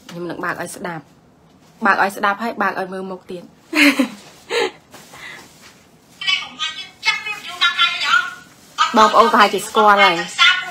nhưng mà bạc ơi sẽ đạp hay bạc ơi mơ một tiền bọc ông phải chỉ score này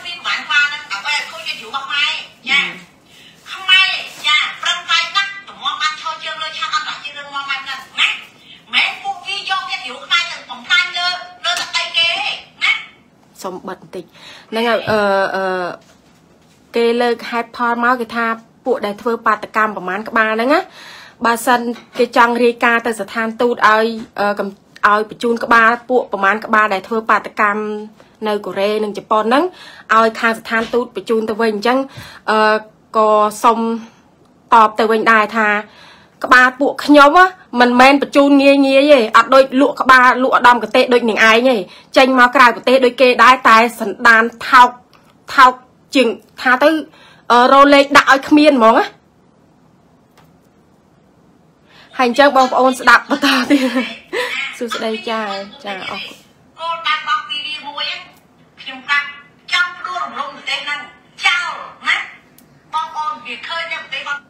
xong bật tịch nên là cái lời hai thon máu cái tha bộ đại thưa bát camประมาณ các ba đấy nhá ba sân cái trang rica từ than tu ai cầm ai bị chun các ba bộ ประมาณ các ba đại thưa bát cam nơi Korea nâng Japan nắng ai khai than tu bị chun từ bên chẳng có xong tọp từ bên đài thà ក្បាលពួកខ្ញុំមិនមែនបញ្ជូនងាយទេអត់ដូចលក់ក្បាលលក់ឧត្តមគតិដូចនឹងឯងទេចេញមកក្រៅប្រទេសដូចគេដែរតែសណ្ដានថោកជាងថាទៅរោលេខដាក់ឲ្យគ្មានហ្មងណាហើយអញ្ចឹងបងប្អូនស្ដាប់បន្តទៀតសួស្ដីចាអរគុណគោលដៅរបស់វីដេអូមួយខ្ញុំប្រាប់ចង់ផ្ដួលរំលំប្រទេសហ្នឹងចោលណាបងប្អូនវាឃើញតែប្រទេសបង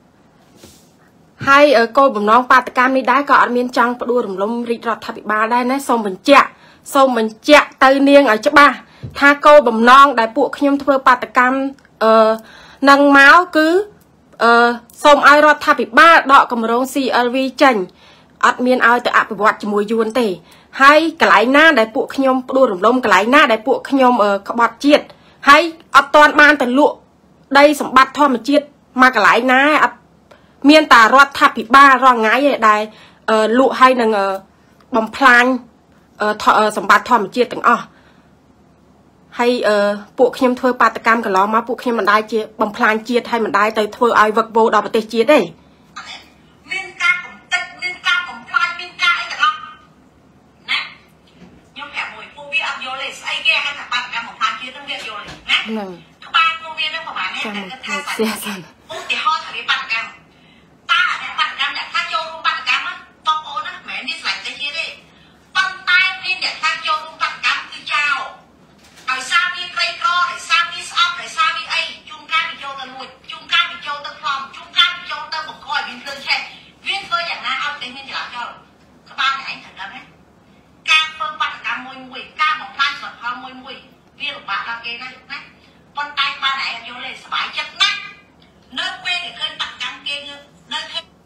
ហើយគោលបំណងបាតកម្មនេះដែរក៏អត់មានចង់ផ្ដួលរំលំរាជរដ្ឋាភិបាលដែរណាសូមបញ្ជាក់ទៅនាងឲ្យច្បាស់ថាគោលបំណងដែលពួកខ្ញុំធ្វើបាតកម្មនឹងមកគឺសូមឲ្យរដ្ឋាភិបាលដកគម្រោង CLV ចេញអត់មានឲ្យទៅអភិវឌ្ឍជាមួយយួនទេហើយកន្លែងណាដែលពួកខ្ញុំផ្ដួលរំលំកន្លែងណាដែលពួកខ្ញុំក្បត់ជាតិហើយអត់ទាន់បានទៅលក់ដីសម្បត្តិធម្មជាតិមកកន្លែងណាអត់មានតារដ្ឋាភិបាលរងថ្ងៃឯដែលលក់ឲ្យនឹងបំផ្លាញសម្បត្តិធម្មជាតិទាំងអស់ហើយពួកខ្ញុំធ្វើបាតកម្មកន្លងមកពួកខ្ញុំមិនដែរជាបំផ្លាញជាតិហើយមិនដែរទៅធ្វើឲ្យវឹកវរដល់ប្រទេសជាតិទេមានការបំតិចមានការបំផ្លាញមានការអីទាំងអស់ណាខ្ញុំប្រាប់មួយពួកវាអត់យល់ទេស្អីគេហៅថាបាតកម្មបំផ្លាញជាតិនឹងវាយល់ទេណាក្បាលពួកវានឹងប្រហែលនេះតែគិតថាឧទាហរណ៍ថាវាបាតកម្មបាតកម្មអ្នកថាចូលរួមបាតកម្មបងប្អូនណាមិនមែននេះស្លាញ់តែជាទេប៉ុន្តែមានអ្នកថាចូលរួមបាតកម្មគឺចោលឲ្យសារវាក្រីក្រឲ្យសារវាស្អប់ឲ្យសារវាអីជួនកាលវាចូលទៅលួចជួនកាលវាចូលទៅផ្លំជួនកាលវាចូលទៅបង្កឲ្យមានភ្លើងឆេះវាធ្វើយ៉ាងណាឲ្យតែមានចរាចរណ៍ក្បាលតែឯងត្រូវដឹងណាការធ្វើបាតកម្មមួយការបំផ្លាញផលផលមួយវាលំបាកដល់គេណាប៉ុន្តែក្បាលតែឯងយល់ទេសុបាយចិត្តណាស់នៅពេលដែលឃើញបាតកម្មគេនៅ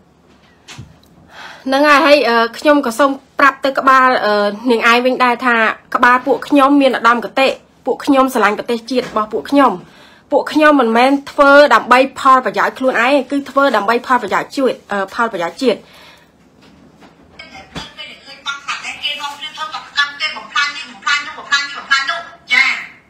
ហ្នឹងហើយខ្ញុំក៏សូមប្រាប់ទៅក្បាលនាងឯងវិញដែរថាក្បាលពួកខ្ញុំមានឧត្តមគតិពួកខ្ញុំស្រឡាញ់ប្រទេសជាតិរបស់ពួកខ្ញុំមិនមែនធ្វើដើម្បីផលប្រយោជន៍ខ្លួនឯងគឺធ្វើដើម្បីផលប្រយោជន៍ជាតិចា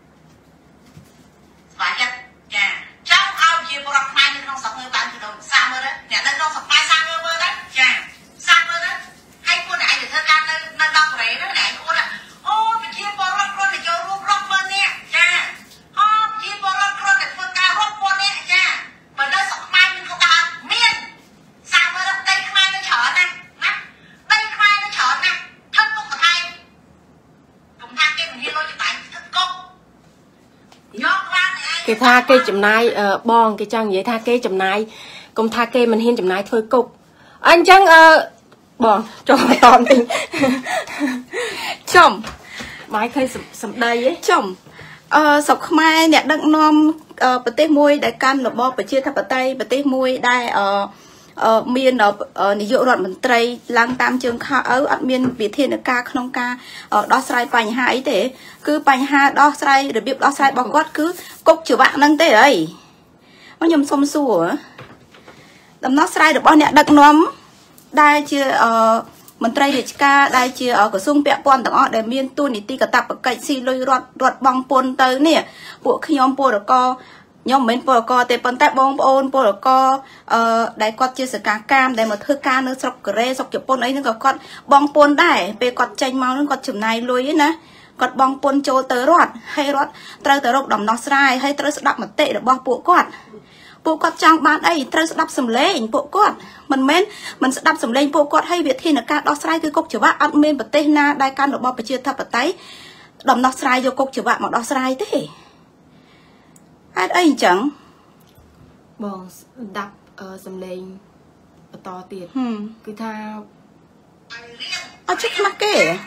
ស្វាយចិត្តចាចង់ឲ្យជាបរិបទខ្មែរនៅក្នុងស្រុកនៅតាមទៅសាមើលអ្នកនៅក្នុងស្រុកខ្មែរសាមើលទៅចាសាមើលទៅហើយពួកអ្នកឯងទៅធ្វើការនៅដល់កូរ៉េហ្នឹងអ្នកឯងអួតអូប្រជាពលរដ្ឋគ្រាន់តែចូលរួមរាប់ពាន់នាក់ចាអូប្រជាពលរដ្ឋគ្រាន់តែធ្វើការរាប់ពាន់នាក់ចាបើនៅស្រុកខ្មែរមានគាត់ថាមានសាមើលដីខ្មែរនៅច្រើនណាដីខ្មែរនៅច្រើនណាថឹកទុកកថៃកុំថាគេមិនហ៊ានលុយចំណាយថឹកកុកយកបានគេថាគេចំណាយបងគេចង់និយាយថាគេចំណាយកុំថាគេមិនហ៊ានចំណាយធ្វើគុកអញ្ចឹងបងចូលបន្តតិចចំបាយឃើញសម្ដីឯងចំស្រុកខ្មែរអ្នកដឹកនាំប្រទេសមួយដែលកាន់របបប្រជាធិបតេយ្យប្រទេសមួយដែលមាននាយករដ្ឋមន្ត្រីឡើងតាមជើងខោអត់មានវិធានការក្នុងការដោះស្រាយបញ្ហាអីទេគឺបញ្ហាដោះស្រាយរបៀបដោះស្រាយរបស់គាត់គឺគុកច្បាក់ហ្នឹងទេអីខ្ញុំសុំសួរដំណោះស្រាយរបស់អ្នកដឹកនាំដែលជាមន្ត្រីរាជការដែលជាក្រសួងពាក់ព័ន្ធទាំងអស់ដែលមានតួនាទីកាតព្វកិច្ចស៊ីលុយរដ្ឋបង់ពន្ធទៅនេះពួកខ្ញុំពលករខ្ញុំមិនមែនពលករទេប៉ុន្តែបងប្អូនពលករដែលគាត់ជាសកម្មកម្មដែលមកធ្វើការនៅស្រុកកូរ៉េស្រុកជប៉ុនអីហ្នឹងក៏គាត់បង់ពន្ធដែរពេលគាត់ចេញមកហ្នឹងគាត់ចំណាយលុយណាគាត់បង់ពន្ធចូលទៅរដ្ឋហើយរដ្ឋត្រូវទៅរកដំណោះស្រាយហើយត្រូវស្ដាប់មតិរបស់ពួកគាត់ចង់បានអីត្រូវស្ដាប់សម្លេងពួកគាត់មិនស្ដាប់សម្លេងពួកគាត់ហើយវិធានការដោះស្រាយគឺគុកច្បាប់អត់មានប្រទេសណាដែលកាន់របបប្រជាធិបតេយ្យដំណោះស្រាយយកគុកច្បាប់មកដោះស្រាយទេហេតុអីអញ្ចឹងបងស្ដាប់ sầm lên to tiền cứ tha chắc mắc kệ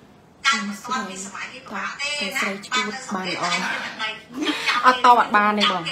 cái xây chút bàn to bạn ba này rồi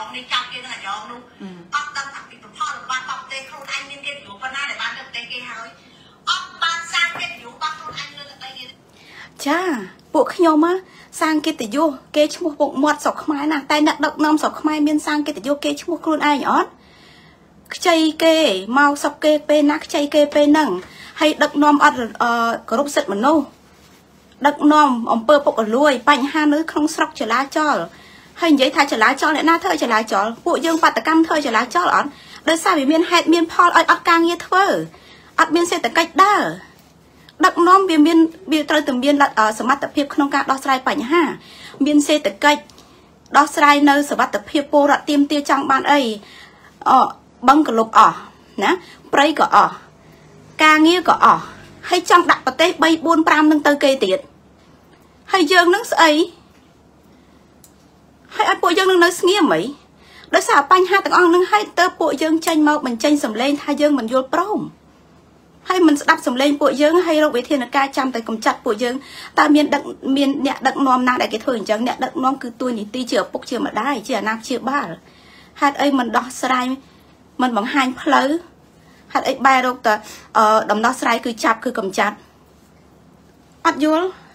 cha bộ khi nhau má sang kia tự vô kê chung một bụng mọt sọc khmai nè tay nặng độc nom sọc khmai miên sang kia tự vô kê chung một khuôn ai nhót chay kê mau sọc kê pe nát chay kê pe nằng hay độc nom có rút sệt mà nô độc nom ông pơ bọc ở lùi bánh ha nữ không sọc trở lá cho hay giấy thay trở lá cho lại na thơi trở lá cho bộ dương bạt cam thơi trở lá cho lắm đời sao bị miên hẹn miên Paul ở càng như thơ ở miên xe tại cách đa đặc nom biên trời từng biên là sở tập hiệp không cả đo sai bảnh ha biên xe tại cách đo sai nơi sở tập hiệp po đã tiêm tiêu trong ban ấy băng cả lục nè prey cả càng như cả hay trong đặt vào tết bay buôn pram nâng tơ kê tiệt hay dương nâng ấy hay ai bộ dương nâng nói nghe mấy đó sao bánh hai tầng on nâng hay tơ bộ dương tranh màu mình tranh sầm lên hai dương mình vô prom hay mình đắp sầm lên bộ dương hay đâu với thiên là ca trăm tay cầm chặt bộ dương ta miền nhẹ đặng nom na đại cái thời chẳng nhẹ đặng nom cứ tôi nhỉ ti chữa bốc chữa mà đai chữa nam chữa ba hạt ấy mình đo sai mình bằng hai pleu hạt ấy bay đâu ta đầm đo sai cứ chặt cứ cầm chặt ắt vô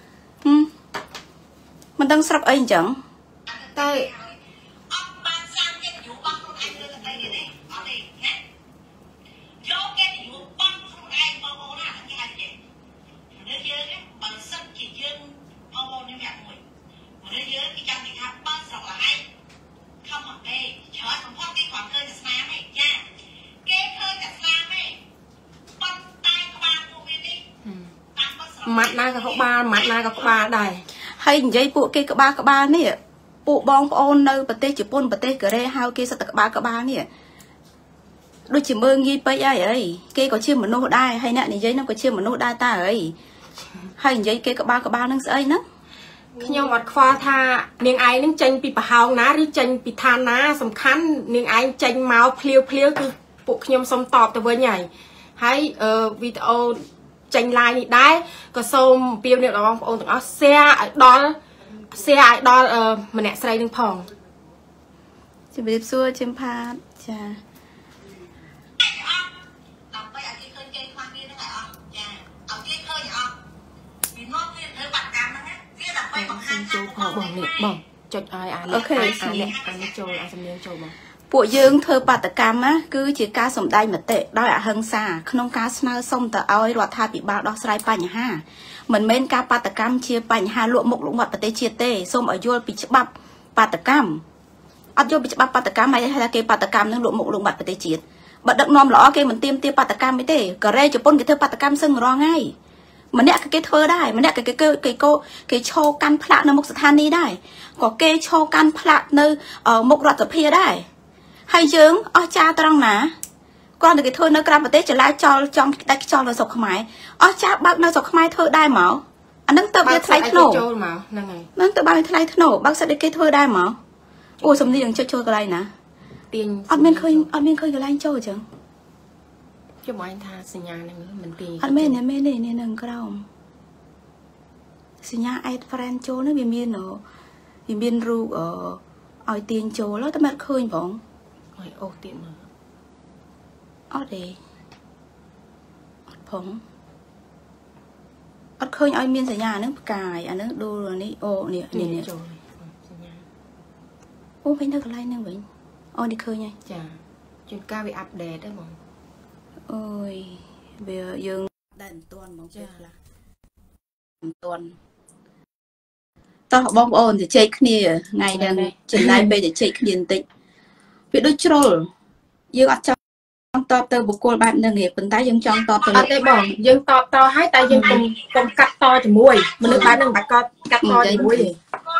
mình đang sắp ấy chẳng tay mặt na có ba đây hay giấy bộ kia có ba nè bộ bong ôn nơi bờ tây Japan bờ tây cửa đây hao kia sao có ba nè đôi chỉ mơ nghi bây ai ấy kia có chiêm một nô đai hay nè giấy nó có chiêm một nô đai ta ấy hay giấy kia có ba nó ấy nữa nhau mặt khoa tha niềng ai nâng tranh bị bà hào ná đi tranh bị than ná sầm khăn niềng ai tranh máu phêu cứ bộ nhau xong tọp từ với nhảy hay video tranh like này đấy có xong piêu niệm là bông ôn tụi nó xe đo mà nè xây đứng phòng chị biết xua chim pha chà bỏng chột ai trôi ai xem trôi bỏng bộ dương thơ bạt cam á cứ chỉ cá sầm đai mà tệ đói à hưng xa không cá snao xong tờ ao đoạt tha bị bao đo sai bành ha mình men cá bạt cam chia bành ha lụa mục lụa bạt tê chia tê xong ở vô bị bắp bạt cam ở vô bị bắp bạt cam hay là cái bạt cam nó lụa mục lụa bạt tê chia bạt đặng nom lõ cái mình tiêm bạt cam mới tê cờ rê chụp pôn cái thơ bạt cam sưng ro ngay mình nè cái thơได้mình nè cáiโชว์กันพระในมุกสถานีได้ก็เกโชว์กันพระในมุกรัตเพียได้ hay dương cha trăng ná con được cái thôi nó cầm vào tết trở lại cho trong đây cho là sọc máy cha bác nó sọc máy thôi đai máu anh nâng tập biết thay nổ nâng tập bao thay nổ bác sẽ đi cái thôi đai máu ôi xong đi đừng chơi cái này nè tiền anh bên khơi cái này chơi chẳng cho mọi anh tha sinh nhà này mình tiền anh bên này nâng cái đâu sinh nhà ai friend chơi nó bị miên ru ở ai tiền chơi nó tao mất khơi bỏng ô tiền mà đây phóng khơi ai miên xảy nhà nước cài nước đô rồi ní ô nè ô phải được lại nè vậy ô đi khơi nha chà chuyện ca bị update đấy mong ôi bây giờ dương đền tuần mong chết là tuần tao học bom ôn thì chơi kia ngày đang trình lại bây để chơi kia tịnh việc đôi troll dương ở trong top từ một cô bạn nâng nghiệp vận tải dương trong top từ đây bỏ dương top to hai tay dương cùng cắt to thì muối mình được bán nâng bạc con cắt to thì muối gì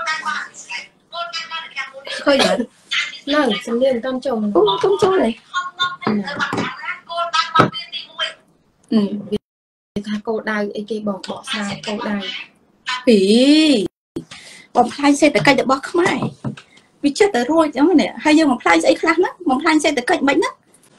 khơi nữa nâng xem liên con chồng này cô đai ấy kia bỏ xa cô đai ý bỏ hai xe tới cây được bóc mày vì chết tới rồi giống này hay giờ một play ấy khác nữa một play xe tới cạnh bệnh đó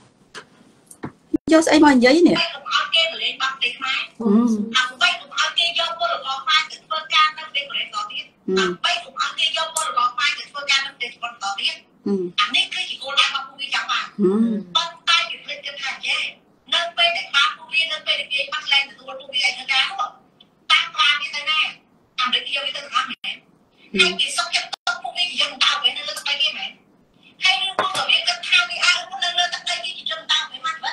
យកស្អីមកនិយាយនេះកុំឲ្យគេបលេងបាត់ទេខ្មែរដើម្បីកុំឲ្យគេយកពលករខ្មែរទៅធ្វើការនៅប្រទេសកូរ៉េតទៀតដើម្បីកុំឲ្យគេយកពលករខ្មែរទៅធ្វើការនៅប្រទេសជប៉ុនតទៀតអានេះគឺជាគោលដៅរបស់ពួកវាចង់បានប៉ុន្តែគេភ្លេចគិតថាចេះនៅពេលដែលបានពួកវានៅពេលដែលគេបាត់ឡើងទទួលពួកវាឲ្យធ្វើការនោះតាមផ្លាននេះទៅណាអាមេរិកយកវាទៅធ្វើមែនហើយគេសុខចិត្តពួកវាយកតើទៅនៅលើស្បែកគេមែនហើយរឿងពួកវាគិតថាវាអាចនៅលើទឹកដីគេជាជនតើមិនបាន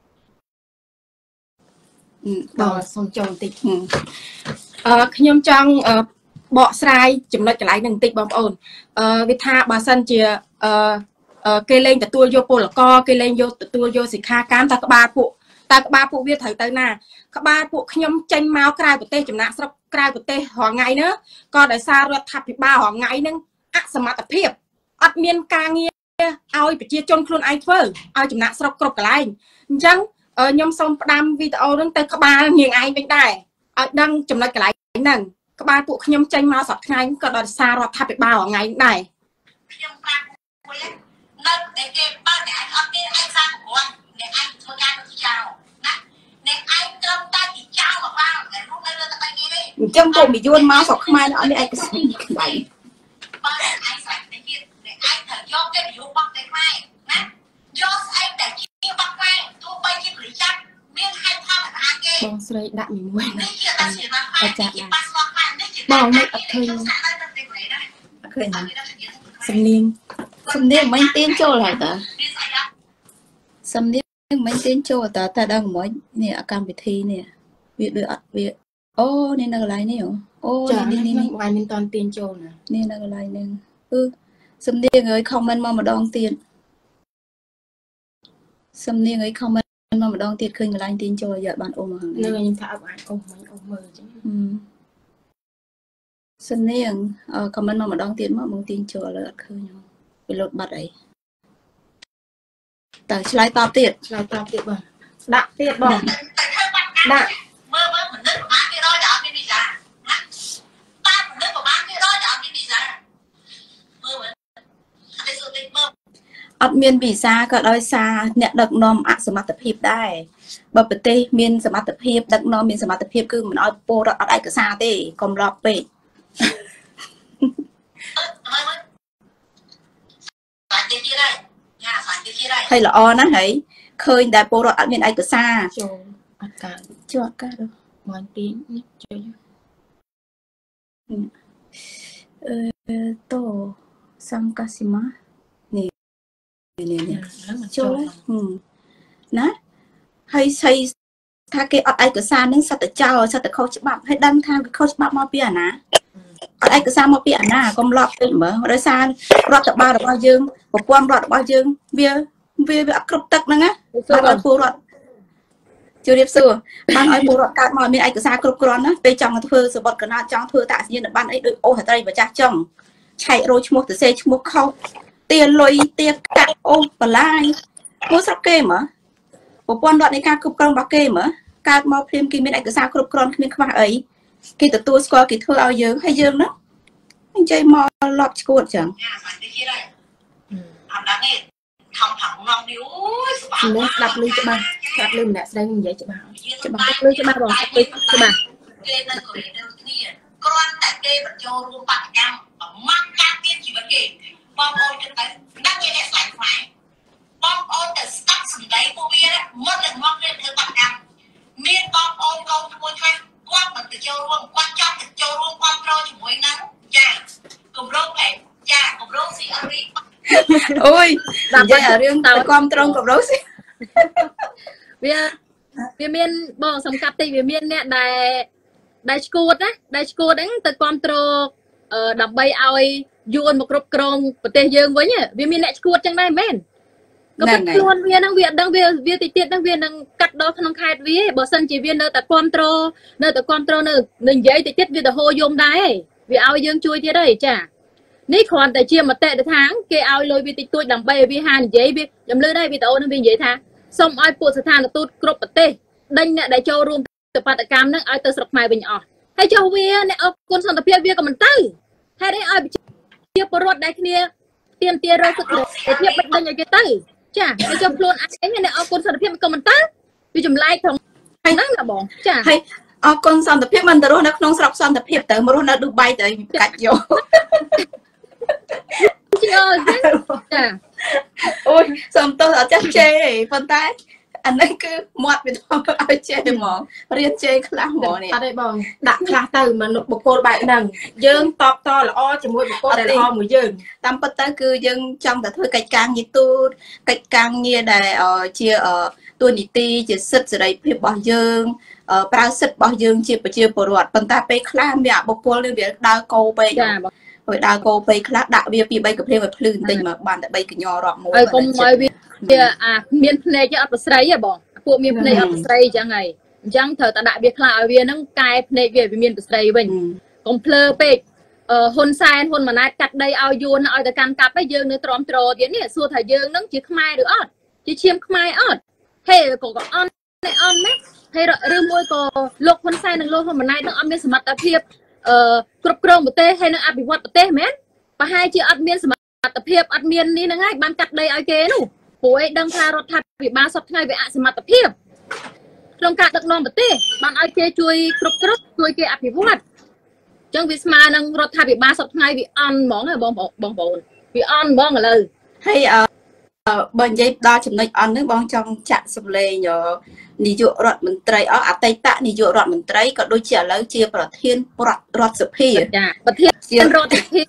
បាទសូមចូលបន្តិចខ្ញុំចង់បកស្រាយចំណុចកន្លែងហ្នឹងបន្តិចបងប្អូនវាថាបើសិនជាគេលេងទទួលយកពលករគេលេងយកទទួលយកសិក្ខាកាមតើក្បាលពួកវាត្រូវទៅណាក្បាលពួកខ្ញុំចេញមកក្រៅប្រទេសចំណាក់ស្រុកក្រៅប្រទេសរាល់ថ្ងៃហ្នឹងក៏ដោយសាររដ្ឋាភិបាលរាល់ថ្ងៃហ្នឹងអសមត្ថភាពអត់មានការងារឲ្យប្រជាជនខ្លួនឯងធ្វើឲ្យចំណាក់ស្រុកគ្រប់កន្លែងអញ្ចឹងខ្ញុំសូមផ្ដាំវីដេអូហ្នឹងទៅក្បាលនាងឯងវិញដែរឲ្យដឹងចំណុចកន្លែងហ្នឹងក្បាលពួកខ្ញុំចេញមកសប្តាហ៍ថ្ងៃក៏ដោយសាររដ្ឋាភិបាលថ្ងៃដែរខ្ញុំប្រាប់មួយនៅតែគេបើអ្នកឯងអត់មានឯកសារប្រព័ន្ធអ្នកឯងធ្វើការទៅចោលណាអ្នកឯងត្រឹមតែជាចោលមកបានតែនោះនៅលើទឹកដីគេទេអញ្ចឹងពួកមីយួនមកស្រុកខ្មែរអត់មានឯកសារខ្លាំងបើអ្នកឯងស្រេចតែទៀតអ្នកឯងត្រូវយកគេយកបោះទៅខ្មែរណាយកស្អីតែជាបោះខ្មែរទោះបីជាប្រចាំមានហេតុផលអាគេបងស្រីដាក់មួយនេះជាតែជាណាខ្មែរជាប៉ាសពតខ្មែរនេះជាបងមិនអត់ឃើញសំនៀងមិនទៀនចូលហើយតាសំនៀងមិនទៀនចូលតាតែដល់មួយនេះអាកម្មវិធីនេះវាដូចអត់វាអូនេះនៅកន្លែងនេះអូនេះថ្ងៃមានតន់ទៀនចូលណានេះនៅកន្លែងហ្នឹងសំនៀងឲ្យខមមិនមកម្ដងទៀតសំនៀងឲ្យខមមិនមកម្ដងទៀតឃើញកន្លែងទៀនចូលយកបានអូមកហ្នឹងនឹងខ្ញុំថាអាចអូសមើលអញ្ចឹងសំនៀងខមមិនមកម្ដងទៀតមកទៀនចូលឥឡូវអត់ឃើញវាលោតបាត់អីតើឆ្លើយតបទៀតបងដាក់ទៀតបងដាក់មើលមនុស្សប្រហែលគេរយតែអត់មានវីសាណាតាមមនុស្សប្រហែលគេរយតែអត់មានវីសាមើលអត់មានវីសាក៏ដោយសារអ្នកដឹកនាំអសមត្ថភាពដែរបើប្រទេសមានសមត្ថភាពដឹកនាំមានសមត្ថភាពគឺមិនឲ្យពលរដ្ឋអត់ឯកសារទេកុំឡប់ពេកហើយល្អណាស់ហើយឃើញតែពលរដ្ឋអត់មានឯកសារចូលអត់កើតមកពីនេះជួយតោសង្កាស៊ីម៉ានេះចូលណាហើយស្អីថាគេអត់ឯកសារនឹងសត្វតែចោលសត្វតែខុសច្បាប់ហើយដឹងថាវាខុសច្បាប់មកពីអាណាអត់ឯកសារមកពីអាណាកុំឡប់ពេកមើលដោយសាររដ្ឋបាលរបស់យើងប្រព័ន្ធរដ្ឋរបស់យើងវាអត់គ្រប់ទឹកហ្នឹងណាបានឲ្យពលរដ្ឋជម្រាបសួរបានឲ្យពលរដ្ឋកើតមកមានឯកសារគ្រប់គ្រាន់ណាពេលចង់ធ្វើសវត្ថកណោតចង់ធ្វើតាក់សញ្ញាណប័ណ្ណអីដូចអូសត្រីម្ចាស់ចង់ឆែករោឈ្មោះទៅសេឈ្មោះខុសទាលុយទាកាក់អូសបន្លាយពួកស្រុកគេមើលប្រព័ន្ធរដ្ឋនៃការគ្រប់គ្រងរបស់គេមើលកើតមកព្រាមគេមានឯកសារគ្រប់គ្រាន់គ្មានខ្វះអីគេទទួលស្គាល់គេធ្វើឲ្យយើងហើយយើងណានិយាយមកលប់ឈួតចឹងអត់ដឹងទេថងងងនេះអូយស្បាក់ស្ដាប់លឺច្បាស់ស្ដាប់លឺម្នាក់ស្រីនិយាយច្បាស់លឺច្បាស់បងច្បាស់គេនៅកូរ៉េនៅគ្នាគ្រាន់តែគេបញ្ចូលរួមបាតកម្មបំមាក់ការពារជីវិតគេបងប្អូនទៅដឹងគេអ្នកស្លាញ់ខ្មែរបងប្អូនទៅស្ដាប់សម្ដីពួកវាមុននឹងមករៀនធ្វើបាតកម្មមានបងប្អូនកូនមួយខ្លះគាត់មិនទៅចូលរួមគាត់ចង់ទៅចូលរួមគ្រប់គ្រងជាមួយនឹងចាគម្រោងឯងចាគម្រោង CRV អូយនិយាយឲ្យរឿងទៅគ្រប់គ្រងគម្រោងវាមានបងសំកាត់តិចវាមានអ្នកដែលឈួតណាដែលឈួតហ្នឹងទៅគ្រប់គ្រងដើម្បីឲ្យយួនមកគ្រប់គ្រងប្រទេសយើងវិញវាមានអ្នកឈួតចឹងដែរមែនក៏ប៉ុន្តែខ្លួនវាហ្នឹងវាអត់ដឹងវាតិចទៀតហ្នឹងវានឹងកាត់ដល់ក្នុងខេត្តវាបើសិនជាវានៅតែគ្រប់គ្រងនៅនិយាយតិចទៀតវាទៅហូរយំដែរវាឲ្យយើងជួយទៀតហើយចានេះគ្រាន់តែជាមតិទៅថាគេឲ្យលុយវាតិចតួចដើម្បីឲ្យវាហានិយាយវាខ្ញុំលើដែរវីដេអូហ្នឹងវានិយាយថាសូមឲ្យពួកស្ថានទូតគ្រប់ប្រទេសដេញអ្នកដែលចូលរួមទៅបាតកម្មហ្នឹងឲ្យទៅស្រុកខ្មែរវិញអស់ហើយចុះវាអ្នកអរគុណសន្តិភាពវាក៏មិនទៅហេតុអីឲ្យជាពលរដ្ឋដែលគ្នាទៀមទារកសុខភាពបិទដេញឲ្យគេទៅចាហើយចុះខ្លួនឯងអ្នកអរគុណសន្តិភាពក៏មិនទៅវាចម្លែកក្នុងហ្នឹងណាបងចាហើយអរគុណសន្តិភាពមិនទៅរស់នៅក្នុងស្រុកសន្តិភាពទៅមករស់នៅឌូបៃទៅកាច់យកជឿចាអូយសូមទោសអត់ចាស់ជេប៉ុន្តែអានេះគឺមាត់វាធំឲ្យជេហ្មងរៀនជេខ្លះហ្មងនេះអត់ទេបងដាក់ខ្លះទៅមនុស្សបុគ្គលបែបហ្នឹងយើងតបតល្អជាមួយបុគ្គលដែលល្អមួយយើងតាមពិតទៅគឺយើងចង់តែធ្វើកិច្ចការងារទូតកិច្ចការងារដែលជាទួនាទីជាសិទ្ធិសេរីភាពរបស់យើងប្រើសិទ្ធិរបស់យើងជាប្រជាពលរដ្ឋប៉ុន្តែពេលខ្លះមានអបុគ្គលនេះវាដើរកោពេកចាហើយដើរកោពេកខ្លះដាក់វាពី3កាព្រាឲ្យភ្លឺបន្តិចមកបានតែ3កញ្ញរាប់មួយហើយកុំឲ្យវាមានភ្នែកអត់ប្រស្រីទេបងពួកមានភ្នែកអត់ប្រស្រីអញ្ចឹងហើយអញ្ចឹងត្រូវតែដាក់វាខ្លះឲ្យវាហ្នឹងកែភ្នែកវាមានប្រស្រីវិញកុំភ្លើពេកហ៊ុនសែនហ៊ុនម៉ាណែតកាត់ដីឲ្យយួនឲ្យទៅកាន់កាប់ហើយយើងនៅទ្រាំទ្រទៀតនេះសួរថាយើងហ្នឹងជាខ្មែរឬអត់ជាឈាមខ្មែរអត់ហេក៏អន់ណាហើយឬមួយក៏លោកហ៊ុនសែននិងលោកហ៊ុនម៉ាណែតនឹងអត់មានសមត្ថភាពគ្រប់គ្រងប្រទេសហើយនឹងអភិវឌ្ឍប្រទេសមែនប្រហែលជាអត់មានសមត្ថភាពអត់មាននេះហ្នឹងហើយបានកាត់ដីឲ្យគេនោះព្រោះឯងដឹងថារដ្ឋាភិបាលសពថ្ងៃវាអសមត្ថភាពក្នុងការដឹកនាំប្រទេសបានឲ្យគេជួយគ្រប់គ្រងជួយគេអភិវឌ្ឍអញ្ចឹងវាស្មើនឹងរដ្ឋាភិបាលសពថ្ងៃវាអន់ហ្មងហ៎បងប្អូនវាអន់ហ្មងឥឡូវហើយបើនិយាយដល់ចំណុចអន់នេះបងចង់ចាក់សម្លេងនាយករដ្ឋមន្ត្រីអតីតនាយករដ្ឋមន្ត្រីក៏ដូចជាឥឡូវជាប្រធានរដ្ឋសភាចាប្រធានរដ្ឋសភា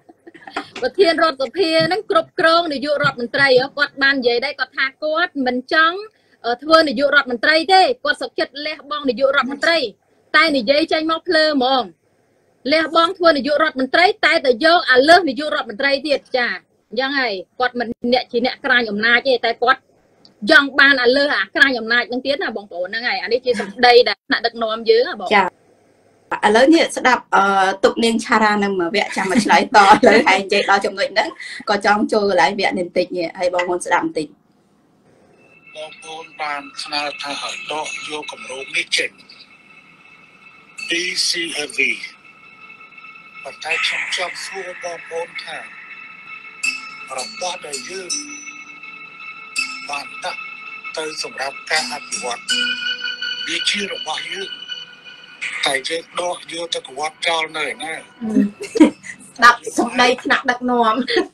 ហ្នឹងគ្រប់គ្រងនាយករដ្ឋមន្ត្រីគាត់បាននិយាយដែរគាត់ថាគាត់មិនចង់ធ្វើនាយករដ្ឋមន្ត្រីទេគាត់សុខចិត្តលះបង់នាយករដ្ឋមន្ត្រីតែនិយាយចេញមកភ្លើហ្មងលះបង់ធ្វើនាយករដ្ឋមន្ត្រីតែទៅយកអាលើសនាយករដ្ឋមន្ត្រីទៀតចាអញ្ចឹងហើយគាត់មិនអ្នកជាអ្នកក្រាញអំណាចទេតែគាត់ចង់បានអាលើសអាក្រាញអំណាចនឹងទៀតណាបងប្អូនហ្នឹងហើយអានេះជាសម្ដីដែលថ្នាក់ដឹកនាំយើងណាបងចាឥឡូវនេះស្ដាប់ទុកនាងឆារ៉ានឹងមួយវគ្គចាំមកឆ្លើយតឥឡូវហើយនិយាយដល់ចំណុចហ្នឹងក៏ចង់ចូលកន្លែងវគ្គនេះបន្តិចហើយបងប្អូនស្ដាប់បន្តិចបងប្អូនបានស្នើថាឲ្យដកយកគម្រោងនេះចេញ DCAV ប៉ុន្តែខ្ញុំចង់សួរបងប្អូនថារបស់ដែលយើងបានដាក់ទៅសម្រាប់ការអភិវឌ្ឍវាជារបស់យើងតែយើងដកយកទៅកវត្តចោលនៅឯណាស្ដាប់សម្ដីថ្នាក់ដឹកនាំ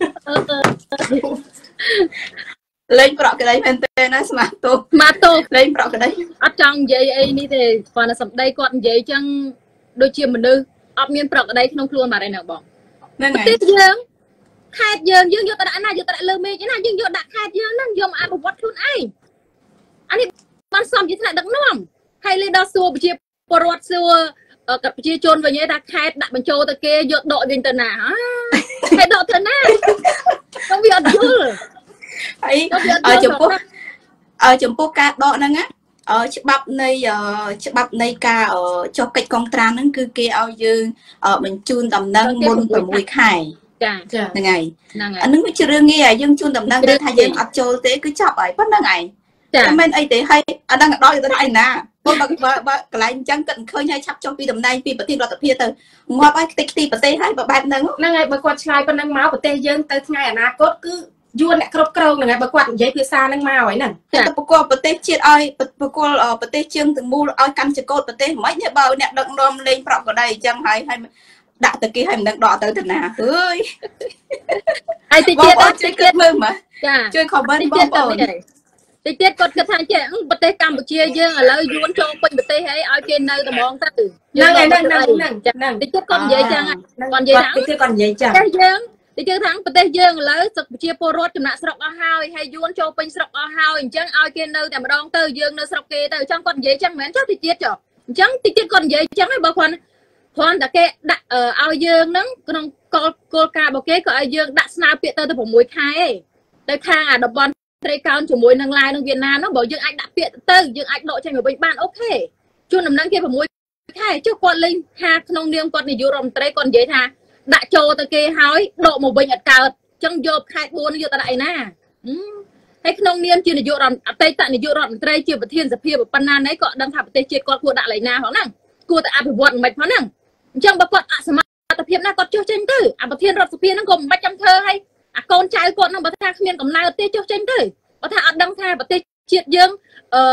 លេងប្រក់ក្តីមែនទេណាស្មាតូលេងប្រក់ក្តីអត់ចង់និយាយអីនេះទេគ្រាន់តែសម្ដីគាត់និយាយចឹងដូចជាមនុស្សអត់មានប្រក់ក្តីក្នុងខ្លួនបាត់ឯណាបងហ្នឹងហើយយើងខេត្តយើងយកទៅដាក់ណាយកទៅដាក់លើមេឃណាយើងយកដាក់ខេត្តយើងហ្នឹងយកមកអភិវឌ្ឍខ្លួនឯងអានេះបានសំជាថ្នាក់ដឹកនាំហើយលេដល់សួរប្រជាពលរដ្ឋសួរប្រជាជនវិញថាខេត្តដាក់បញ្ចូលទៅគេយកដកវិញទៅណាខេត្តដកទៅណាខ្ញុំវាអត់យល់ហើយចំពោះការដកហ្នឹងណាច្បាប់នៃការចុះកិច្ចកងត្រាហ្នឹងគឺគេឲ្យយើងបញ្ជូនដំណឹងមុន6ខែចាហ្នឹងហើយអានឹងវាជារឿងងាយយើងជូនដំណឹងថាយើងអត់ចូលទេគឺចប់ហើយប៉ុណ្្នឹងឯងមិនមែនអីទេហើយអានឹងដល់ទៅឯណាបើកន្លែងអញ្ចឹងគិតឃើញហើយឆាប់ចុះពីតំណែងពីប្រធានរដ្ឋសភាទៅងាប់ហើយខ្ទេចខ្ទីប្រទេសហើយបើបែបហ្នឹងហើយបើគាត់ឆ្លើយប៉ុណ្្នឹងមកប្រទេសយើងទៅថ្ងៃអនាគតគឺយួនអ្នកគ្រប់គ្រងហ្នឹងហើយបើគាត់និយាយភាសាហ្នឹងមកហើយហ្នឹងតែបកគលប្រទេសជាតិឲ្យបកគលប្រទេសជើងទាំងមូលឲ្យកាន់ចកោតប្រទេសមិនទេបើអ្នកដឹកនាំលេងប្រក់ក្តីអញ្ចឹងហើយដាក់ទៅគេឲ្យមិនដឹងដកទៅណាអើយហើយតិចទៀតមើលមកជួយ comment បងប្អូនតិចទៀតគាត់គិតថាចេះប្រទេសកម្ពុជាយើងឥឡូវយួនចូលពេញប្រទេសហើយឲ្យគេនៅតែហ្មងទៅហ្នឹងតិចទៀតគាត់និយាយចឹងគាត់និយាយថាតិចទៀតគាត់និយាយចឹងយើងតិចទៀតថាប្រទេសយើងឥឡូវប្រជាពលរដ្ឋចំណាក់ស្រុកអស់ហើយយួនចូលពេញស្រុកអស់ហើយអញ្ចឹងឲ្យគេនៅតែម្ដងទៅយើងនៅស្រុកគេទៅអញ្ចឹងគាត់និយាយចឹងមែនចុះតិចទៀតចុះអញ្ចឹងតិចទៀតគាត់និយាយចឹងហើយបើគ្រាន់តែគេដាក់ឲ្យយើងហ្នឹងក្នុងគោលការណ៍របស់គេក៏ឲ្យយើងដាក់ស្នើពាក្យទៅ6ខែទៅខាងអាតំបន់ត្រីកោណជាមួយនឹងឡាវនឹងវៀតណាមហ្នឹងបើយើងអាចដាក់ពាក្យទៅយើងអាចដកចេញមកវិញបានអូខេជួនដំណឹងគេ6ខែចុះគាត់លេងថាក្នុងនាមគាត់នាយករដ្ឋមន្ត្រីគាត់និយាយថាដាក់ចូលទៅគេហើយដកមកវិញអត់កើតអញ្ចឹងយកខែ4នេះយកទៅដាក់ឯណាហើយក្នុងនាមជានាយករដ្ឋអតីតនាយករដ្ឋមន្ត្រីជាប្រធានសភាប៉ុណ្ណាណីក៏ដឹងថាប្រទេសជាតិគាត់គួរដាក់លេខណាផងហ្នឹងគួរតែអភិវឌ្ឍមិនផងហ្នឹងអញ្ចឹងបើគាត់អសមត្ថភាពណាគាត់ចុះចេញទៅអាប្រធានរដ្ឋសភាហ្នឹងក៏មិនបាច់ចាំធ្វើឲ្យអាកូនចៅគាត់ហ្នឹងបើថាគ្មានកំណើតទេចុះចេញទៅបើថាអត់ដឹងថាប្រទេសជាតិយើង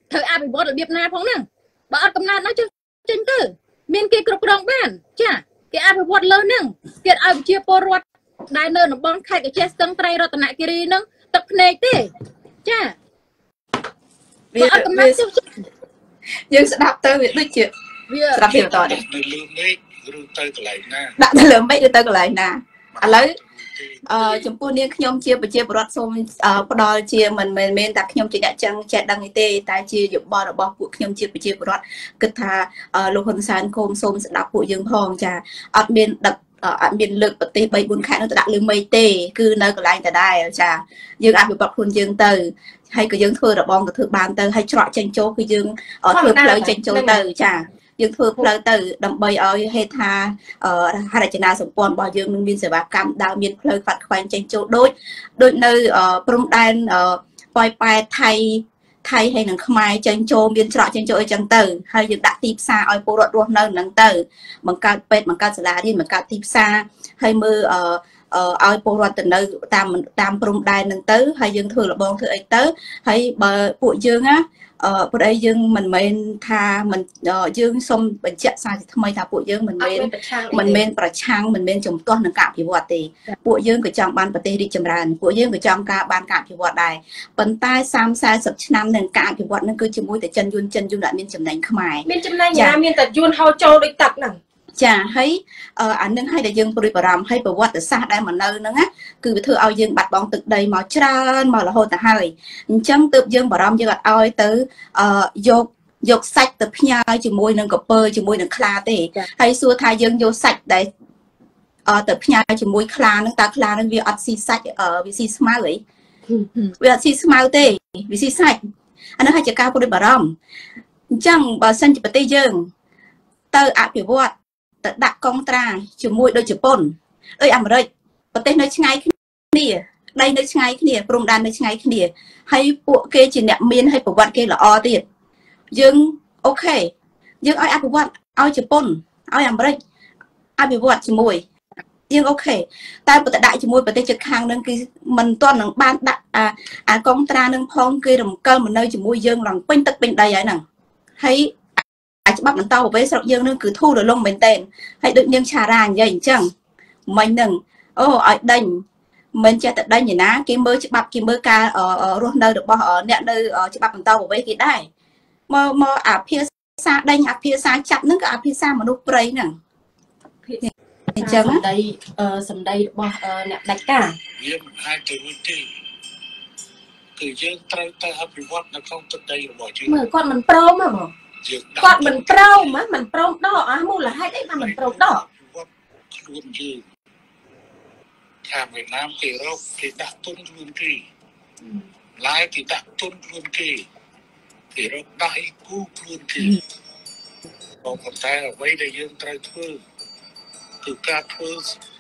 ធ្វើអភិវឌ្ឍរបៀបណាផងហ្នឹងបើអត់កំណត់នោះចេញទៅមានគេគ្រប់គ្រងបានចាគេអភិវឌ្ឍលើហ្នឹងគេឲ្យប្រជាពលរដ្ឋដែលនៅតំបន់ខេត្តកញ្ចេះស្ទឹងត្រែងរតនគិរីហ្នឹងទឹកភ្នែកទេចាវាអត់កំណត់យើងស្ដាប់ទៅវាដូចជាវាស្ដាប់ទៅតនេះនៅលើមេឃឬទៅកន្លែងណាដាក់ទៅលើមេឃឬទៅកន្លែងណាឥឡូវចំពោះនាងខ្ញុំជាប្រជាពលរដ្ឋសូមផ្ដល់ជាមិនមែនតែខ្ញុំជាអ្នកចឹងចេះដឹងទេតែជាយោបល់របស់ពួកខ្ញុំជាប្រជាពលរដ្ឋគិតថាលោកហ៊ុនសែនគុំសូមស្ដាប់ពួកយើងផងចាអត់មានដឹកអត់មានលើកប្រទេស 3-4 ខែនោះទៅដាក់លើមេឃទេគឺនៅកន្លែងដដែលចាយើងអភិវឌ្ឍខ្លួនយើងទៅហើយក៏យើងធ្វើរបងក៏ធ្វើបានទៅហើយច្រកចេញចូលគឺយើងធ្វើផ្លូវចេញចូលទៅចាយើងធ្វើផ្លូវទៅដើម្បីឲ្យហេដ្ឋាហេដ្ឋារចនាសម្ព័ន្ធរបស់យើងនឹងមានសេវាកម្មដើមមានផ្លូវខ្វាត់ខ្វែងចេញចូលដូចនៅព្រំដែនប៉ោយប៉ែតថៃហើយនឹងខ្មែរចេញចូលមានច្រកចេញចូលអីចឹងទៅហើយយើងដាក់ទីផ្សារឲ្យពលរដ្ឋរស់នៅហ្នឹងទៅបង្កើតពេទ្យបង្កើតសាលារៀនបង្កើតទីផ្សារហើយមើលឲ្យពលរដ្ឋទៅនៅតាមព្រំដែនហ្នឹងទៅហើយយើងធ្វើរបងធ្វើអីទៅហើយបើពួកយើងណាព្រោះយើងមិនមែនថាមិនយើងសូមបញ្ជាក់សារជាថ្មីថាពួកយើងមិនមែនប្រឆាំងមិនមែនជំទាស់នឹងការអភិវឌ្ឍទេពួកយើងក៏ចង់បានប្រទេសរីកចម្រើនពួកយើងក៏ចង់បានការអភិវឌ្ឍដែរប៉ុន្តែ30-40ឆ្នាំនឹងការអភិវឌ្ឍនឹងគឺជាមួយតែចិនយួនដែលមានចំណេញខ្មែរមានចំណេញណាមានតែយួនហៅចូលដូចទឹកហ្នឹងចាហើយអានឹងឲ្យតែយើងព្រួយបារម្ភហើយប្រវត្តិសាស្ត្រដែលមកនៅហ្នឹងណាគឺវាធ្វើឲ្យយើងបាត់បង់ទឹកដីមកច្រើនមករហូតទៅហើយអញ្ចឹងទើបយើងបារម្ភយើងអត់ឲ្យទៅយកសាច់ទៅផ្ញើជាមួយនឹងកពើជាមួយនឹងខ្លាទេហើយសួរថាយើងយកសាច់ដែលទៅផ្ញើជាមួយខ្លាហ្នឹងតើខ្លាហ្នឹងវាអត់ស៊ីសាច់វាស៊ីស្មៅអីវាអត់ស៊ីស្មៅទេវាស៊ីសាច់អានោះហើយជាការព្រួយបារម្ភអញ្ចឹងបើសិនជាប្រទេសយើងទៅអភិវឌ្ឍទៅដាក់កងត្រាជាមួយដូចជប៉ុនដូចអាមេរិកប្រទេសនៅឆ្ងាយគ្នាដីនៅឆ្ងាយគ្នាព្រំដែននៅឆ្ងាយគ្នាហើយពួកគេជាអ្នកមានហើយប្រវត្តិគេល្អទៀតយើងអូខេយើងឲ្យអភិវឌ្ឍឲ្យជប៉ុនឲ្យអាមេរិកអភិវឌ្ឍជាមួយយើងអូខេតែបើទៅដាក់ជាមួយប្រទេសជិតខាងនឹងគឺមិនទាន់នឹងបានដាក់អាកងត្រានឹងផងគេរំកិលមកនៅជាមួយយើងឡើងពេញទឹកពេញដីហើយហ្នឹងហើយច្បាប់បន្តប្រវេស្រុកយើងនឹងគឺធូររលុងមែនតើហើយដូចនាងឆារ៉ានិយាយអញ្ចឹងមិញហ្នឹងអូឲ្យដេញមិនចេះតែដេញឯណាគេមើលច្បាប់គេមើលការរស់នៅរបស់អ្នកនៅច្បាប់បន្តប្រវេគេដែរមកអាភាសាដេញអាភាសាចាប់ហ្នឹងក៏អាភាសាមនុស្សព្រៃហ្នឹងអញ្ចឹងសម្ដីរបស់អ្នកដាច់ការយើងអាចទៅវិញទេគឺយើងត្រូវតែអភិវឌ្ឍនៅក្នុងទឹកដីរបស់យើងមើលគាត់មិនព្រមហ៎បងគាត់មិនព្រមមិនព្រមដកអាមូលហេតុអីបានមិនព្រមដកខ្លួនយើងខាងវៀតណាមគេរកគេដាក់ទុនខ្លួនគេឡាយគេដាក់ទុនខ្លួនគេគេរកដៃគូខ្លួនគេបងប៉ុន្តែអ្វីដែលយើងត្រូវធ្វើគឺការធ្វើ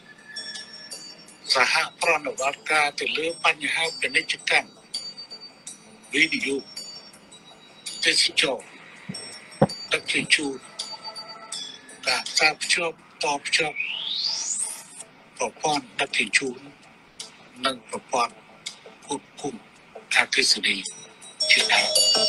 សហប្រតិបត្តិការទៅលើបញ្ហាពាណិជ្ជកម្មវិនិយោគទេសចរដឹកជញ្ជូនការផ្សារភ្ជាប់តភ្ជាប់ប្រព័ន្ធដឹកជញ្ជូននិងប្រព័ន្ធควបគុំអគ្គិសនីជាដើម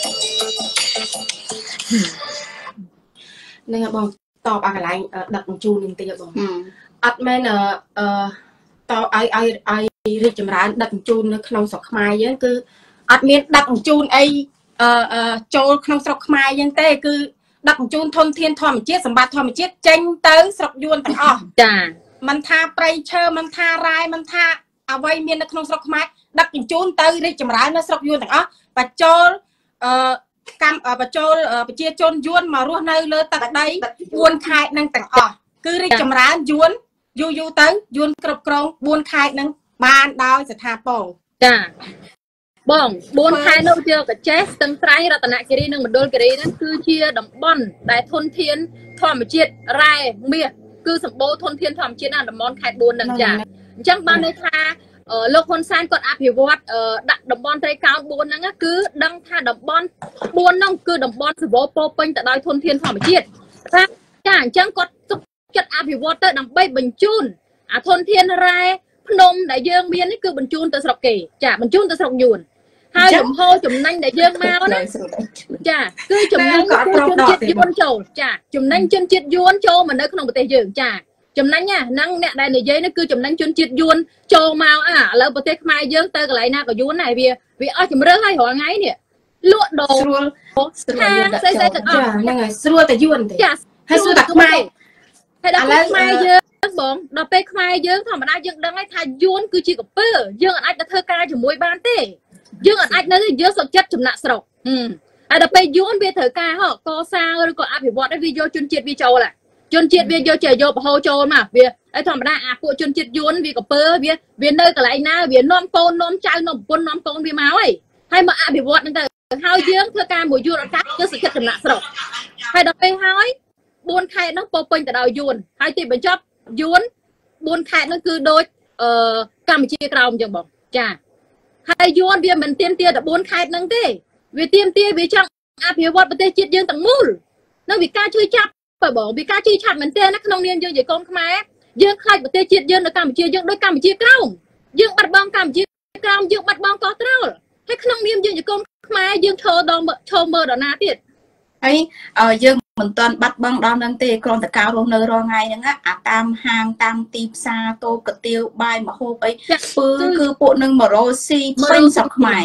នឹងបងតបអាកន្លែងដឹកជញ្ជូននឹងតិចបងអត់មែនតឲ្យរីកចម្រើនដឹកជញ្ជូននៅក្នុងស្រុកខ្មែរយើងគឺអត់មានដឹកជញ្ជូនអីចូលក្នុងស្រុកខ្មែរយើងទេគឺដឹកជញ្ជូនធនធានធម្មជាតិសម្បត្តិធម្មជាតិចេញទៅស្រុកយួនទាំងអស់ចាមិនថាព្រៃឈើមិនថារ៉ែមិនថាអ្វីមាននៅក្នុងស្រុកខ្មែរដឹកជញ្ជូនទៅរីកចម្រើននៅស្រុកយួនទាំងអស់បញ្ចូលបញ្ចូលប្រជាជនយួនមករស់នៅលើទឹកដី4ខេត្តនឹងទាំងអស់គឺរីកចម្រើនយួនយូរទៅយួនគ្រប់គ្រង4ខេត្តនឹងបានដោយស្ថាពរចាបង4ខែនោះជាកញ្ចេះស្ទឹងត្រែងរតនគិរីនិងមណ្ឌលគិរីហ្នឹងគឺជាតំបន់ដែលធនធានធម្មជាតិរ៉ែមាសគឺសម្បូរធនធានធម្មជាតិណាតំបន់ខេត្ត4ហ្នឹងចាអញ្ចឹងបានន័យថាលោកហ៊ុនសែនគាត់អភិវឌ្ឍដាក់តំបន់ត្រីកោណ4ហ្នឹងគឺដឹងថាតំបន់4ហ្នឹងគឺតំបន់សវោពោពេញទៅដោយធនធានធម្មជាតិថាចាអញ្ចឹងគាត់ទុកចិត្តអភិវឌ្ឍទៅដើម្បីបញ្ជូនអាធនធានរ៉ែភ្នំដែលយើងមាននេះគឺបញ្ជូនទៅស្រុកគេចាបញ្ជូនទៅស្រុកយួនហើយលំហូរចំណេញដែលយើងមកណាចាគឺចំណេញគឺជនជាតិយួនចូលចាចំណេញជនជាតិយួនចូលមកនៅក្នុងប្រទេសយើងចាចំណេញហ្នឹងអ្នកដែលនិយាយនេះគឺចំណេញជនជាតិយួនចូលមកឥឡូវប្រទេសខ្មែរយើងទៅកន្លែងណាក៏យួនដែរវាអស់ជំរឿនហើយរាល់ថ្ងៃនេះលក់ដូរស្រួលស្អីទាំងអស់ហ្នឹងហើយស្រួលតែយួនទេហើយស្រួលតែខ្មែរហើយដល់ពេលខ្មែរយើងបងដល់ពេលខ្មែរយើងធម្មតាយើងដឹងហើយថាយួនគឺជាកពើយើងអាចទៅធ្វើការជាមួយបានទេយើងអាចនៅយើងសុខចិត្តចំណាក់ស្រុកហើយដល់ពេលយួនវាត្រូវការកសាងឬក៏អភិវឌ្ឍឲ្យវាយកជនជាតិវាចូលជនជាតិវាយកជាយកបហូរចូលមកវាហើយធម្មតាអាពួកជនជាតិយួនវាកពើវានៅកន្លែងណាវានាំកូននាំចៅនាំប្រពន្ធនាំកូនវាមកហើយមកអភិវឌ្ឍហ្នឹងទៅហើយយើងធ្វើការមួយយួនអត់កាត់យើងសុខចិត្តចំណាក់ស្រុកហើយដល់ពេលហើយ4ខេត្តហ្នឹងពោពេញទៅដោយយួនហើយទីបញ្ចប់យួន4ខេត្តហ្នឹងគឺដូចកម្ពុជាក្រោមអញ្ចឹងបងចាហើយយួនវាមិនទៀមទាតែ4ខេត្តហ្នឹងទេវាទៀមទាវាចង់អភិវឌ្ឍប្រទេសជាតិយើងទាំងមូលនឹងវាការជួយចាប់បងវាការជួយឆាប់មែនទេណាក្នុងនាមយើងជាកូនខ្មែរយើងខ្លាចប្រទេសជាតិយើងនៅកម្ពុជាយើងដូចកម្ពុជាក្រោមយើងបាត់បង់កម្ពុជាក្រោមយើងបាត់បង់កោះត្រល់ហើយក្នុងនាមយើងជាកូនខ្មែរយើងឈរមើលដល់ណាទៀតហើយយើងមិនទាន់បាត់បង់ដល់នឹងទេគ្រាន់តែការរស់នៅរាល់ថ្ងៃហ្នឹងអាតាមហាងតាមទីផ្សារតូបកាទៀវបាយម្ហូបអីគឺពួកនឹងមករស់ស៊ីពេញស្រុកខ្មែរ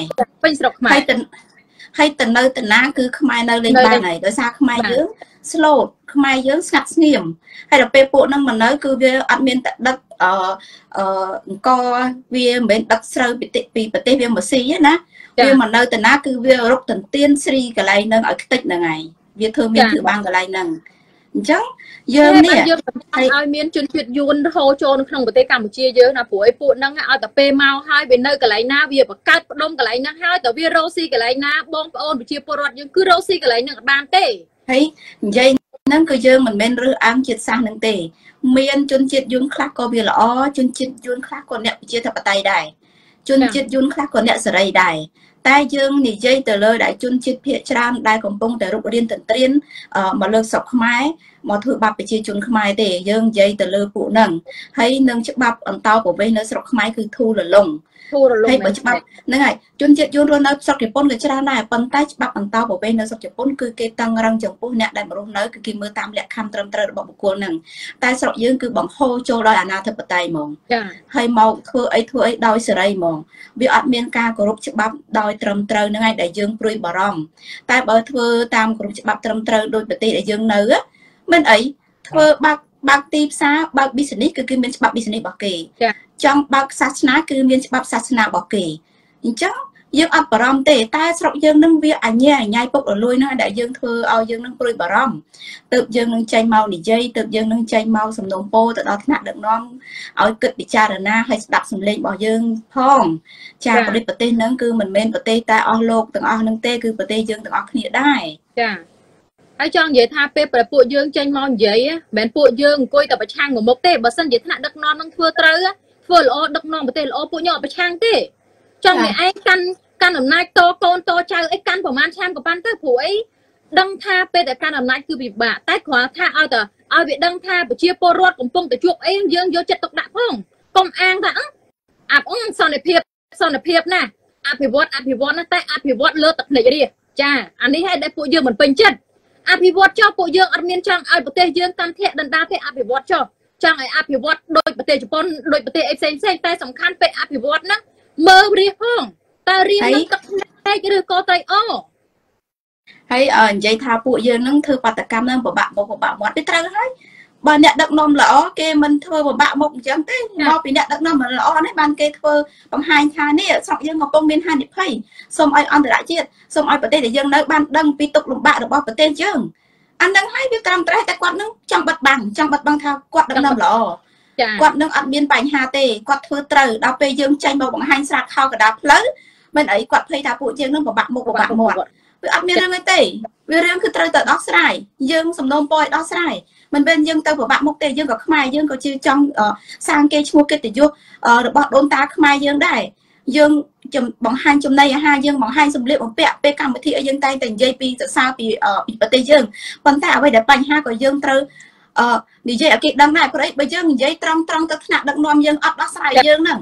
ហើយទៅនៅតាណាគឺខ្មែរនៅលេងបានហើយដោយសារខ្មែរយើងស្លូតខ្មែរយើងស្ងាត់ស្ងៀមហើយដល់ពេលពួកនឹងមកនៅគឺវាអត់មានតែដឹកអង្គវាមិនមែនដឹកស្រូវពីប្រទេសវាមកស៊ីណាវាមកនៅតាណាគឺវារកទន្ទានស្រីកន្លែងហ្នឹងឲ្យខ្ទេចហ្នឹងហើយវាធ្វើមានកន្លែងហ្នឹងអញ្ចឹងយើងនេះយើងឲ្យមានជនជាតិយួនហូរចូលនៅក្នុងប្រទេសកម្ពុជាយើងណាព្រោះឯពួកហ្នឹងឲ្យតែពេលមកហើយវានៅកន្លែងណាវាបង្កើតផ្ដុំកន្លែងហ្នឹងហើយតែវារស់ស៊ីកន្លែងណាបងប្អូនប្រជាពលរដ្ឋយើងគឺរស់ស៊ីកន្លែងហ្នឹងអត់បានទេហើយនិយាយហ្នឹងគឺយើងមិនមែនរើសអើងជាតិសាសន៍ហ្នឹងទេមានជនជាតិយួនខ្លះក៏វាល្អជនជាតិយួនខ្លះក៏អ្នកប្រជាធិបតេយ្យដែរជនជាតិយួនខ្លះក៏អ្នកសេរីដែរតែយើងនិយាយទៅលើដែលជនជាតិភាគច្រើនដែលកំពុងតែរុករៀនទន្ទ្រានមកលើស្រុកខ្មែរមកធ្វើបាបប្រជាជនខ្មែរទេយើងនិយាយទៅលើពួកហ្នឹងហើយនឹងច្បាប់អន្តោប្រវេសន៍នៅស្រុកខ្មែរគឺធូររលុងហើយបើច្បាប់ហ្នឹងហើយជនជាតិយួនរស់នៅស្រុកជប៉ុនក៏ច្រើនដែរប៉ុន្តែច្បាប់អន្តោប្រវេសន៍នៅស្រុកជប៉ុនគឺគេតឹងរឹងចំពោះអ្នកដែលរស់នៅគឺគេមើលតាមលក្ខខណ្ឌត្រឹមត្រូវរបស់បុគ្គលហ្នឹងតែស្រុកយើងគឺបង្ហូរចូលដោយអាណាធិបតេយ្យហ្មងហើយមកធ្វើអីដោយសេរីហ្មងវាអត់មានការគោរពច្បាប់ដោយត្រឹមត្រូវហ្នឹងហើយដែលយើងព្រួយបារម្ភតែបើធ្វើតាមគោរពច្បាប់ត្រឹមត្រូវដោយប្រទេសដែលយើងនៅមិនអីធ្វើបើកទីផ្សារបើក business គឺមានច្បាប់ business របស់គេចង់បើកសាសនាគឺមានច្បាប់សាសនារបស់គេអញ្ចឹងយើងអត់បារម្ភទេតែស្រុកយើងនឹងវាអញ្ញាយពុករលួយហ្នឹងដែលយើងធ្វើឲ្យយើងនឹងព្រួយបារម្ភទើបយើងនឹងចេញមកនិយាយទើបយើងនឹងចេញមកសំណូមពរទៅដល់ថ្នាក់ដឹកនាំឲ្យគិតពិចារណាឲ្យស្ដាប់សំឡេងរបស់យើងផងចាប្រទេសហ្នឹងគឺមិនមែនប្រទេសតែអស់លោកទាំងអស់ហ្នឹងទេគឺប្រទេសយើងទាំងអស់គ្នាដែរចាហើយចង់និយាយថាពេលប្រពួកយើងចេញមកនិយាយមិនមែនពួកយើងអង្គុយតែប្រឆាំងមុខទេបើសិនជាថ្នាក់ដឹកនាំនឹងធ្វើត្រូវធ្វើល្អដឹកនាំប្រទេសល្អពួកយើងអត់ប្រឆាំងទេចង់ឲ្យឯងកាន់អំណាចតកូនតចៅអីកាន់ប្រហែលឆ្នាំក៏បានទៅព្រោះអីដឹងថាពេលតែកាន់អំណាចគឺពិបាកតែគ្រាន់ថាឲ្យវាដឹងថាប្រជាពលរដ្ឋកំពុងតែជួបអីយើងយកចិត្តទុកដាក់ផងកុំអាងថាសន្តិភាពណាអភិវឌ្ឍណាតែអភិវឌ្ឍលើទឹកភ្នែករាចាអានេះឲ្យតែពួកយើងមិនពេញចិត្តអភិវឌ្ឍចុះពួកយើងអត់មានចង់ឲ្យប្រទេសយើងកាន់ធាក់ដណ្ដើមទេអភិវឌ្ឍចុះចង់ឲ្យអភិវឌ្ឍដោយប្រទេសជប៉ុនដោយប្រទេសអីផ្សេងតែសំខាន់ពេលអភិវឌ្ឍហ្នឹងមើលរៀបផងតើរៀបនឹងទឹកភ្នែកឬក៏ត្រីអហើយនិយាយថាពួកយើងនឹងធ្វើបាតកម្មនឹងពិបាកមុខពិបាកមាត់វាត្រូវហើយបើអ្នកដឹកនាំល្អគេមិនធ្វើពិបាកមុខអញ្ចឹងទេមកពីអ្នកដឹកនាំល្អនេះបានគេធ្វើបង្ហាញថានេះស្រុកយើងកំពុងមានហានិភ័យសូមឲ្យអន្តរជាតិសូមឲ្យប្រទេសដែលយើងនៅបានដឹងពីទុក្ខលំបាករបស់ប្រទេសយើងអានឹងហើយវាត្រឹមត្រូវតែគាត់នឹងចង់បិទបាំងថាគាត់ដឹកនាំល្អគាត់នឹងអត់មានបញ្ហាទេគាត់ធ្វើត្រូវដល់ពេលយើងចេញមកបង្ហាញស្រាខោកដាផ្លូវមិនអីគាត់ភ័យថាពួកយើងនឹងពិបាកមុខពិបាកមាត់វាអត់មានរឿងអីទេវារឿងគឺត្រូវតែដោះស្រាយយើងសំណូមពរឲ្យដោះស្រាយមិនមែនយើងទៅពិបាកមុខទេយើងក៏ខ្មែរយើងក៏ជាចង់សាងគេឈ្មោះកិត្តិយសរបស់ដូនតាខ្មែរយើងដែរយើងបង្ហាញចំណីអាហារយើងបង្ហាញសម្លៀកបំពាក់ពេលកម្មវិធីឲ្យយើងតែងតែនិយាយពីសរសើរពីប្រទេសយើងប៉ុន្តែអ្វីដែលបញ្ហាក៏យើងត្រូវនិយាយឲ្យគេដឹងដែរព្រោះអីបើយើងនិយាយត្រង់ទៅថ្នាក់ដឹកនាំយើងអត់ដោះស្រាយយើងហ្នឹង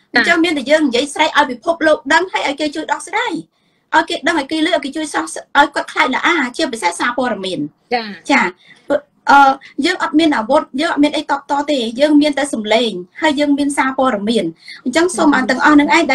Cho miền thì dương vậy say ai bị phốp lục đâm hay ai kêu chui đọc say ai kêu đâm ai kêu lưỡi ai kêu chui sao ai quật khai là chưa bị sai sao por miền chả dương ở miền nào vốn dương ở miền ấy to thì dương miền tới sầm lên hay dương miền sao por miền chẳng xong ăn từng ăn những ai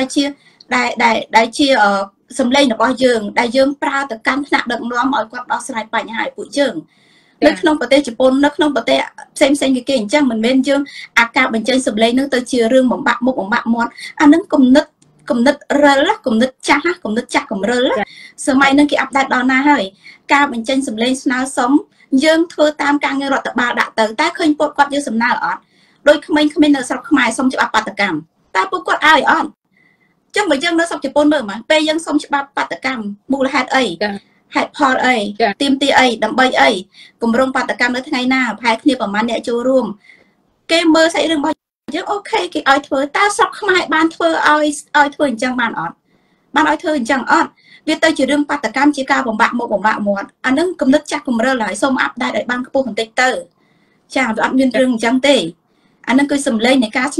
đại chia ở sầm lên là bao dương đại dương pra từ căn nặng đựng nó mọi quật đọc say bài hại bụi dương nước nông bờ tây chụp bồn nước nông bờ tây xem cái chẳng mình bên dương ca bên trên sầm lên nước tới chia rương bóng bạc món nước cùng nứt rơ lắc cùng nứt chặt cùng rơ lắc sơ mai nâng cái áp đặt đó na hơi ca bên trên sầm lên nào sống dương thưa tam càng nghe rõ tập ba đã tới ta khơi bột quạt dương sầm nào ở đôi mình ở sau mai xong chụp áp bát cam ta bột quạt ai on chẳng bởi dương nó xong chụp bồn mờ mà bây dương xong chụp áp bát cam mù là hạt ấy hãy phò ấy tìm tì ấy đầm bay ấy cùng rong bát cam nữa ngày nào phải kia ở màn nhẹ châu ruộng cái mơ sẽ đừng bao giờ ok cái ai thưa ta sắp không ai ban thưa ai thưa chẳng bàn ai thưa chẳng on việc tôi chỉ đừng bát cam chỉ cao bằng bạn một anh nâng cầm đất chắc cùng rơ lại xong áp đại ban cái bộ hình tịch tờ chào đoạn viên rừng chẳng tệ anh nâng cứ sầm lên này cá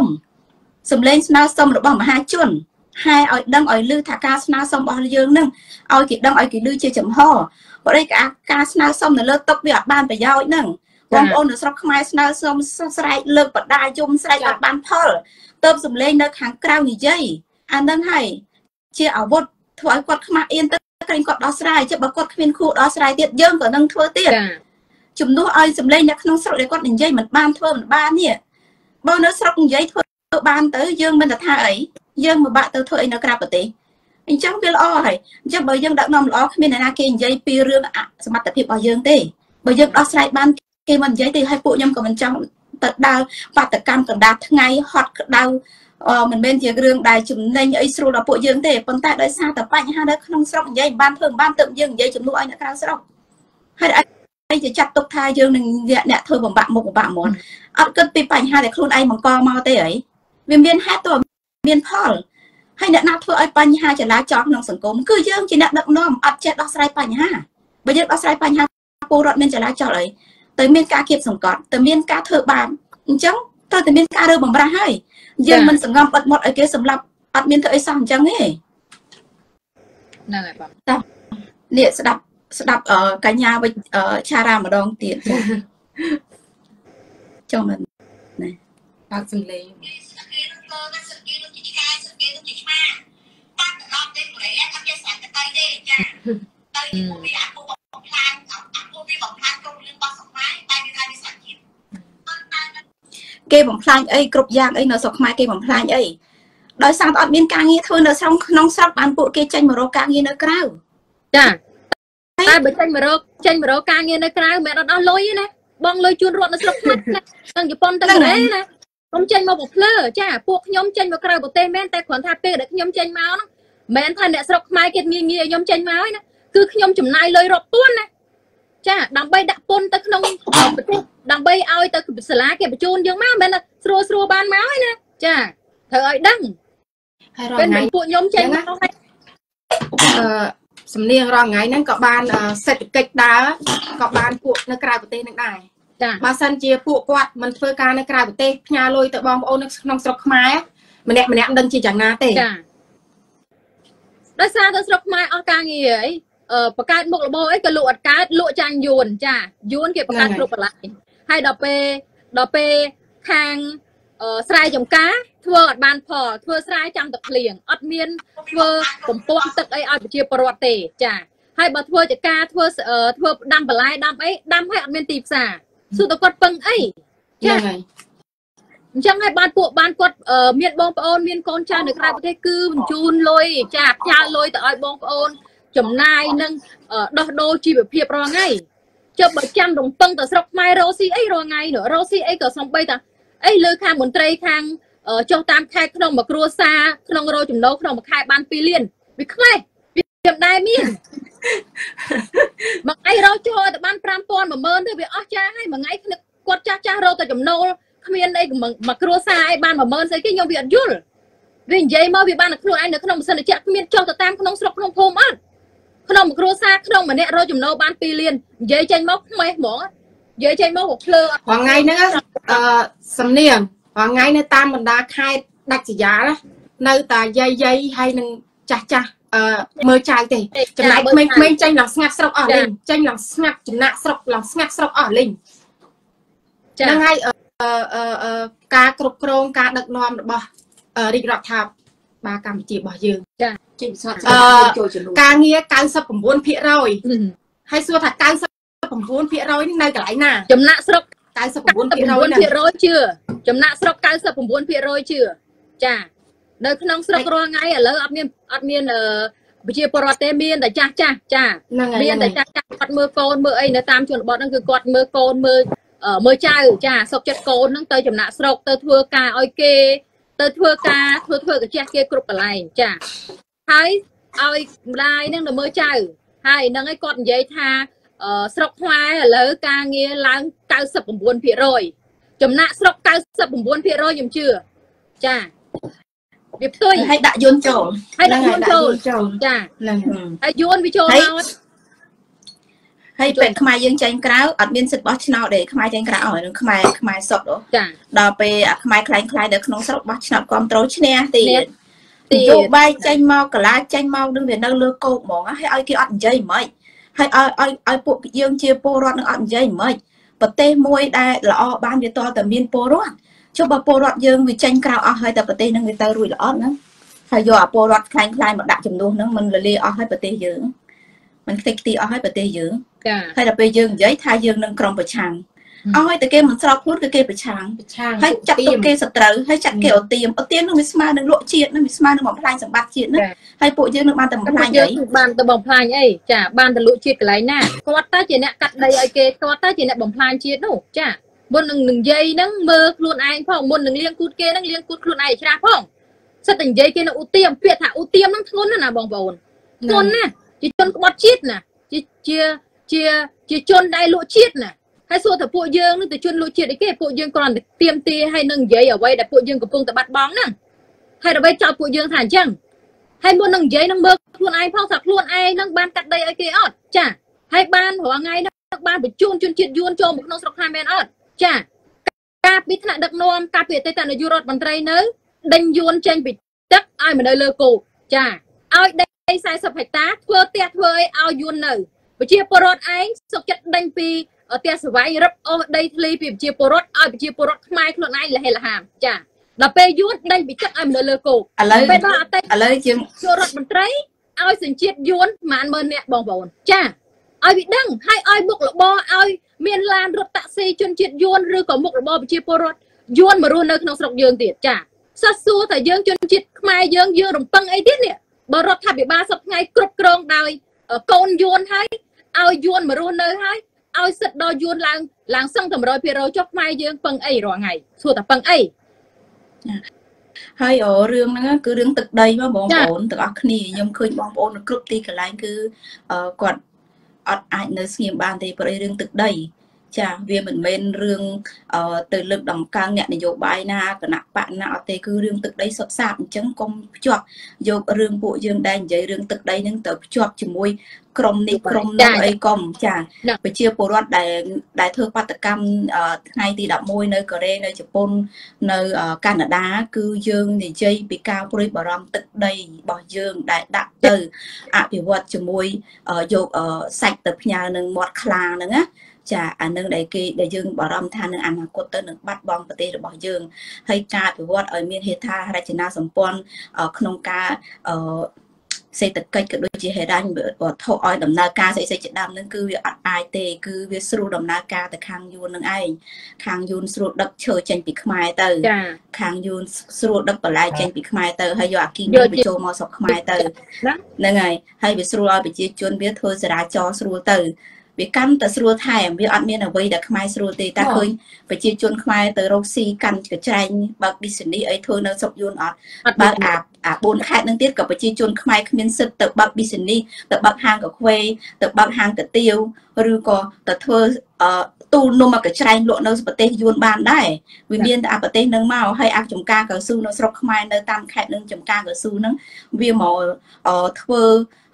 sầm lên rồi bỏ mà hai chuồn hai ở đăng ở lư thả ca sna xong bao dương nâng ở kịp đăng ở kịp lư chia chấm ho ở đây cả ca sna xong là lơ tóc việc ban phải giao nâng còn ôn ở sau mai sna xong sai lơ bật đai chung sai bật ban thol tôm dùng lên nơi hàng cao như dây anh nâng hay chia ở bột thoại quạt khmer yên tất cả quạt đó sai chứ bật quạt khmer khu đó sai tiệt dương còn nâng thua tiệt chùm đua ơi dùng lên nhắc không sợ để quạt đỉnh dây mình ban thua mình ban nè bao nó sau giấy thua ban tới dương bên là tha ấy dương mà bạn tôi thôi nó cà bờ tê anh chẳng biết lo hay chứ bởi dương đã nằm lo khi này kia dây pi rương mặt tập hiệp bảo dương tê bởi dương đó sai ban khi mình giấy thì hai phụ nhâm của mình trong tật đau và tật cam còn đạt ngay hoặc đau mình bên chia rương đài chùm nên ấy sưu là phụ dương tê còn tại đây xa tập bánh ha đấy không xong dây ban thường ban tự dương dây chùm nuôi anh đã cao xong hay đây chỉ chặt tục thai dương đừng nhẹ thôi bằng bạn muốn ăn cân pi bánh ha để khuôn anh bằng co mau tê ấy viêm biên hát tuổi miền Paul hay nè nát thưa ai bánh ha chỉ lá chọn nông sản cốm cứ dương chỉ nè đậm nom ắt chết đo sai bánh ha bây giờ đo sai bánh ha po rọt miền chỉ lá chọn ấy tới miền cá kiệp sủng cọt tới miền cá thợ bàn trắng tới miền cá rơ bằng ra hay dương mình sủng ngâm bật một ở kia sủng lập ắt miền thợ ấy xong trắng ấy nè liệt sẽ đập ở cả nhà với cha ra mà đong tiền cho mình này bác dừng lên kê bằng plan ấy cục giang ấy nó sọc mai kê bằng plan ấy đôi sang ở bên ca nghe thôi nó xong nông sắp bán bộ kê tranh mà rô ca nghe nó cao chà ta bởi tranh mà rô ca nghe nó cao mẹ nó lôi nè bong lôi chuôn ruột nó sọc mắt nè tăng Japan tăng đấy nè không tranh mà một lơ chà buộc nhóm tranh mà cao bộ tê men tay khoản tháp để nhóm tranh máu nó mẹ thân để sọc mai kê nghe nhóm tranh máu nè cứ nhóm chùm nai lôi rọt tuôn nè chà đằng bay đặt pôn ta không đằng bay ao ta cứ lá kẹp chôn dương máu bên là xua ban máu nè chà thời đăng bên mình phụ nhóm tranh máu sầm niên rồi ngày nắng có ban sệt kịch đá có ban phụ nơi cài của tên nước này mà sân chia phụ quạt mình phơi ca nơi cài của tên nhà lôi tự bom ôn nông sọc máy mình đẹp đừng chỉ chẳng na tê đó sao tôi sọc máy ở ca gì ấyประกาศหมกระโบไอ้กระโหลกการโลจางโยนจ้าโยนเก็บประกาศกลุ่มอะไรให้ดอกเปทางสายจมก้าทัวร์บานพอทัวร์สายจำตะเลียงอัดเมียนทัวร์ผมปวดตึกไอ้เอาไปเชียร์ประวัติจ้าให้บัตรทัวร์จากกาทัวร์ดำปลายดำให้อัดเมียนตีบสาสุดตะกดปังไอ้จ้าจังให้บานปวดบานกดเมียนบองปอนเมียนกอนชาในกลางประเทศคือจูนลอยจากชาลอยแต่ไอ้บองปอนจมนายนึงดอกโดจีแบบเพียบรอไงเจอแบบจำดงปังแต่สกไม่โรซี่ไอรอไงเนอะโรซี่ไอก็ส่งไปแต่ไอเลือข้างบนเตยข้างจงตามแค่ขนมมะกรัวซาขนมโรจุ่มโนขนมมะไข่บานปีเลียนวิเคราะห์วิเตรียมได้มีนมะไอเราโจแต่บ้านปรามปอนมาเมินเธอไปอ้อจ้าให้มะไงกดจ้าโรแต่จุ่มโนขมิ้นไอมะกรัวซาไอบ้านมาเมินใส่กี่ยงเวียนยุ่ลวิ่งใจมาวิบ้านขนมไอเนอะขนมสนิทจะขมิ้นจงแต่ตามขนมสกขนมพมอ่ะขนมครัวซาขนมมันเนี่ยเราจุ่มโนบ้านปีเลียนเย้ใจมกไม่หมอเย้ใจมกหกเพลอ hoàng ngày nữa sầm niềng hoàng ngày nữa tam mình đã khai ដាច់ស្រយាលនៅតែយាយហើយនឹងចាស់មើលចៅទេចំណែកក្មេងៗចេញឡើងស្ងាត់ស្រុកអស់លេងចេញឡើងស្ងាត់ចំណាក់ស្រុកឡើងស្ងាត់ស្រុកអស់លេងហ្នឹងហើយការគ្រប់គ្រងការដឹកនាំរបស់រាជរដ្ឋាភិបាលកម្ពុជារបស់យើងចាចេញស្ងាត់ចូលជំនួសការងារ99% ហើយសួរថា99% នេះនៅកន្លែងណាចំណាក់ស្រុក99% ជឿចំណាក់ស្រុក99% ជឿចានៅក្នុងស្រុករាល់ថ្ងៃឥឡូវអត់មានប្រជាពលរដ្ឋទេមានតែចាស់ចាមានតែចាស់គាត់មើលកូនមើលអីនៅតាមជនបទហ្នឹងគឺគាត់មើលកូនមើលចៅចាសុកចិត្តកូនហ្នឹងទៅចំណាក់ស្រុកទៅធ្វើការឲ្យគេទៅធ្វើការធ្វើកាជះគេគ្រប់កន្លែងចាហើយឲ្យម្ដាយហ្នឹងទៅមើលចៅហើយហ្នឹងឯងគាត់និយាយថាស្រុកខ្មែរឥឡូវការងារឡើង99% ចំណាក់ស្រុក99% ខ្ញុំជឿចាវាផ្ទុយឲ្យដាក់យួនចូលចាហើយយួនវាចូលមកហើយពេលខ្មែរយើងចេញក្រៅអត់មានសិទ្ធិបោះឆ្នោតទេខ្មែរចេញក្រៅឲ្យនឹងខ្មែរសុកដល់ពេលអាខ្មែរខ្លាយនៅក្នុងស្រុកបោះឆ្នោតគ្រប់ត្រូលឈ្នះទៀតយោបាយចេញមកកលាចេញមកនឹងវានៅលើគោកហ្មងហើយឲ្យគេអត់និយាយហ្មងហើយឲ្យពួកយើងជាពលរដ្ឋនឹងអត់និយាយហ្មងប្រទេសមួយដែលល្អបានវាតតែមានពលរដ្ឋចុះបើពលរដ្ឋយើងវាចេញក្រៅអស់ហើយតែប្រទេសនឹងវាទៅរួចល្អហ្នឹងហើយយកអាពលរដ្ឋខ្លាញ់មកដាក់ចំនួនហ្នឹងมันលលាអស់ហើយប្រទេសយើងมันខ្ទេចខ្ទីអស់ហើយប្រទេសយើងហើយដល់ពេលយើងនិយាយថាយើងនឹងក្រុមប្រឆាំងឲ្យតែគេមិនស្របខ្លួនគឺគេប្រឆាំងហើយចាត់ទុកគេសត្រូវហើយចាត់គេឧទាមនឹងវាស្មើនឹងលក់ជាតិនឹងវាស្មើនឹងបំផ្លាញសម្បត្តិជាតិហ្នឹងហើយពួកយើងនឹងបានតែបំផ្លាញអីបានតែបំផ្លាញអីចាបានតែលក់ជាតិកន្លែងណាគាត់តែជាអ្នកកាត់ដីឲ្យគេគាត់តែជាអ្នកបំផ្លាញជាតិនោះចាមុននឹងនិយាយហ្នឹងមើលខ្លួនឯងផងមុននឹងលៀងគូតគេហ្នឹងលៀងគូតខ្លួនឯងច្រាស់ផងសិតតែនិយាយគេនៅឧទាមពាក្យថាឧទាមហ្នឹងធ្ងន់ណាស់បងប្អូនធ្ងន់ណាស់ជាជនក្បត់ជាតិណាជាជនដែលលក់ជាតិណាហើយសួរថាពួកយើងនឹងទៅជនលក់ជាតិអីគេពួកយើងគ្រាន់តែទៀមទាហើយនឹងនិយាយអ្វីដែលពួកយើងកំពុងតែបាត់បង់ហ្នឹងហើយអ្វីចោទពួកយើងថាអញ្ចឹងហើយមុននឹងនិយាយនឹងមើលខ្លួនឯងផងថាខ្លួនឯងនឹងបានកាត់ដីឲ្យគេអត់ចាហើយបានរាល់ថ្ងៃហ្នឹងបានបញ្ជូនជនជាតិយួនចូលមកក្នុងស្រុកខ្មែរមែនអត់ចាការពីថ្នាក់ដឹកនាំការពីអតីតនាយករដ្ឋមន្ត្រីនៅដេញយួនចេញពីទឹកឲ្យមកនៅលើគោកចាឲ្យដី40ហិកតាធ្វើផ្ទះធ្វើឲ្យយួននៅប្រជាពលរដ្ឋឯងសុខចិត្តដេញពីផ្ទះសវ័យរឹបអូសដីធ្លីពីប្រជាពលរដ្ឋឲ្យប្រជាពលរដ្ឋខ្មែរខ្លួនឯងលះលហាមចាដល់ពេលយួនដេញពីទឹកឲ្យមកនៅលើគោកពេលដល់អតីតឥឡូវជាងរដ្ឋមន្ត្រីឲ្យសញ្ជាតិយួនប្រហែល10000នាក់បងប្អូនចាឲ្យវាដឹងហើយឲ្យមុខរបរឲ្យមានឡានរថតាក់ស៊ីជនជាតិយួនឬក៏មុខរបរប្រជាពលរដ្ឋយួនមករស់នៅក្នុងស្រុកយើងទៀតចាសួរថាយើងជនជាតិខ្មែរយើងរំពឹងអីទៀតនេះបើរដ្ឋាភិបាលសប្តាហ៍គ្រប់គ្រងដោយកូនយួនហើយឲ្យយួនមករស់នៅហើយឲ្យសិទ្ធដល់យួនឡើងសឹងតែ100%ចុះខ្មែរយើងពឹងអីរាល់ថ្ងៃសួរតែពឹងអីហើយរឿងហ្នឹងគឺរឿងទឹកដីមកបងប្អូនទាំងអស់គ្នាខ្ញុំឃើញបងប្អូនគ្រប់ទីកន្លែងគឺគាត់អត់អាចនៅស្ងៀមបានទេព្រោះរឿងទឹកដីចាវាមិនមែនរឿងទៅលើកដំកើងអ្នកនយោបាយណាគណៈបកណាអត់ទេគឺរឿងទឹកដីសុទ្ធសាធអញ្ចឹងកុំភ្ជាប់យករឿងពួកយើងដែលនិយាយរឿងទឹកដីហ្នឹងទៅភ្ជាប់ជាមួយក្រុមនេះក្រុមនោះអីកុំចាប្រជាពលរដ្ឋដែលធ្វើបាតកម្មថ្ងៃទី11នៅកូរ៉េនៅជប៉ុននៅកាណាដាគឺយើងនិយាយពីការព្រួយបារម្ភទឹកដីរបស់យើងដែលដាក់ទៅអភិវឌ្ឍជាមួយយកសាច់ទៅផ្ញើនឹងមាត់ខ្លាហ្នឹងណាចាអានឹងដែលយើងបារម្ភថានឹងអនាគតទៅនឹងបាត់បង់ប្រទេសរបស់យើងហើយការអភិវឌ្ឍឲ្យមានហេដ្ឋារចនាសម្ព័ន្ធក្នុងការសេដ្ឋកិច្ចក៏ដូចជាហេរញ្ញវត្ថុឲ្យដំណើរការស្អីជាដើមហ្នឹងគឺវាអត់អាចទេគឺវាស្រួលដំណើរការទៅខាងយួននឹងឯងខាងយួនស្រួលដឹកឈើចេញពីខ្មែរទៅខាងយួនស្រួលដឹកបន្លែចេញពីខ្មែរទៅហើយយកអាគីមីបញ្ចូលមកស្រុកខ្មែរទៅហ្នឹងហើយវាស្រួលឲ្យប្រជាជនវាធ្វើចរាចរណ៍ស្រួលទៅវាកាន់តែស្រួលថែមវាអត់មានអ្វីដែលខ្មែរស្រួលទេតែឃើញប្រជាជនខ្មែរទៅរកស៊ីកាន់កញ្ច្រែងបើក business អីធ្វើនៅស្រុកយួនអត់បើកអា4ខេត្តនឹងទៀតក៏ប្រជាជនខ្មែរគ្មានសិទ្ធិទៅបើក business ទៅបើកហាងកាហ្វេទៅបើកហាងកាទៀវឬក៏ទៅធ្វើទូលនំមកកញ្ច្រែងលក់នៅប្រទេសយួនបានដែរវាមានតែប្រទេសនឹងមកហើយអាចំការកៅស៊ូនៅស្រុកខ្មែរនៅតាមខេត្តនឹងចំការកៅស៊ូហ្នឹងវាមកធ្វើ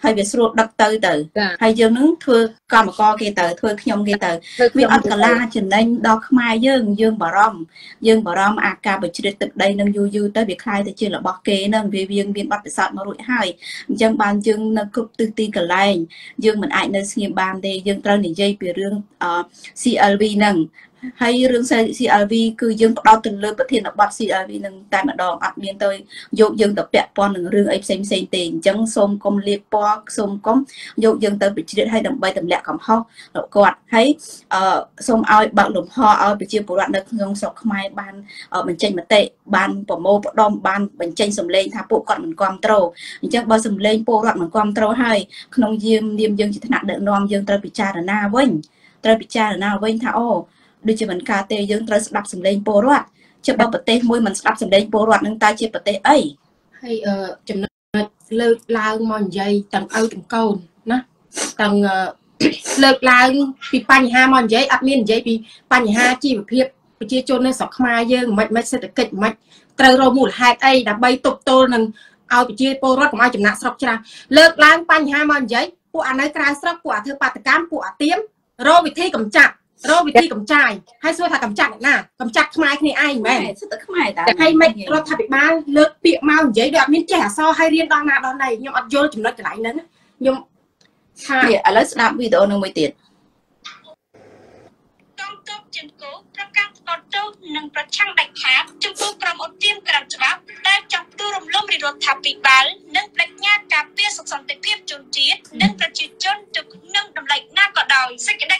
ហើយវាស្រួលដឹកទៅហើយយើងនឹងធ្វើកម្មករគេទៅធ្វើខ្ញុំគេទៅវាអត់កលាចំណេញដល់ខ្មែរយើងបារម្ភអាការបញ្ជ្រាបទឹកដីនឹងយូរទៅវាคล้ายទៅជារបស់គេនឹងវាមានបទពិសោធន៍មករួចហើយអញ្ចឹងបានយើងនៅគ្រប់ទិសទីកន្លែងយើងមិនអាចនៅស្ងៀមបានទេយើងត្រូវនិយាយពីរឿង CLV ហ្នឹងហើយរឿង CLV គឺយើងផ្ដោតទៅលើប្រធានបទ CLV នឹងតែម្ដងអត់មានទៅយកយើងទៅពាក់ព័ន្ធនឹងរឿងអីផ្សេងទេអញ្ចឹងសូមកុំលាបពណ៌សូមកុំយកយើងទៅបញ្ជ្រាបឲ្យដើម្បីទម្លាក់កំហុសរបស់គាត់ហើយសូមឲ្យបើកលំហឲ្យប្រជាពលរដ្ឋនៅក្នុងស្រុកខ្មែរបានបញ្ចេញមតិបានប្រមូលផ្ដុំបានបញ្ចេញសម្លេងថាពួកគាត់មិនគ្រប់គ្រងអញ្ចឹងបើសម្លេងពលរដ្ឋមិនគ្រប់គ្រងហើយក្នុងនាមយើងជាថ្នាក់ដឹកនាំយើងត្រូវពិចារណាវិញថាអូដូចជាមិនការទេយើងត្រូវស្ដាប់សម្លេងពលរដ្ឋជាបើប្រទេសមួយមិនស្ដាប់សម្លេងពលរដ្ឋនឹងតើជាប្រទេសអីហើយចំណុចលើកឡើងមកនិយាយទាំងឪទាំងកូនណាទាំងលើកឡើងពីបញ្ហាមកនិយាយអត់មាននិយាយពីបញ្ហាជីវភាពប្រជាជននៅស្រុកខ្មែរយើងមិនសេដ្ឋកិច្ចមិនត្រូវរកមូលហេតុអីដើម្បីទប់ទល់នឹងឲ្យប្រជាពលរដ្ឋកុំឲ្យចំណាក់ស្រុកច្រើនលើកឡើងបញ្ហាមកនិយាយពួកអានៅក្រៅស្រុកពួកអាធ្វើបាតកម្មពួកអាទៀមរកវិធីកម្ចាត់កម្ចាយហើយសួរថាកម្ចាត់អ្នកណាកម្ចាត់ខ្មែរគ្នាឯងមែនសិតតែខ្មែរតាហើយមិនរដ្ឋាភិបាលលើកពាក្យមកនិយាយដូចអត់មានចេះអសរហើយរៀនដល់ណាដល់ណីខ្ញុំអត់យល់ចំណុចកន្លែងហ្នឹងខ្ញុំថាឥឡូវស្ដាប់វីដេអូនឹងមួយទៀតកងទ័ពជើងគោប្រកាសថ្កោលទោសនិងប្រឆាំងដាច់ខាតចំពោះក្រុមអ៊ុតទៀមក្រៅច្បាប់ដែលចង់ផ្ដួលរំលំរដ្ឋាភិបាលនិងបដិញ្ញាការពារសុខសន្តិភាពជនជាតិនិងប្រជាជនទៅនឹងតម្លៃណាក៏ដោយសេចក្តី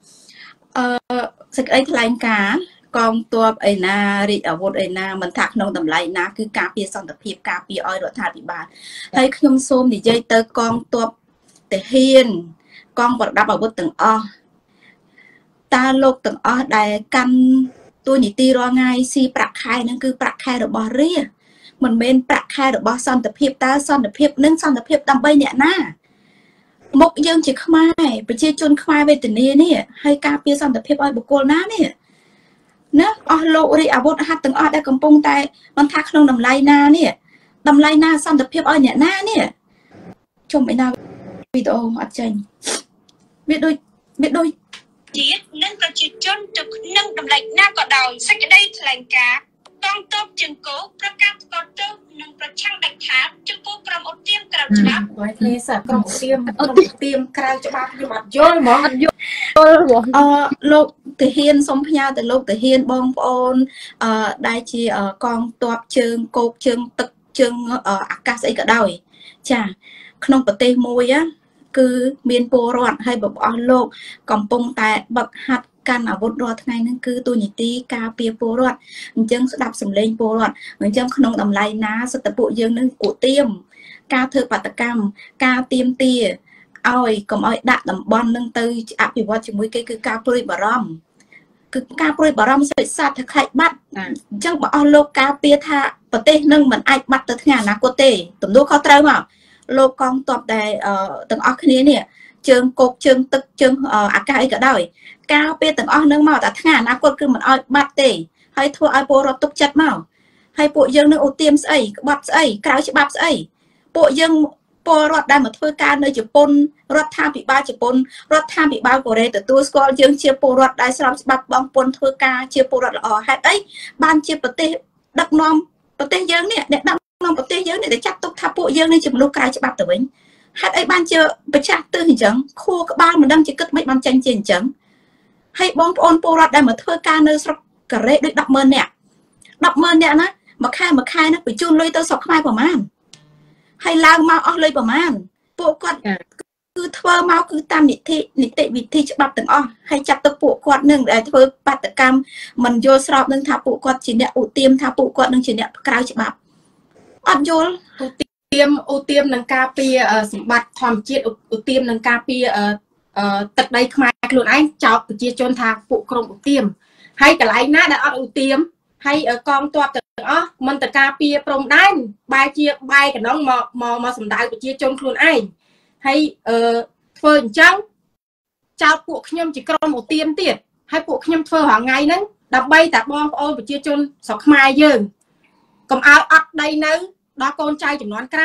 ថ្លែងការណ៍កងទ័ពឯណារាជអាវុធឯណាមិនថាក្នុងតម្លៃណាគឺការពារសន្តិភាពការពារឲ្យរដ្ឋាភិបាលហើយខ្ញុំសូមនិយាយទៅកងទ័ពទាហានកងប្រដាប់អាវុធទាំងអស់តើលោកទាំងអស់ដែលកាន់តួនាទីរាល់ថ្ងៃស៊ីប្រាក់ខែហ្នឹងគឺប្រាក់ខែរបស់រាជមិនមែនប្រាក់ខែរបស់សន្តិភាពតើសន្តិភាពនិងសន្តិភាពដើម្បីអ្នកណាមុខយើងជាខ្មែរប្រជាជនខ្មែរវេទនានេះហើយការពារសន្តិភាពឲ្យបុគ្គលណានេះណាអស់លោករាជអាវុធហត្ថទាំងអស់ដែលកំពុងតែមិនថាក្នុងតម្លៃណានេះតម្លៃណាសន្តិភាពឲ្យអ្នកណានេះជុំឯណាវីដេអូអត់ចេញវាដូចជាតិនិងប្រជាជនទៅនឹងតម្លៃណាក៏ដោយសេចក្តីថ្លែងការណ៍កងទ័ពជើងគោប្រកាសថ្កោលទោសនិងប្រឆាំងដាច់ខាតចំពោះក្រុមអ៊ុតទៀមក្រៅច្បាប់ហើយគ្នាសាក្រុមអ៊ុតទៀមក្រៅច្បាប់ខ្ញុំអត់យល់ហ្មងលោកទាហានសូមផ្ញើទៅលោកទាហានបងប្អូនដែលជាកងទ័ពជើងគោកជើងទឹកជើងអាកាសអីក៏ដោយចាក្នុងប្រទេសមួយគឺមានពលរដ្ឋហើយបងប្អូនលោកកំពុងតែបឹកហាត់កាន់អាវុធរាល់ថ្ងៃហ្នឹងគឺទូនីតិការពារពលរដ្ឋអញ្ចឹងស្ដាប់សម្លេងពលរដ្ឋអញ្ចឹងក្នុងតម្លៃណាសិទ្ធិពួកយើងនឹងឧទាមការធ្វើបាតកម្មការទៀមទាឲ្យកុំឲ្យដាក់តំបន់នឹងទៅអភិវឌ្ឍជាមួយគេគឺការព្រួយបារម្ភសិទ្ធិសត្វថាខ្លាចបាត់អញ្ចឹងបើអស់លោកការពារថាប្រទេសនឹងមិនអាចបាត់ទៅថ្ងៃអនាគតទេទំនួលខុសត្រូវមកលោកកងទ័ពដែលទាំងអស់គ្នានេះជើងគោកជើងទឹកជើងអាកាសអីក៏ដោយការពារទាំងអស់នឹងមកតែថ្ងៃអនាគតគឺមិនឲ្យបាត់ទេហើយធ្វើឲ្យពលរដ្ឋទុកចិត្តមកហើយពួកយើងនឹងឧទាមស្អីក្បត់ស្អីក្រៅច្បាប់ស្អីពួកយើងពលរដ្ឋដែលមកធ្វើការនៅជប៉ុនរដ្ឋាភិបាលជប៉ុនរដ្ឋាភិបាលកូរ៉េទទួលស្គាល់យើងជាពលរដ្ឋដែលស្របច្បាប់បងប្អូនធ្វើការជាពលរដ្ឋល្អហេតុអីបានជាប្រទេសដឹកនាំប្រទេសយើងនេះអ្នកដឹកនាំប្រទេសយើងនេះតែចាត់ទុកថាពួកយើងនេះជាមនុស្សក្រៅច្បាប់ទៅវិញហេតុអីបានជាប្រឆាំងទើសអញ្ចឹងខួរក្បាលមិនដឹងជាគិតមិនបានចាញ់ជាអញ្ចឹងហើយបងប្អូនពលរដ្ឋដែលមកធ្វើការនៅស្រុកកូរ៉េដូច 100000 នាក់ណាមួយខែណាបញ្ជូនលុយទៅស្រុកខ្មែរប្រហែលហើយឡើងមកអស់លុយប្រហែលពួកគាត់គឺធ្វើមកគឺតាមនីតិវិធីច្បាប់ទាំងអស់ហើយចាត់ទុកពួកគាត់នឹងដែលធ្វើបាតកម្មមិនយល់ស្របនឹងថាពួកគាត់ជាអ្នកឧទាមថាពួកគាត់នឹងជាអ្នកក្រៅច្បាប់អត់យល់ឧទាមនឹងការពារសម្បត្តិធម្មជាតិឧទាមនឹងការពារទឹកដីខ្មែរខ្លួនឯងចោទប្រជាជនថាពួកក្រុមឧទាមហើយកន្លែងណាដែលអត់ឧទាមហើយកងទ័ពទាំងអស់មិនតការពារព្រំដែនបែរជាបែកណ្ដងមកសម្ដៅប្រជាជនខ្លួនឯងហើយធ្វើអញ្ចឹងចោទពួកខ្ញុំជាក្រុមឧទាមទៀតហើយពួកខ្ញុំធ្វើរាល់ថ្ងៃហ្នឹងដើម្បីតែបងប្អូនប្រជាជនស្រុកខ្មែរយើងកុំឲ្យអត់ដីនៅដល់កូនចៅចំនួនក្រោយ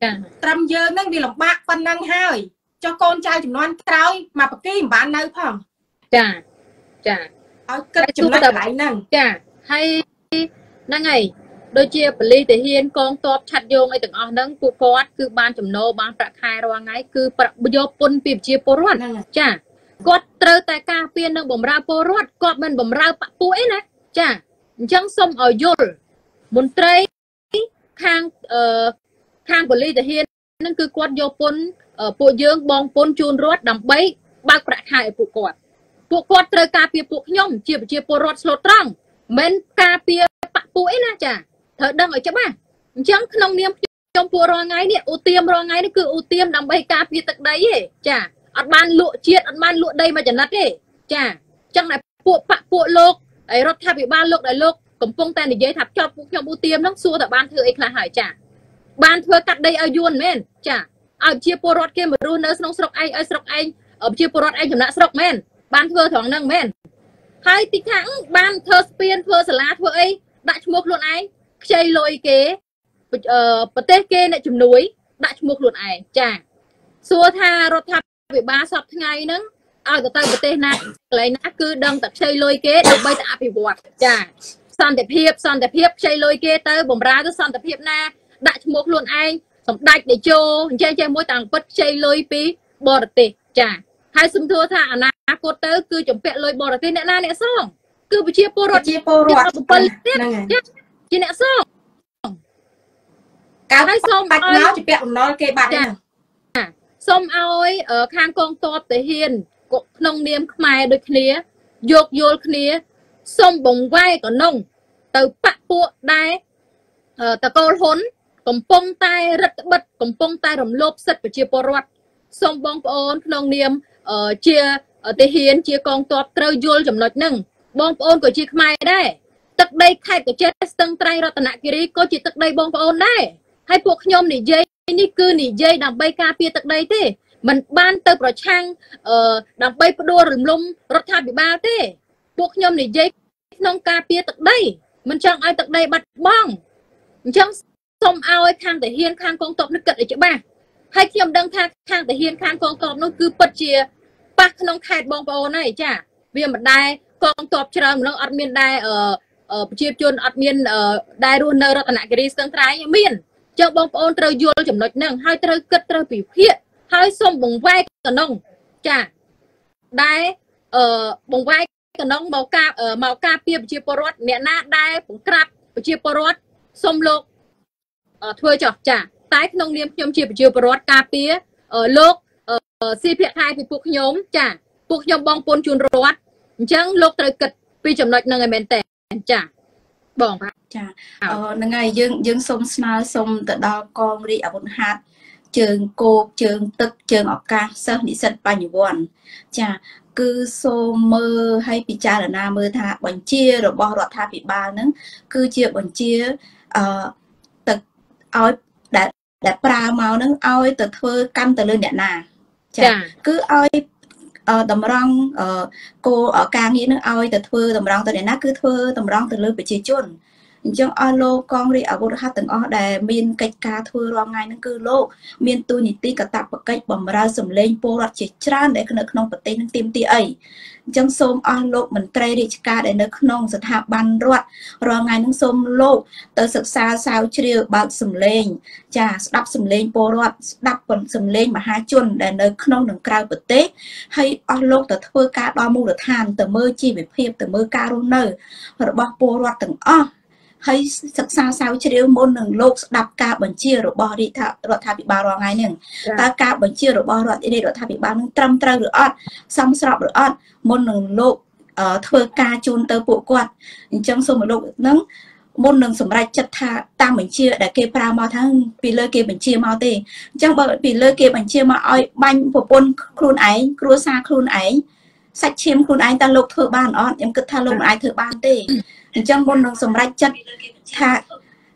ត្រឹមយើងហ្នឹងវាលំបាកប៉ុណ្ណឹងហើយចុះកូនចៅចំនួនក្រោយមកបកីមិនបាននៅផងចាឲ្យគិតចំណុចកន្លែងហ្នឹងចាហើយហ្នឹងហើយដូចជាបលិសទាហានកងទ័ពឆាត់យងអីទាំងអស់ហ្នឹងពួកគាត់គឺបានចំណូលបានប្រាក់ខែរាល់ថ្ងៃគឺយកពន្ធពីប្រជាពលរដ្ឋចាគាត់ត្រូវតែការពារនិងបម្រើពលរដ្ឋគាត់មិនបម្រើបពួកអីណាចាអញ្ចឹងសូមឲ្យយល់មន្ត្រីខាងបលិសទាហានហ្នឹងគឺគាត់យកពន្ធពួកយើងបងពន្ធជូនរដ្ឋដើម្បីបើកប្រាក់ខែឲ្យពួកគាត់ត្រូវការពារពួកខ្ញុំជាប្រជាពលរដ្ឋស្លូតត្រង់មិនការពារបពួកអីណាចាត្រូវដឹងឲ្យច្បាស់អញ្ចឹងក្នុងនាមខ្ញុំពួករងថ្ងៃនេះឧទាមរងថ្ងៃនេះគឺឧទាមដើម្បីការពារទឹកដីទេចាអត់បានលក់ជាតិអត់បានលក់ដីមួយចំណិតទេចាអញ្ចឹងតែពួកលោកហើយរដ្ឋាភិបាលលោកដែលលោកកំពុងតែនិយាយថាចប់ពួកខ្ញុំឧទាមហ្នឹងសួរតែបានធ្វើអីខ្លះហើយចាបានធ្វើកាត់ដីឲ្យយួនមែនចាឲ្យជាពលរដ្ឋគេមករស់នៅក្នុងស្រុកឯងឲ្យស្រុកឯងជាពលរដ្ឋឯងចំណាក់ស្រុកមែនបានធ្វើត្រង់ហ្នឹងមែនហើយទីខាងបានធ្វើស្ពានធ្វើសាលាធ្វើអីដាក់ឈ្មោះខ្លួនឯងខ្ចីលុយគេប្រទេសគេអ្នកជំនួយដាក់ឈ្មោះខ្លួនឯងចាសួរថារដ្ឋាភិបាលសពថ្ងៃហ្នឹងឲ្យទៅប្រទេសណាកន្លែងណាគឺដឹងតែខ្ចីលុយគេដើម្បីតែអភិវឌ្ឍចាសន្តិភាពខ្ចីលុយគេទៅបំរើទៅសន្តិភាពណាដាក់ឈ្មោះខ្លួនឯងសម្ដេចតេជោអញ្ចឹងមួយតាំងពិតខ្ចីលុយពីបរទេសចាហើយសំទោសថាអនាគតទៅគឺចំពាក់លុយបរទេសអ្នកណាអ្នកសងគឺប្រជាពលរដ្ឋទៀតជាអ្នកសងកាលឲ្យសូមបាច់ណោជាពាក់បំណុលគេបាត់ហ្នឹងសូមឲ្យខាងកងទ័ពទាហានក្នុងនាមខ្មែរដូចគ្នាយោគយល់គ្នាសូមបង្វែរកណ្ដុងទៅបាក់ពួកដែរតកូលហ៊ុនកំពុងតែរឹតបន្តឹងកំពុងតែរំលោភសិទ្ធិប្រជាពលរដ្ឋសូមបងប្អូនក្នុងនាមជាទាហានជាកងទ័ពត្រូវយល់ចំណុចហ្នឹងបងប្អូនក៏ជាខ្មែរដែរទឹកដីខេត្តកញ្ចេះស្ទឹងត្រែងរតនគិរីក៏ជាទឹកដីបងប្អូនដែរហើយពួកខ្ញុំនិយាយនេះគឺនិយាយដើម្បីការពារទឹកដីទេមិនបានទៅប្រឆាំងដើម្បីផ្ដួលរំលំរដ្ឋាភិបាលទេពួកខ្ញុំនិយាយក្នុងការពារទឹកដីមិនចង់ឲ្យទឹកដីបាត់បង់អញ្ចឹងសូមឲ្យខាងទាហានខាងកងទ័ពនេះគិតឲ្យច្បាស់ហើយខ្ញុំដឹងថាខាងទាហានខាងកងទ័ពនោះគឺពិតជាប៉ះក្នុងខេត្តបងប្អូនហើយចាវាមិនដែរកងទ័ពច្រើនម្លងអត់មានដែរប្រជាជនអត់មានដែររស់នៅរតនគិរីស្ទឹងត្រែងមានចឹងបងប្អូនត្រូវយល់ចំណុចហ្នឹងហើយត្រូវគិតត្រូវពិភាក្សាហើយសូមបង្វែរកណ្ដុងចាដែរបង្វែរកណ្ដុងមកការពារប្រជាពលរដ្ឋអ្នកណាដែរបង្ក្រាបប្រជាពលរដ្ឋសូមលោកធ្វើចោះចាតែក្នុងនាមខ្ញុំជាប្រជាពលរដ្ឋការពារលោកស៊ីភាគខែពីពួកខ្ញុំចាពួកខ្ញុំបងប្អូនជូនរដ្ឋអញ្ចឹងលោកត្រូវគិតពីចំណុចហ្នឹងឲ្យមែនតើចាបងចាហ្នឹងហើយយើងសូមស្នើសូមទៅដល់កងរាជអាវុធហត្ថជើងគោកជើងទឹកជើងឱកាសសិស្សនិស្សិតបញ្ញវន្តចាគឺសូមមើលឲ្យពិចារណាមើលថាបញ្ជារបស់រដ្ឋាភិបាលហ្នឹងគឺជាបញ្ជាទៅឲ្យដែលប្រើមកហ្នឹងឲ្យទៅធ្វើកម្មទៅលើអ្នកណាចាគឺឲ្យតម្រង់គោលការងារនឹងឲ្យទៅធ្វើតម្រង់ទៅអ្នកណាគឺធ្វើតម្រង់ទៅលើប្រជាជនអញ្ចឹងអស់លោកកងរាជអាវុធហត្ថទាំងអស់ដែលមានកិច្ចការធ្វើរាល់ថ្ងៃហ្នឹងគឺលោកមានទូនីតិកាតព្វកិច្ចបម្រើសម្លេងពលរដ្ឋជាច្រើនដែលនៅក្នុងប្រទេសនឹងទាមទារអីអញ្ចឹងសូមអស់លោកមន្ត្រីរាជការដែលនៅក្នុងស្ថាប័នរដ្ឋរាល់ថ្ងៃហ្នឹងសូមលោកទៅសិក្សាស្រាវជ្រាវបើកសម្លេងចាស្ដាប់សម្លេងពលរដ្ឋស្ដាប់សម្លេងមហាជនដែលនៅក្នុងនិងក្រៅប្រទេសហើយអស់លោកទៅធ្វើការដល់មូលដ្ឋានទៅមើលជីវភាពទៅមើលការរស់នៅរបស់ពលរដ្ឋទាំងអស់ហើយសិក្សាស្រាវជ្រាវមុននឹងលោកស្ដាប់ការបញ្ជារបស់រដ្ឋាភិបាលរាល់ថ្ងៃនេះតើការបញ្ជារបស់រដ្ឋាភិបាលនឹងត្រឹមត្រូវឬអត់សមស្របឬអត់មុននឹងលោកធ្វើការជូនទៅពួកគាត់អញ្ចឹងសូមលោកនឹងមុននឹងសម្រេចចិត្តថាតាមបញ្ជាដែលគេប្រើមកថាពីលើគេបញ្ជាមកទេអញ្ចឹងបើពីលើគេបញ្ជាមកឲ្យបាញ់ប្រពន្ធខ្លួនឯងគ្រួសារខ្លួនឯងសាច់ឈាមខ្លួនឯងតើលោកធ្វើបានអត់ខ្ញុំគិតថាលោកមិនអាចធ្វើបានទេអញ្ចឹងមុននឹងសម្រេចចិត្តថា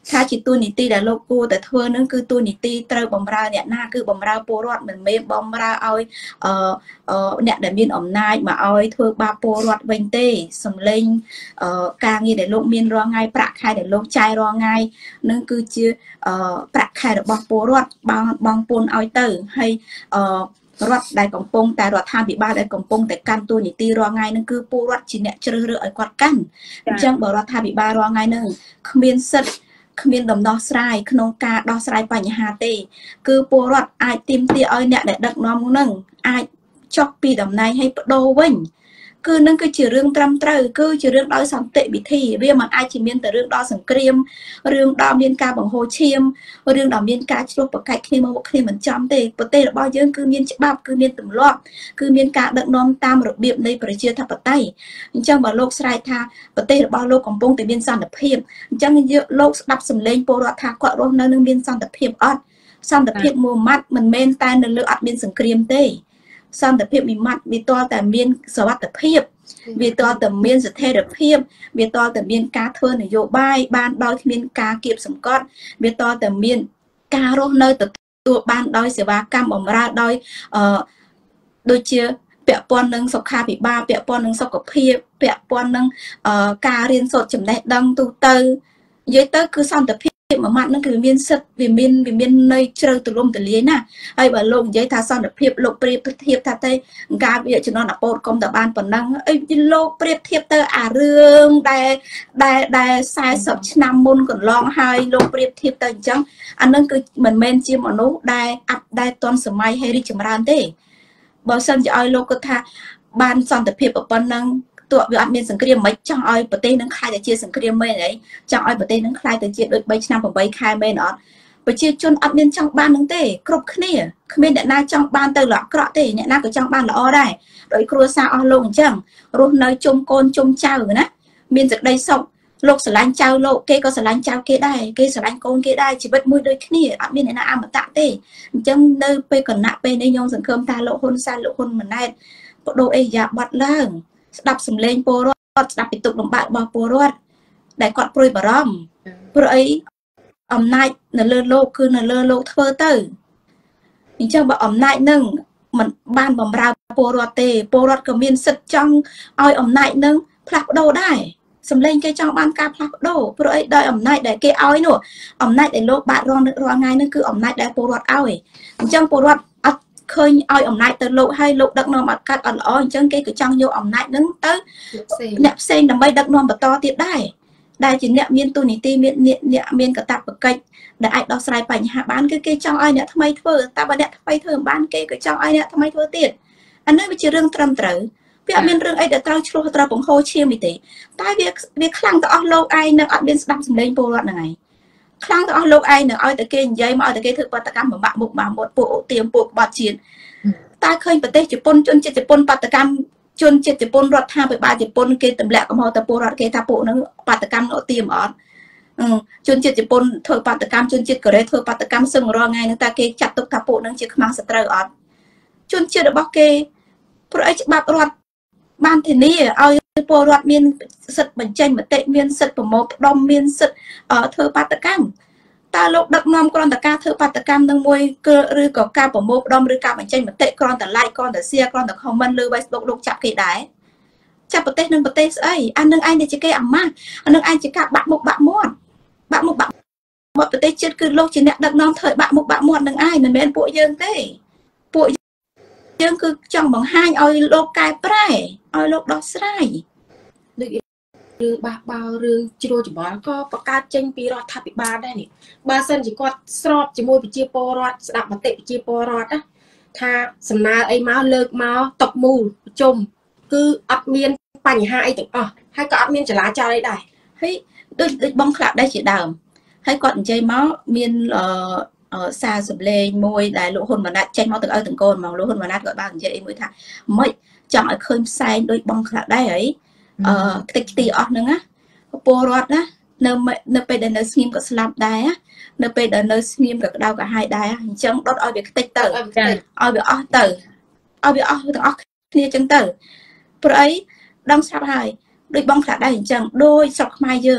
ថាជាទូនីតិដែលលោកគួរតែធ្វើនឹងគឺទូនីតិត្រូវបំរើអ្នកណាគឺបំរើពលរដ្ឋមិនមែនបំរើឲ្យអ្នកដែលមានអំណាចមកឲ្យធ្វើបាបពលរដ្ឋវិញទេសំលេងការងារដែលលោកមានរាល់ថ្ងៃប្រាក់ខែដែលលោកចាយរាល់ថ្ងៃនឹងគឺជាប្រាក់ខែរបស់ពលរដ្ឋបងពន្ធឲ្យទៅហើយរដ្ឋដែលកំពុងតែរដ្ឋាភិបាលដែលកំពុងតែកាន់តួនាទីរាល់ថ្ងៃនឹងគឺពលរដ្ឋជាអ្នកជ្រើសរើសឲ្យគាត់កាន់អញ្ចឹងបើរដ្ឋាភិបាលរាល់ថ្ងៃនឹងគ្មានសិទ្ធិគ្មានដំណោះស្រាយក្នុងការដោះស្រាយបញ្ហាទេគឺពលរដ្ឋអាចទាមទារឲ្យអ្នកដែលដឹកនាំនឹងអាចចុះពីតំណែងឲ្យបដូរវិញគឺនឹងគឺជារឿងត្រឹមត្រូវគឺជារឿងដោយសន្តិវិធីវាមិនអាចជាមានតែរឿងដល់សង្គ្រាមរឿងដល់មានការបង្ហូរឈាមរឿងដល់មានការឆ្លោះប្រកែកគ្នាមកគ្នាមិនចំទេប្រទេសរបស់យើងគឺមានច្បាប់គឺមានទម្លាប់គឺមានការដឹកនាំតាមរបៀបនៃប្រជាធិបតេយ្យអញ្ចឹងបើលោកស្រែកថាប្រទេសរបស់លោកកំពុងតែមានសន្តិភាពអញ្ចឹងលោកស្ដាប់សម្លេងពលរដ្ឋថាគាត់រស់នៅនឹងមានសន្តិភាពអត់សន្តិភាពមួយម៉ាត់មិនមែនតែនៅលើអត់មានសង្គ្រាមទេសន្តិភាពមួយម៉ាត់វាតតែមានសុវត្ថិភាពវាតតែមានស្ថិរភាពវាតតែមានការធ្វើនយោបាយបានដោយគ្មានការគៀបសង្កត់វាតតែមានការរស់នៅទទួលបានដោយសេវាកម្មបម្រើដោយដូចជាពាក់ព័ន្ធនឹងសុខាភិបាលពាក់ព័ន្ធនឹងសុខភាពពាក់ព័ន្ធនឹងការរៀនសូត្រចំណេះដឹងទូទៅនិយាយទៅគឺសន្តិភាពមួយម៉ាត់ហ្នឹងគឺមានសិទ្ធវាមានន័យជ្រៅទូលំទូលាយណាហើយបើលោកនិយាយថាសន្តិភាពលោកប្រៀបធៀបថាទៅការវាជំនាន់អពតកុំតែបានប៉ុណ្ណឹងអីលោកប្រៀបធៀបទៅអារឿងដែល40ឆ្នាំមុនកន្លងហើយលោកប្រៀបធៀបទៅអញ្ចឹងអានឹងគឺមិនមែនជាមនុស្សដែលអាប់ដែលទាន់សម័យហើយរីកចម្រើនទេបើសិនជាឲ្យលោកគាត់ថាបានសន្តិភាពប៉ុណ្ណឹងទោះវាអត់មានសង្គ្រាមមិនចង់ឲ្យប្រទេសនឹងខ្លាយទៅជាសង្គ្រាមមែនអីចង់ឲ្យប្រទេសនឹងខ្លាយទៅជាដូច3ឆ្នាំ8ខែមែនអត់ប្រជាជនអត់មានចង់បាននឹងទេគ្រប់គ្នាគ្មានអ្នកណាចង់បានទៅល្អអាក្រក់ទេអ្នកណាក៏ចង់បានល្អដែរដោយគ្រួសារអស់លោកអញ្ចឹងរស់នៅជុំកូនជុំចៅណាមានសេចក្តីសុខលោកស្រឡាញ់ចៅលោកគេក៏ស្រឡាញ់ចៅគេដែរគេស្រឡាញ់កូនគេដែរជីវិតមួយដូចគ្នាអត់មានអ្នកណាអមតៈទេអញ្ចឹងនៅពេលគណៈពេលនេះខ្ញុំសង្ឃឹមថាលោកហ៊ុនសែនលោកហ៊ុនម៉ាណែតបដូរអេយ៉ាប័តឡើងស្ដាប់សំឡេងពលរដ្ឋស្ដាប់ពីទុកលំបាករបស់ពលរដ្ឋដែលគាត់ព្រួយបារម្ភព្រោះអីអំណាចនៅលើលោកគឺនៅលើលោកធ្វើទៅអញ្ចឹងបើអំណាចនឹងមិនបានបំរើពលរដ្ឋទេពលរដ្ឋក៏មានសិទ្ធិចង់ឲ្យអំណាចនឹងផ្លាស់ប្ដូរដែរសំឡេងគេចង់បានការផ្លាស់ប្ដូរព្រោះអីដោយអំណាចដែលគេឲ្យនោះអំណាចដែលលោកបាត់រងរាល់ថ្ងៃនេះគឺអំណាចដែលពលរដ្ឋឲ្យអញ្ចឹងពលរដ្ឋអត់ឃើញឲ្យអំណាចទៅលោកហើយលោកដឹកនាំអត់កាត់អត់ល្អអញ្ចឹងគេក៏ចង់យកអំណាចនឹងទៅអ្នកផ្សេងដើម្បីដឹកនាំបន្តទៀតដែរដែលជាអ្នកមានទូនីតិអ្នកមានកាតព្វកិច្ចដែលអាចដោះស្រាយបញ្ហាបានគឺគេចង់ឲ្យអ្នកថ្មីធ្វើតែបើអ្នកថ្មីធ្វើមិនបានគេក៏ចង់ឲ្យអ្នកថ្មីធ្វើទៀតអានេះវាជារឿងត្រឹមត្រូវវាអត់មានរឿងអីដែលត្រូវឆ្លោះត្រូវបង្ហូរឈាមទេតែវាខ្លាំងទៅអស់លោកឯងនឹងអត់មានស្ដាប់សម្លេងពលរដ្ឋហ្នឹងឯងខ្លាំងទៅអស់លោកឯងនឹងឲ្យតែគេនិយាយមកឲ្យតែគេធ្វើបាតកម្មបំបាក់មុខបាមាត់ពួកអូទៀមពួកក្បត់ជាតិតែឃើញប្រទេសជប៉ុនជនជាតិជប៉ុនបាតកម្មជនជាតិជប៉ុនរដ្ឋាភិបាលជប៉ុនគេទម្លាក់កំហុសទៅពលរដ្ឋគេថាពួកហ្នឹងបាតកម្មអូទៀមអត់ជនជាតិជប៉ុនធ្វើបាតកម្មជនជាតិកូរ៉េធ្វើបាតកម្មសឹងរាល់ថ្ងៃហ្នឹងតែគេចាត់ទុកថាពួកហ្នឹងជាខ្មាំងសត្រូវអត់ជនជាតិរបស់គេព្រោះអីច្បាប់រដ្ឋបានធានាឲ្យពលរដ្ឋមានសិទ្ធិបញ្ចេញមតិមានសិទ្ធិប្រមូលផ្ដុំមានសិទ្ធិធ្វើបាតកម្មតើលោកដឹកនាំគ្រាន់តែការធ្វើបាតកម្មនឹងមួយឬក៏ការប្រមូលផ្ដុំឬការបញ្ចេញមតិគ្រាន់តែ like គ្រាន់តែ share គ្រាន់តែ comment លើ Facebook លោកចាប់គេដែរចាប់ប្រទេសនឹងប្រទេសស្អីអានឹងឯងតែជាគេអាម៉ាស់អានឹងឯងជាការបាក់មុខបាក់មាត់ប្រទេសជាតិគឺលោកជាអ្នកដឹកនាំធ្វើឲ្យបាក់មុខបាក់មាត់នឹងឯងមិនមែនពួកយើងទេពួកយើងគឺចង់បង្ហាញឲ្យលោកកែប្រែឲ្យលោកដោះស្រាយដូចរឿងបះបោរឿងជ្រួលច្បល់ក៏បង្កើតចេញពីរដ្ឋាភិបាលដែរនេះបើសិនជាគាត់ស្របជាមួយប្រជាពលរដ្ឋស្ដាប់មតិប្រជាពលរដ្ឋណាថាសំណើអីមកលើកមកຕົកមូលប្រជុំគឺអត់មានបញ្ហាអីទាំងអស់ហើយក៏អត់មានចលាចលអីដែរហើយដូចបងខ្លះដែរជាដើមហើយគាត់និយាយមកមានសារសម្លេងមួយដែលលោកហ៊ុនម៉ាណែតចេញមកទាំងឪទាំងកូនមកលោកហ៊ុនម៉ាណែតគាត់បាននិយាយអីមួយថាមិនចង់ឲ្យឃើញផ្សែងដូចបងខ្លះដែរហីខ្ទេចខ្ទីអស់ហ្នឹងណាពលរដ្ឋណានៅពេលដែលនៅស្ងៀមក៏ស្លាប់ដែរនៅពេលដែលនៅស្ងៀមក៏ក្តៅក៏ហាយដែរអញ្ចឹងដុតឲ្យវាខ្ទេចទៅឲ្យវាអស់ទៅឲ្យវាអស់ទាំងអស់គ្នាអញ្ចឹងទៅព្រោះអីដឹងស្រាប់ហើយដូចបងខ្លះដែរអញ្ចឹងដូចស្រុកខ្មែរយើង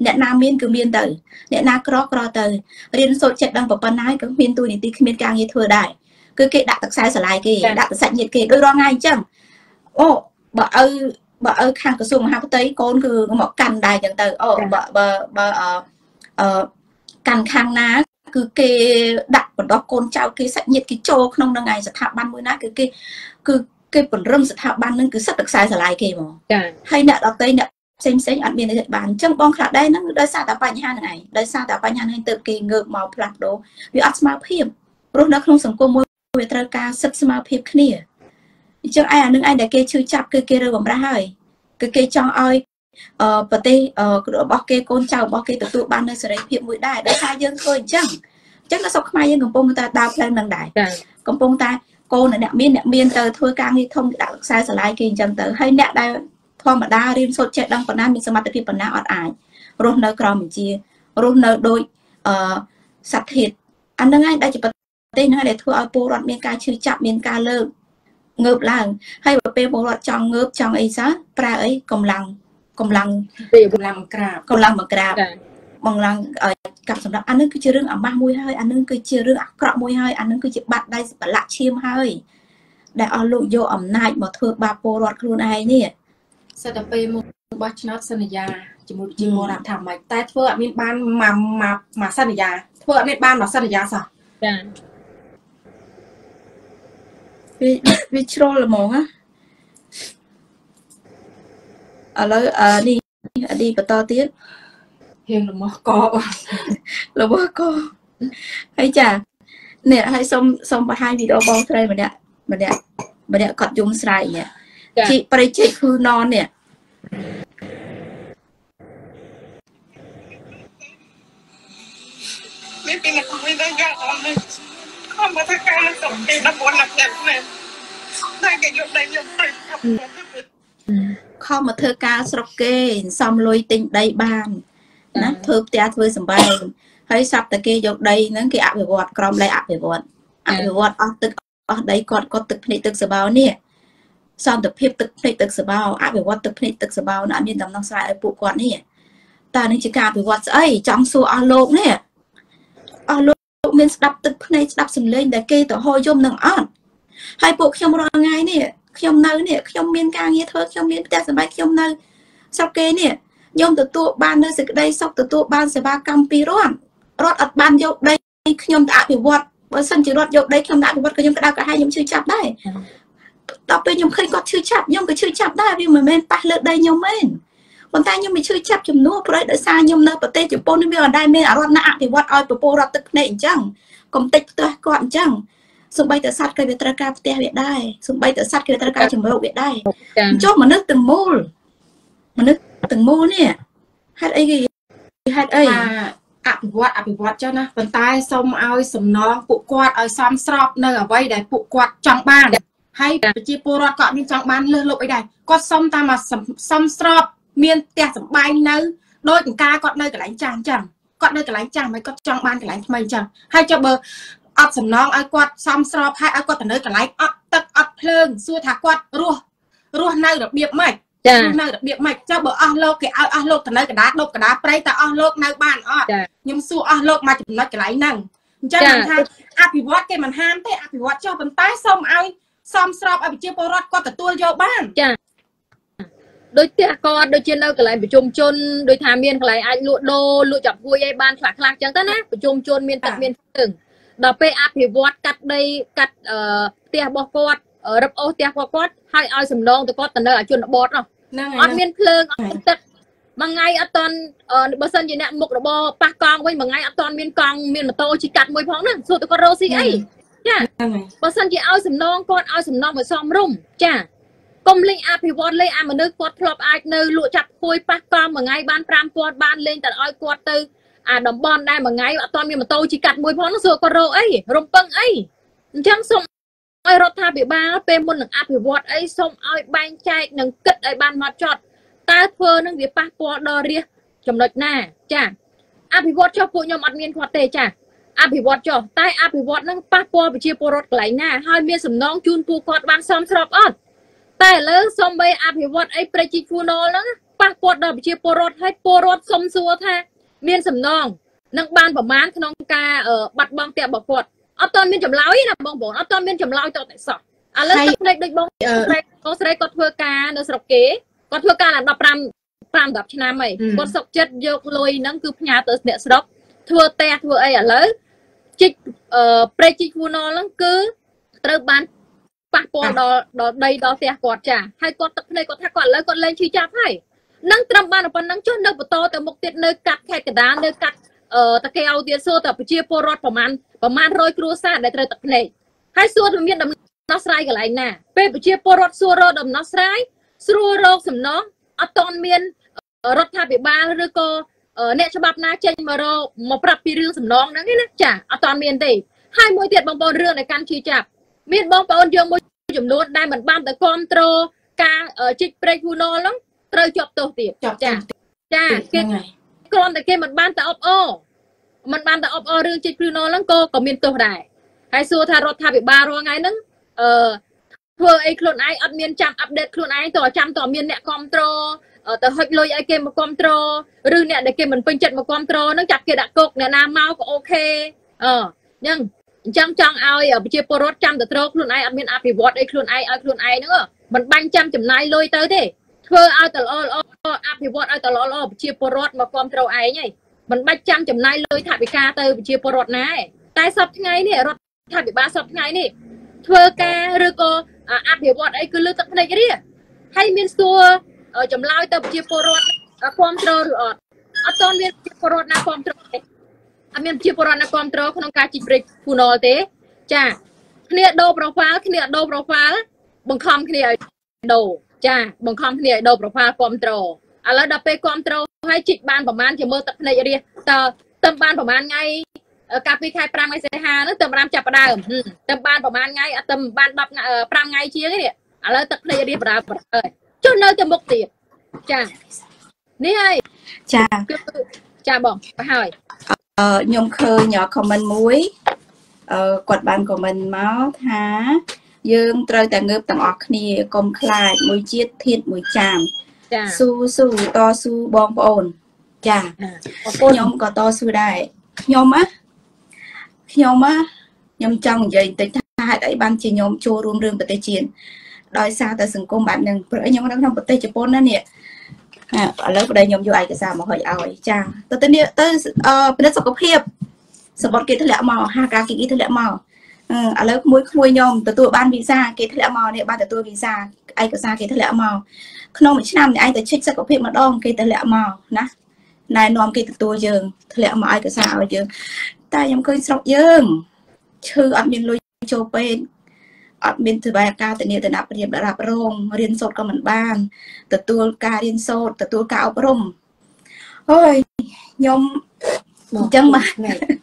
អ្នកណាមានគឺមានទៅអ្នកណាក្រក្រទៅរៀនសូត្រចិត្តដឹងប៉ុណ្ណាហើយក៏មានទូនីតិគ្មានការងារធ្វើដែរគឺគេដាក់ទឹកខ្សែស្រឡាយគេដាក់ទឹកសាច់ញាតិគេដូចរាល់ថ្ងៃអញ្ចឹងអូបើឪខាងក្រសួងមហាផ្ទៃកូនគឺមកកាន់ដែរអញ្ចឹងទៅអូបើកាន់ខាងណាគឺគេដាក់បណ្ដោះកូនចៅគេសាច់ញាតិគេចូលក្នុងនឹងឯស្ថាប័នមួយណាគឺគេពង្រឹងស្ថាប័ននឹងគឺសិតទឹកខ្សែស្រឡាយគេហ្មងចាហើយអ្នកដតីអ្នកផ្សេងអត់មានអីបានអញ្ចឹងបងខ្លះដែរហ្នឹងដោយសារតែបញ្ហាហ្នឹងឯងដោយសារតែបញ្ហាហ្នឹងទៅគេងើបមកផ្លាស់ប្ដូរវាអត់ស្មើភាពព្រោះនៅក្នុងសង្គមមួយវាត្រូវការសិទ្ធិស្មើភាពគ្នាអញ្ចឹងអានឹងឯងដែលគេឈឺចាប់គឺគេរើបំរាស់ហើយគឺគេចង់ឲ្យប្រទេសរបស់គេកូនចៅរបស់គេទទួលបាននូវសេរីភាពមួយដែរដោយសារយើងធ្វើអញ្ចឹងនៅស្រុកខ្មែរយើងកំពុងតែដើរផ្លូវហ្នឹងដែរកំពុងតែកូនអ្នកមានទៅធ្វើការងារធំដាក់ខ្សែស្រឡាយគេអញ្ចឹងទៅហើយអ្នកដែលធម្មតារៀនសូត្រចេះដឹងប៉ុណ្ណាមានសមត្ថភាពប៉ុណ្ណាអត់អាចរស់នៅក្រោមបញ្ជារស់នៅដោយសត្វធាតុអានឹងឯងដែលជាប្រទេសហ្នឹងដែលធ្វើឲ្យពលរដ្ឋមានការឈឺចាប់មានការលើកងើបឡើងហើយបើពេលពលរដ្ឋចង់ងើបចង់អីសោះប្រើអីកម្លាំងបង្ក្រាបកម្លាំងបង្ក្រាបកាប់សម្រាប់អានឹងគឺជារឿងអាម៉ាស់មួយហើយអានឹងគឺជារឿងអាក្រក់មួយហើយអានឹងគឺជាបាត់ដៃប្រឡាក់ឈាមហើយដែលអស់លោកយកអំណាចមកធ្វើបាបពលរដ្ឋខ្លួនឯងនេះសិតតែពេលមកបោះឆ្នោតសន្យាជាមួយប្រជាពលរដ្ឋថាម៉េចតែធ្វើអត់មានបានមកសន្យាធ្វើអត់មានបានមកសន្យាសោះចាវាជ្រុលហ្មងណាឥឡូវនេះបន្តទៀតហៀងលំកលំកហើយចានេះហើយសុំបង្ហាញវីដេអូបងស្រីម្នាក់គាត់យំស្រែកនេះជីប្រជិកគឺនននេះមានពីអ្នកមួយដែរយ៉ាងអត់នេះខំមកធ្វើការនៅស្រុកគេដល់4លក្ខណៈនេះតែគេយកដៃខ្ញុំទៅខំមកធ្វើការស្រុកគេសំលុយទិញដីបានណាធ្វើផ្ទះធ្វើសម្បែងហើយសាប់តែគេយកដីហ្នឹងគេអភិវឌ្ឍក្រមលែអភិវឌ្ឍអស់ទឹកអស់ដីគាត់ទឹកភ្នែកទឹកសបោនេះសន្តិភាពទឹកភ្នែកទឹកសបោអភិវឌ្ឍទឹកភ្នែកទឹកសបោណាមានដំណោះស្រាយឲ្យពួកគាត់នេះតើនេះជាការអភិវឌ្ឍស្អីចង់សួរអស់លោកនេះអស់លោកមានស្ដាប់ទឹកភ្នែកស្ដាប់សំឡេងដែលគេទៅហោយំនឹងអត់ហើយពួកខ្ញុំរាល់ថ្ងៃនេះខ្ញុំនៅនេះខ្ញុំមានការងារធ្វើខ្ញុំមានផ្ទះសម្បែងខ្ញុំនៅស្រុកគេនេះខ្ញុំទទួលបាននៅសេចក្តីសុខទទួលបានសេវាកម្មពីរដ្ឋអត់បានយកដីខ្ញុំទៅអភិវឌ្ឍបើសិនជារដ្ឋយកដីខ្ញុំទៅអភិវឌ្ឍក៏ខ្ញុំក្តៅក្រហាយខ្ញុំឈឺចាប់ដែរដល់ពេលខ្ញុំឃើញគាត់ឈឺចាប់ខ្ញុំក៏ឈឺចាប់ដែរវាមិនមែនប៉ះលើដីខ្ញុំទេប៉ុន្តែខ្ញុំមិនឈឺចាប់ជំនួសព្រោះដោយសារខ្ញុំនៅប្រទេសជប៉ុននេះវាអត់ដែលមានរដ្ឋណាអភិវឌ្ឍឲ្យពលរដ្ឋទឹកភ្នែកអញ្ចឹងកុំតិចផ្ទះគាត់អញ្ចឹងសូម្បីតែសត្វក៏វាត្រូវការផ្ទះវាដែរសូម្បីតែសត្វក៏ត្រូវការជំរកវាដែរចុះមនុស្សទាំងមូលនេះហេតុអីគេហេតុអីអភិវឌ្ឍចឹងណាប៉ុន្តែសូមឲ្យសំណងពួកគាត់ឲ្យសមស្របនៅអ្វីដែលពួកគាត់ចង់បានហើយប្រជាពលរដ្ឋក៏អត់មានចង់បានលើសលប់អីដែរគាត់សុំតាមមកសមស្របមានផ្ទះសម្បែងនៅដូចអង្ការគាត់នៅកន្លែងចាស់អញ្ចឹងគាត់នៅកន្លែងចាស់មិនគាត់ចង់បានកន្លែងថ្មីអញ្ចឹងហើយចុះបើអត់សំណងឲ្យគាត់សមស្របហើយឲ្យគាត់ទៅនៅកន្លែងអត់ទឹកអត់ភ្លើងសួរថាគាត់រស់នៅរបៀបម៉េចចានៅរបៀបម៉េចចុះបើអស់លោកគេឲ្យអស់លោកទៅនៅកណ្ដាលដប់កណ្ដាលព្រៃតែអស់លោកនៅបានអត់ខ្ញុំសួរអស់លោកមកចំណុចកន្លែងហ្នឹងអញ្ចឹងថាអភិវឌ្ឍគេមិនហាមទេអភិវឌ្ឍចុះប៉ុន្តែសូមឲ្យសមស្របឲ្យប្រជាពលរដ្ឋគាត់ទទួលយកបានចាដូចផ្ទះគាត់ដូចជានៅកន្លែងប្រជុំជនដូចថាមានកន្លែងអាចលក់ដូរលក់ចាប់គួយអីបានខ្លះអញ្ចឹងទៅណាប្រជុំជនមានទឹកមានភ្លើងដល់ពេលអភិវឌ្ឍកាត់ដីកាត់ផ្ទះរបស់គាត់រឹបអូសផ្ទះគាត់ហើយឲ្យសំណងទៅគាត់ទៅនៅជនបទហ្នឹងអត់មានភ្លើងអត់មានទឹកមួយថ្ងៃអត់តន់បើសិនជាអ្នកមុខរបរប៉ះកង់វិញមួយថ្ងៃអត់តន់មានកង់មានម៉ូតូជិះកាត់មួយផងហ្នឹងសួរទៅគាត់រកស៊ីអីចាបើសិនជាឲ្យសំណងគាត់ឲ្យសំណងឲ្យសមរម្យចាកុំលេងអភិវឌ្ឍលេងអាមនុស្សគាត់ធ្លាប់អាចនៅលក់ចាប់គួយប៉ះកង់មួយថ្ងៃបាន5000បានលេងតែឲ្យគាត់ទៅអាតំបន់ដែលមួយថ្ងៃអត់ទាន់មានម៉ូតូជិះកាត់មួយផងនោះសួរគាត់រកអីរំពឹងអីអញ្ចឹងសូមឲ្យរដ្ឋាភិបាលពេលមុននឹងអភិវឌ្ឍអីសូមឲ្យបែងចែកនិងគិតឲ្យបានហ្មត់ចត់តើធ្វើនឹងវាប៉ះពាល់ដល់រាជចំណុចណាចាអភិវឌ្ឍចុះពួកខ្ញុំអត់មានគាត់ទេចាអភិវឌ្ឍចុះតែអភិវឌ្ឍនឹងប៉ះពាល់ប្រជាពលរដ្ឋកន្លែងណាហើយមានសំណងជូនពួកគាត់បានសមស្របអត់តែឥឡូវសូម្បីអភិវឌ្ឍអីប្រជាជនហ្នឹងប៉ះពាល់ដល់ប្រជាពលរដ្ឋហើយពលរដ្ឋសុំសួរថាមានសំណងនឹងបានប្រមាណក្នុងការបាត់បង់ផ្ទះរបស់គាត់អត់ទាន់មានចម្លើយណាបងប្អូនអត់ទាន់មានចម្លើយតតែសោះឥឡូវទឹកភ្នែកដូចបងស្រីគាត់ធ្វើការនៅស្រុកគេគាត់ធ្វើការដល់10 ឆ្នាំហើយគាត់សុកចិត្តយកលុយហ្នឹងគឺផ្ញើទៅអ្នកស្រុកធ្វើផ្ទះធ្វើអីឥឡូវជីកព្រៃជីកគូណលហ្នឹងគឺត្រូវបានប៉ះពាល់ដល់ដីដល់ផ្ទះគាត់ចាហើយគាត់ទឹកភ្នែកគាត់ថាគាត់ឥឡូវគាត់លែងឈឺចាប់ហើយនឹងត្រឹមបានប៉ុណ្ណឹងចុះនៅបន្តទៅមុខទៀតនៅកាត់ខេត្តកណ្ដាលនៅកាត់តាកែវទៀតសួរតែប្រជាពលរដ្ឋប្រមាណ100គ្រួសារដែលត្រូវទឹកភ្នែកហើយសួរទៅមានដំណោះស្រាយកន្លែងណាពេលប្រជាពលរដ្ឋសួររកដំណោះស្រាយស្រួលរកសំណងអត់ទាន់មានរដ្ឋាភិបាលឬក៏អ្នកច្បាប់ណាចេញមកប្រាប់ពីរឿងសំណងហ្នឹងណាចាអត់ទាន់មានទេហើយមួយទៀតបងប្អូនរឿងនៃកាន់ឈឺចាប់មានបងប្អូនយើងមួយចំនួនដែលមិនបានទៅគ្រប់គ្រងការជីកព្រែកហ៊ូណលហ្នឹងត្រូវជាប់ទោសទៀតចាគេគ្រាន់តែគេមិនបានទៅអបអររឿងជីកហ៊ូណលហ្នឹងក៏មានទោសដែរហើយសួរថារដ្ឋាភិបាលរាល់ថ្ងៃហ្នឹងធ្វើអីខ្លួនឯងអត់មានចាំអាប់ដេតខ្លួនឯងតើចាំតើមានអ្នកគ្រប់គ្រងទៅហុចលុយឲ្យគេមកគ្រប់គ្រងឬអ្នកដែលគេមិនពេញចិត្តមកគ្រប់គ្រងហ្នឹងចាប់គេដាក់គុកអ្នកណាមកក៏អូខេអញ្ចឹងចង់ឲ្យប្រជាពលរដ្ឋចាំទៅត្រោខ្លួនឯងអត់មានអភិវឌ្ឍអីខ្លួនឯងឲ្យខ្លួនឯងហ្នឹងមិនបាញ់ចាំចំណាយលុយទៅទេធ្វើឲ្យទៅល្អអភិវឌ្ឍឲ្យទៅល្អប្រជាពលរដ្ឋមកគ្រប់គ្រងឯងហើយមិនបាច់ចាំចំណាយលុយថវិកាទៅប្រជាពលរដ្ឋណាតែសប្តាហ៍ថ្ងៃនេះរដ្ឋាភិបាលសប្តាហ៍ថ្ងៃនេះធ្វើការឬក៏អភិវឌ្ឍអីគឺលើទឹកភ្នែករៀហើយមានសួរចម្លើយទៅប្រជាពលរដ្ឋគ្រប់គ្រងឬអត់អត់ទាន់មានប្រជាពលរដ្ឋណាគ្រប់គ្រងទេអត់មានប្រជាពលរដ្ឋណាគ្រប់គ្រងក្នុងការជីកព្រែកហ៊ូណលទេចាគ្នាដូរ profile គ្នាដូរ profile បង្ខំគ្នាឲ្យដូរចាបង្ខំគ្នាឲ្យដូរ profile គ្រប់គ្រងឥឡូវដល់ពេលគ្រប់គ្រងហើយជីកបានប្រហែលជាមើលទឹកភ្នែករៀតើបានប្រហែលថ្ងៃកាលពីខែ5ខែសីហានោះទៅបានចាប់ផ្ដើមទៅបានប្រហែលថ្ងៃអត់ទៅបាន5ថ្ងៃជាងនេះឥឡូវទឹកភ្នែករៀបដើមចុះនៅទៅមុខទៀតចានេះហើយចាបងទៅហើយខ្ញុំឃើញខមមិនមួយគាត់បានខមមិនមកថាយើងត្រូវតែងើបទាំងអស់គ្នាកុំខ្លាចមួយជាតិធាតមួយចាមស៊ូតស៊ូបងប្អូនចាខ្ញុំក៏តស៊ូដែរខ្ញុំចង់និយាយបន្តិចថាហេតុអីបានជាខ្ញុំចូលរួមរឿងប្រទេសជាតិដោយសារតែសង្គមបែបហ្នឹងព្រោះខ្ញុំនៅក្នុងប្រទេសជប៉ុនណានេះឥឡូវប្តីខ្ញុំយកឯកសារមកឲ្យចាទៅពិនិត្យសុខភាពសម្បត្តិគេធ្លាក់មកហាការគេធ្លាក់មកឥឡូវក្មួយខ្ញុំទទួលបានវីសាគេធ្លាក់មកនេះបានទទួលវីសាឯកសារគេធ្លាក់មកក្នុងមួយឆ្នាំនេះឯងទៅជិះសុខភាពម្ដងគេធ្លាក់មកណាណែនាំគេទទួលយើងធ្លាក់មកឯកសារឲ្យយើងតែខ្ញុំឃើញស្រុកយើងឈឺអត់មានលុយចូលពេទ្យអត់មានសេវាការធានាធនៈព្រៀបរ៉ាប់រងរៀនសូត្រក៏មិនបានទទួលការរៀនសូត្រទទួលការអប់រំអូយខ្ញុំអញ្ចឹងបាទ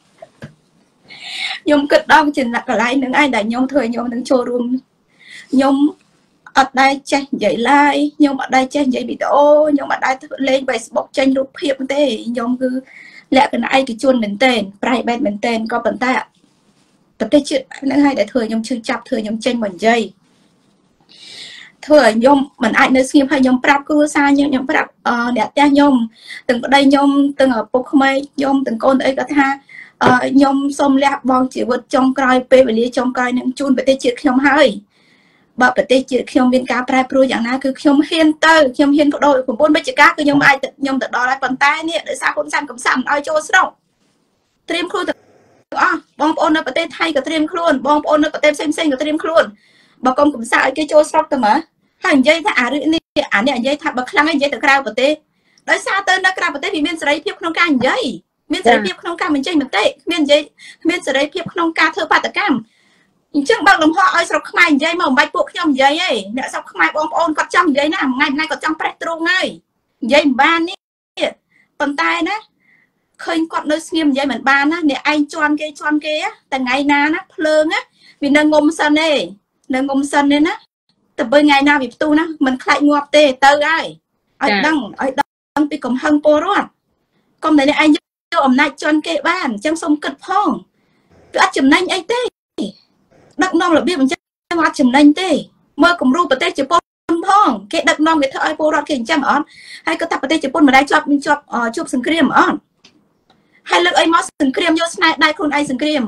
ខ្ញុំគិតដល់ចំណាក់កន្លែងហ្នឹងឯងដែលខ្ញុំធ្វើខ្ញុំនឹងចូលរួមខ្ញុំអត់ដែរចេះនិយាយ live ខ្ញុំអត់ដែរចេះនិយាយវីដេអូខ្ញុំអត់ដែរលេង Facebook ចេញរូបភាពទេខ្ញុំគឺលក្ខណៈឯកជនមែនទែន private មែនទែនក៏ប៉ុន្តែប្រទេសជាតិហ្នឹងហើយដែលធ្វើខ្ញុំឈឺចាប់ធ្វើខ្ញុំចេញមកនិយាយធ្វើឲ្យខ្ញុំមិនអាចនៅស្ងៀមហើយខ្ញុំប្រាប់គ្រួសារខ្ញុំប្រាប់អ្នកផ្ទះខ្ញុំទាំងប្តីខ្ញុំទាំងឪពុកក្មេកខ្ញុំទាំងកូនអីក៏ថាខ្ញុំសូមលះបង់ជីវិតចុងក្រោយពេលវេលាចុងក្រោយនឹងជូនប្រទេសជាតិខ្ញុំហើយបើប្រទេសជាតិខ្ញុំមានការប្រែប្រួលយ៉ាងណាគឺខ្ញុំហ៊ានទៅខ្ញុំហ៊ានបដូរ9វិច្ឆិកាគឺខ្ញុំអាចខ្ញុំទៅដល់ហើយប៉ុន្តែនេះដោយសារហ៊ុនសែនកំសាំឲ្យចូលស្រុកត្រៀមខ្លួនទាំងអស់បងប្អូននៅប្រទេសថៃក៏ត្រៀមខ្លួនបងប្អូននៅប្រទេសផ្សេងក៏ត្រៀមខ្លួនបើកុំកំសាឲ្យគេចូលស្រុកទៅមើលហើយនិយាយថាអារឿងនេះអានេះនិយាយថាបើខ្លាំងនិយាយទៅក្រៅប្រទេសដោយសារទៅនៅក្រៅប្រទេសវាមានសេរីភាពក្នុងការនិយាយមានសេរីភាពក្នុងការបញ្ចេញមតិមាននិយាយមានសេរីភាពក្នុងការធ្វើបាតកម្មអញ្ចឹងបើកលំហឲ្យស្រុកខ្មែរនិយាយមកមិនបាច់ពួកខ្ញុំនិយាយទេអ្នកស្រុកខ្មែរបងប្អូនគាត់ចង់និយាយណាមួយថ្ងៃគាត់ចង់ប្រេះទ្រូងហើយនិយាយមិនបាននេះប៉ុន្តែណាឃើញគាត់នៅស្ងៀមនិយាយមិនបានណាអ្នកឯងជន់គេតែថ្ងៃណាណាភ្លើងណាវានៅងុំសិនទេនៅងុំសិនទេណាតែបើថ្ងៃណាវាផ្ទុះណាមិនខ្លាចងាប់ទេទៅហើយឲ្យដឹងពីកំហឹងពលរដ្ឋកុំតែអ្នកឯងយកអំណាចជន់គេបានអញ្ចឹងសូមគិតផងគឺអត់ចំណេញអីទេដឹកនាំរបៀបអញ្ចឹងអត់ចំណេញទេមើលគំរូប្រទេសជប៉ុនផងគេដឹកនាំគេធ្វើឲ្យពលរដ្ឋគេអញ្ចឹងអត់ហើយក៏ថាប្រទេសជប៉ុនមិនដែលជាប់ជួបសង្គ្រាមអត់ហើយលើកអីមកសង្គ្រាមយកស្នែដៃខ្លួនឯងសង្គ្រាម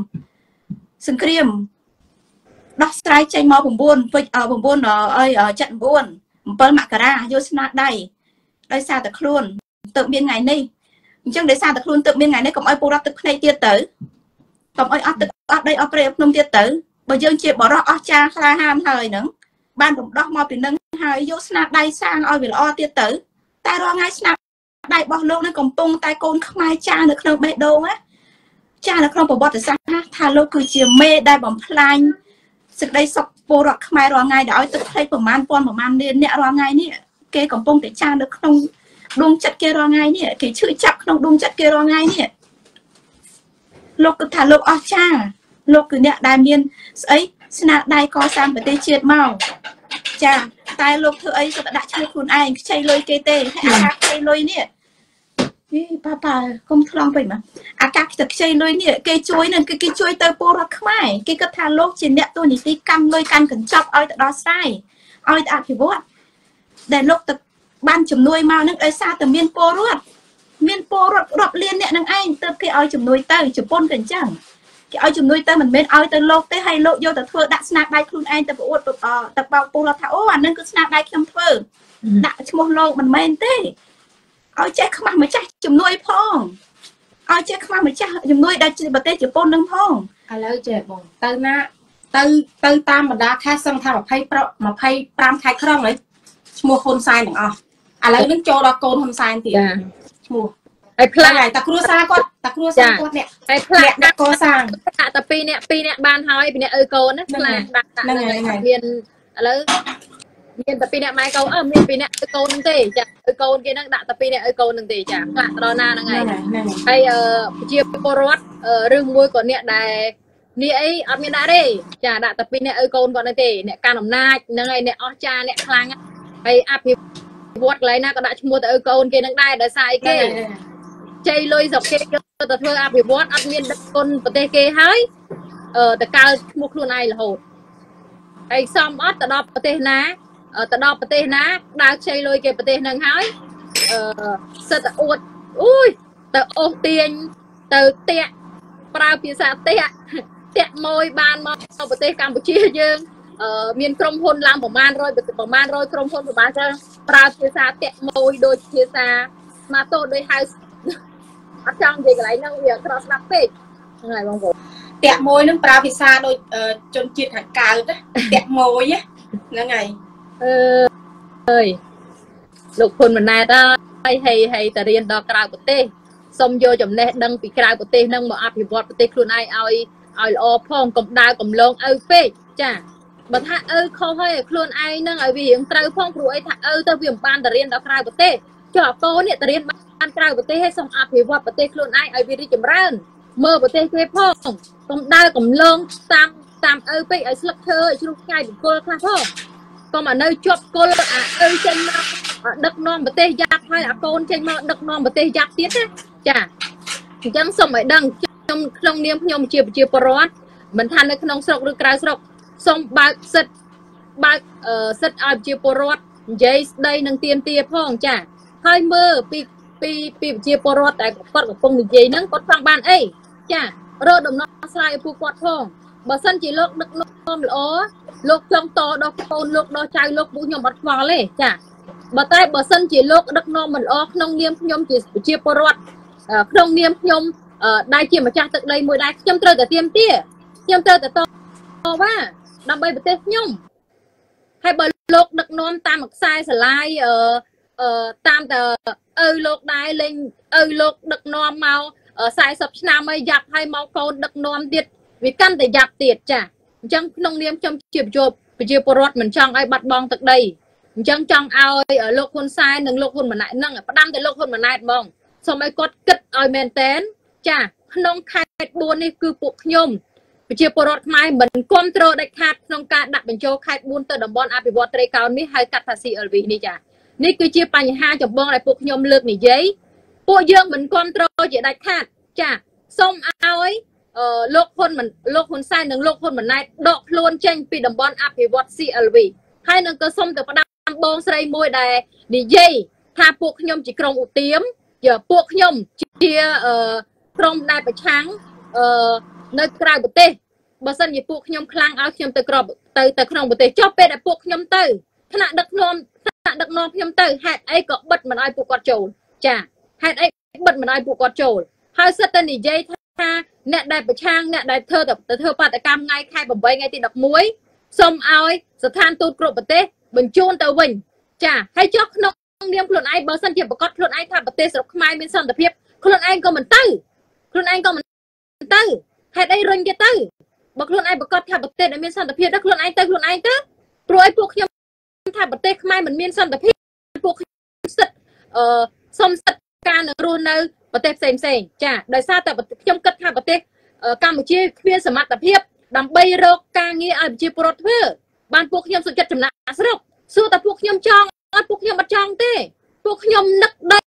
ដោះស្រាយចេញមក9ពេជ្រ9អី79 7មករាយកស្នាដៃដោយសារតែខ្លួនទៅមានថ្ងៃនេះអញ្ចឹងដោយសារតែខ្លួនទៅមានថ្ងៃនេះកុំឲ្យពលរដ្ឋទឹកភ្នែកទៀតទៅកុំឲ្យអត់ទឹកអត់ដីអត់ព្រៃអត់ភ្នំទៀតទៅបើយើងជាបរិះអស់ចាក្លាហានហើយហ្នឹងបានរំដោះមកពីនឹងហើយយកស្នាដៃសាងឲ្យវាល្អទៀតទៅតែរាល់ថ្ងៃស្នាដៃរបស់លោកនឹងកំពុងតែកូនខ្មែរចានៅក្នុងបេះដូងណាចានៅក្នុងប្រវត្តិសាស្ត្រថាលោកគឺជាមេដែលបំផ្លាញសេចក្តីសុខពលរដ្ឋខ្មែររាល់ថ្ងៃដែលឲ្យទឹកភ្នែកប្រមាណលានអ្នករាល់ថ្ងៃនេះគេកំពុងតែចានៅក្នុងដួងចិត្តគេរាល់ថ្ងៃនេះគេឈឺចាប់ក្នុងដួងចិត្តគេរាល់ថ្ងៃនេះលោកគឺថាលោកអស្ចារ្យលោកគឺអ្នកដែលមានស្អីស្នាដៃកសាងប្រទេសជាតិមកចាតែលោកធ្វើអីក៏ដាក់ឈ្មោះខ្លួនឯងខ្ចីលុយគេទេហើយអាការខ្ចីលុយនេះប៉ាកុំថ្លង់ពេកមកអាការខ្ចីលុយនេះគេជួយនឹងគេជួយទៅពលរដ្ឋខ្មែរគេគិតថាលោកជាអ្នកទូនីតិកម្មលុយកាន់កញ្ចប់ឲ្យទៅដល់ស្រ័យឲ្យទៅអភិវឌ្ឍដែលលោកទៅបានជំនួយមកនឹងដោយសារតែមានពលរដ្ឋរាប់លានអ្នកនឹងឯងទៅគេឲ្យជំនួយទៅជប៉ុនក៏អញ្ចឹងគេឲ្យជំនួយទៅមិនមែនឲ្យទៅលោកទេហើយលោកយកទៅធ្វើដាក់ស្នាដៃខ្លួនឯងទៅប្រអួតទៅបោកពលរដ្ឋថាអូអានឹងគឺស្នាដៃខ្ញុំធ្វើដាក់ឈ្មោះលោកមិនមែនទេឲ្យចេះខ្មាស់ម្ចាស់ជំនួយផងឲ្យចេះខ្មាស់ម្ចាស់ជំនួយដល់ប្រទេសជប៉ុននឹងផងឥឡូវចេះបងទៅណាទៅតាមបណ្ដាខេត្តសឹងថា25ខេត្តក្រុងហើយឈ្មោះហ៊ុនសែនទាំងអស់ឥឡូវនឹងចូលដល់កូនហ៊ុនសែនទៀតឈ្មោះហើយផ្លាកតែគ្រួសារគាត់អ្នកហើយផ្លាកដាក់កសាងដាក់តែ2នាក់បានហើយ2នាក់ឪកូនណាផ្លាកដាក់មានឥឡូវមានតែ2នាក់ម៉ែកូនមាន2នាក់ឪកូននឹងទេចាឪកូនគេនឹងដាក់តែ2នាក់ឪកូននឹងទេចាផ្លាកដល់ណាហ្នឹងហើយប្រជាពលរដ្ឋឬមួយក៏អ្នកដែលនេះអីអត់មានដាក់ទេចាដាក់តែ2នាក់ឪកូនគាត់នឹងទេអ្នកកាន់អំណាចហ្នឹងហើយអ្នកអស់ចាអ្នកខ្លាំងហើយអភិវឌ្ឍកន្លែងណាក៏ដាក់ឈ្មោះទៅឪកូនគេនឹងដែរដោយសារអីគេជ័យលុយស្រុកគេយកទៅធ្វើអភិវឌ្ឍអត់មានដឹកគុណប្រទេសគេហើយទៅកើតឈ្មោះខ្លួនឯងរហូតហើយសំអត់ទៅដល់ប្រទេសណាដើរជ័យលុយគេប្រទេសហ្នឹងហើយសិតតែអួតទៅអូសទាញទៅតាក់ប្រើភាសាតាក់ម៉ួយបានមកប្រទេសកម្ពុជាយើងមានក្រុមហ៊ុនឡើងប្រមាណ100ក្រុមហ៊ុនប្រមាណច្រើនប្រើភាសាតាក់ម៉ួយដូចភាសាស្មាតូដូចហៅអត់ចង់និយាយកន្លែងហ្នឹងវាក្រស្ដាប់ពេកហ្នឹងហើយបងប្អូនតាក់ម៉ួយនឹងប្រើភាសាដូចជនជាតិខាងកើតតាក់ម៉ួយហ្នឹងហើយអើយលោកហ៊ុនម៉ាណែតហើយទៅរៀនដល់ក្រៅប្រទេសសុំយកចំណេះដឹងពីក្រៅប្រទេសហ្នឹងមកអភិវឌ្ឍប្រទេសខ្លួនឯងឲ្យល្អផងកុំដើរកំឡងឪពេកចាបើថាខុសហើយខ្លួនឯងហ្នឹងឲ្យវារៀងត្រូវផងព្រោះអីថាទៅវាមិនបានទៅរៀនដល់ក្រៅប្រទេសចុះកូននេះទៅរៀនបានក្រៅប្រទេសហើយសូមអភិវឌ្ឍប្រទេសខ្លួនឯងឲ្យវារីកចម្រើនមើលប្រទេសគេផងកុំដើរកំឡងតាមពេកឲ្យស្លឹកឈើឲ្យជ្រុះឆ្ងាយពីគល់ខ្លះផងកុំឲ្យនៅជាប់គល់ចេញមកដឹកនាំប្រទេសយ៉ាប់ហើយអាកូនចេញមកដឹកនាំប្រទេសយ៉ាប់ទៀតណាចាអញ្ចឹងសូមឲ្យដឹងខ្ញុំក្នុងនាមខ្ញុំជាប្រជាពលរដ្ឋមិនថានៅក្នុងស្រុកឬក្រៅស្រុកសូមបើកសិទ្ធឲ្យប្រជាពលរដ្ឋនិយាយស្ដីនឹងទៀមទាផងចាហើយមើលពីប្រជាពលរដ្ឋតែគាត់កំពុងនិយាយហ្នឹងគាត់ចង់បានអីចារកដំណោះស្រាយឲ្យពួកគាត់ផងបើសិនជាលោកដឹកនាំល្អលោកចង់តដល់កូនលោកដល់ចៅលោកពួកខ្ញុំអត់ខ្វល់ទេចាបើសិនជាលោកដឹកនាំមិនល្អក្នុងនាមខ្ញុំជាប្រជាពលរដ្ឋក្នុងនាមខ្ញុំដែលជាម្ចាស់ទឹកដីមួយដែរខ្ញុំត្រូវតែទៀមទាខ្ញុំត្រូវតែតវ៉ាដើម្បីប្រទេសខ្ញុំហើយបើលោកដឹកនាំតាមខ្សែស្រឡាយតាមតែលោកដែរលេងលោកដឹកនាំមក40ឆ្នាំហើយយ៉ាប់ហើយមកកូនដឹកនាំទៀតវាកាន់តែយ៉ាប់ទៀតចាអញ្ចឹងក្នុងនាមខ្ញុំជាប្រជាពលរដ្ឋមិនចង់ឲ្យបាត់បង់ទឹកដីអញ្ចឹងចង់ឲ្យលោកហ៊ុនសែននិងលោកហ៊ុនម៉ាណែតហ្នឹងផ្ដាំទៅលោកហ៊ុនម៉ាណែតហ្មងសូមឲ្យគាត់គិតឲ្យមែនតែនចាក្នុងខេត្ត4នេះគឺពួកខ្ញុំប្រជាពលរដ្ឋខ្មែរមិនគ្រប់គ្រងដាច់ខាតក្នុងការដាក់បញ្ចូលខេត្ត4ទៅតំបន់អភិវឌ្ឍត្រីកោណនេះហៅកាត់ថា CLV នេះចានេះគឺជាបញ្ហាចម្បងដែលពួកខ្ញុំលើកនិយាយពួកយើងមិនគ្រប់គ្រងជាដាច់ខាតចាសូមឲ្យលោកហ៊ុនសែននិងលោកហ៊ុនម៉ាណែតដកខ្លួនចេញពីតំបន់អភិវឌ្ឍ CLV ហើយនឹងក៏សូមទៅផ្ដាំបងស្រីមួយដែលនិយាយថាពួកខ្ញុំជាក្រុមឧទាមពួកខ្ញុំជាក្រុមដែលប្រឆាំងនៅក្រៅប្រទេសបើសិនជាពួកខ្ញុំខ្លាំងឲ្យខ្ញុំទៅក្នុងប្រទេសចុះពេលដែលពួកខ្ញុំទៅថ្នាក់ដឹកនាំខ្ញុំទៅហេតុអីក៏បិទមិនឲ្យពួកគាត់ចូលចាហេតុអីបិទមិនឲ្យពួកគាត់ចូលហើយសិតតែនិយាយថាអ្នកដែលប្រឆាំងអ្នកដែលធ្វើបាតកម្មថ្ងៃខែ8ថ្ងៃទី11សូមឲ្យស្ថានទូតគ្រប់ប្រទេសបញ្ជូនទៅវិញចាហើយចុះក្នុងនាមខ្លួនឯងបើសិនជាប្រកាសខ្លួនឯងថាប្រទេសស្រុកខ្មែរមានសន្តិភាពខ្លួនឯងក៏មិនទៅហេតុអីរុញគេទៅបើខ្លួនឯងប្រកាសថាប្រទេសដែលមានសន្តិភាពដល់ខ្លួនឯងទៅព្រោះឲ្យពួកខ្ញុំថាប្រទេសខ្មែរមិនមានសន្តិភាពពួកខ្ញុំសិទ្ធសុំសិទ្ធការនៅរស់នៅប្រទេសផ្សេងចាដោយសារតែខ្ញុំគិតថាប្រទេសកម្ពុជាគ្មានសមត្ថភាពដើម្បីរកការងារឲ្យប្រជាពលរដ្ឋធ្វើបានពួកខ្ញុំសុខចិត្តចំណាក់ស្រុកសួរតែពួកខ្ញុំចង់អត់ពួកខ្ញុំអត់ចង់ទេពួកខ្ញុំនឹកដី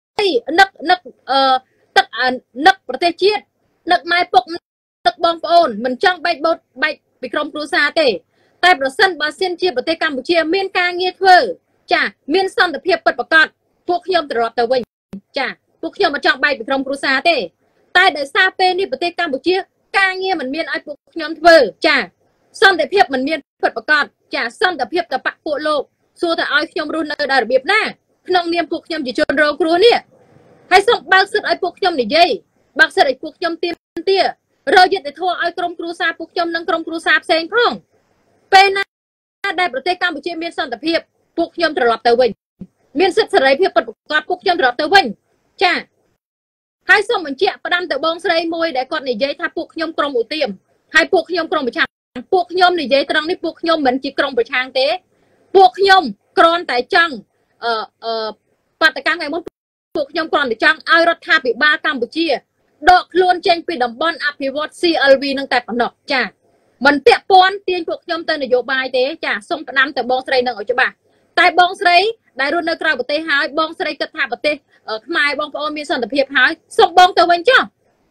នឹកប្រទេសជាតិនឹកម៉ែពុកនឹកបងប្អូនមិនចង់បែកពីក្រុមគ្រួសារទេតែប្រសិនបើសិនជាប្រទេសកម្ពុជាមានការងារធ្វើចាមានសន្តិភាពពិតប្រាកដពួកខ្ញុំត្រឡប់ទៅវិញចាពួកខ្ញុំមិនចង់បែកពីក្រុមគ្រួសារទេតែដោយសារពេលនេះប្រទេសកម្ពុជាការងារមិនមានឲ្យពួកខ្ញុំធ្វើចាសន្តិភាពមិនមានពិតប្រាកដចាសន្តិភាពតែបាក់ពួកលោកសួរតែឲ្យខ្ញុំរស់នៅដោយរបៀបណាក្នុងនាមពួកខ្ញុំជាជនរងគ្រោះនេះហើយសូមបើកសិទ្ធឲ្យពួកខ្ញុំនិយាយបើកសិទ្ធឲ្យពួកខ្ញុំទារយុត្តិធម៌ឲ្យក្រុមគ្រួសារពួកខ្ញុំនិងក្រុមគ្រួសារផ្សេងផងពេលណាដែលប្រទេសកម្ពុជាមានសន្តិភាពពួកខ្ញុំត្រឡប់ទៅវិញមានសិទ្ធិសេរីភាពពិតប្រាកដពួកខ្ញុំត្រឡប់ទៅវិញចាហើយសូមបញ្ជាក់ផ្ដាំទៅបងស្រីមួយដែលគាត់និយាយថាពួកខ្ញុំក្រុមឧទាមហើយពួកខ្ញុំក្រុមប្រឆាំងពួកខ្ញុំនិយាយត្រង់នេះពួកខ្ញុំមិនជាក្រុមប្រឆាំងទេពួកខ្ញុំគ្រាន់តែចង់បាតកម្មថ្ងៃមុនពួកខ្ញុំគ្រាន់តែចង់ឲ្យរដ្ឋាភិបាលកម្ពុជាដកខ្លួនចេញពីតំបន់អភិវឌ្ឍ CLV នឹងតែប៉ុណ្ណោះចាមិនពាក់ព័ន្ធទាញពួកខ្ញុំទៅនយោបាយទេចាសូមផ្ដាំទៅបងស្រីនឹងឲ្យច្បាស់តែបងស្រីដែលរស់នៅក្រៅប្រទេសហើយបងស្រីគិតថាប្រទេសខ្មែរបងប្អូនមានសន្តិភាពហើយសូមបងទៅវិញចុះ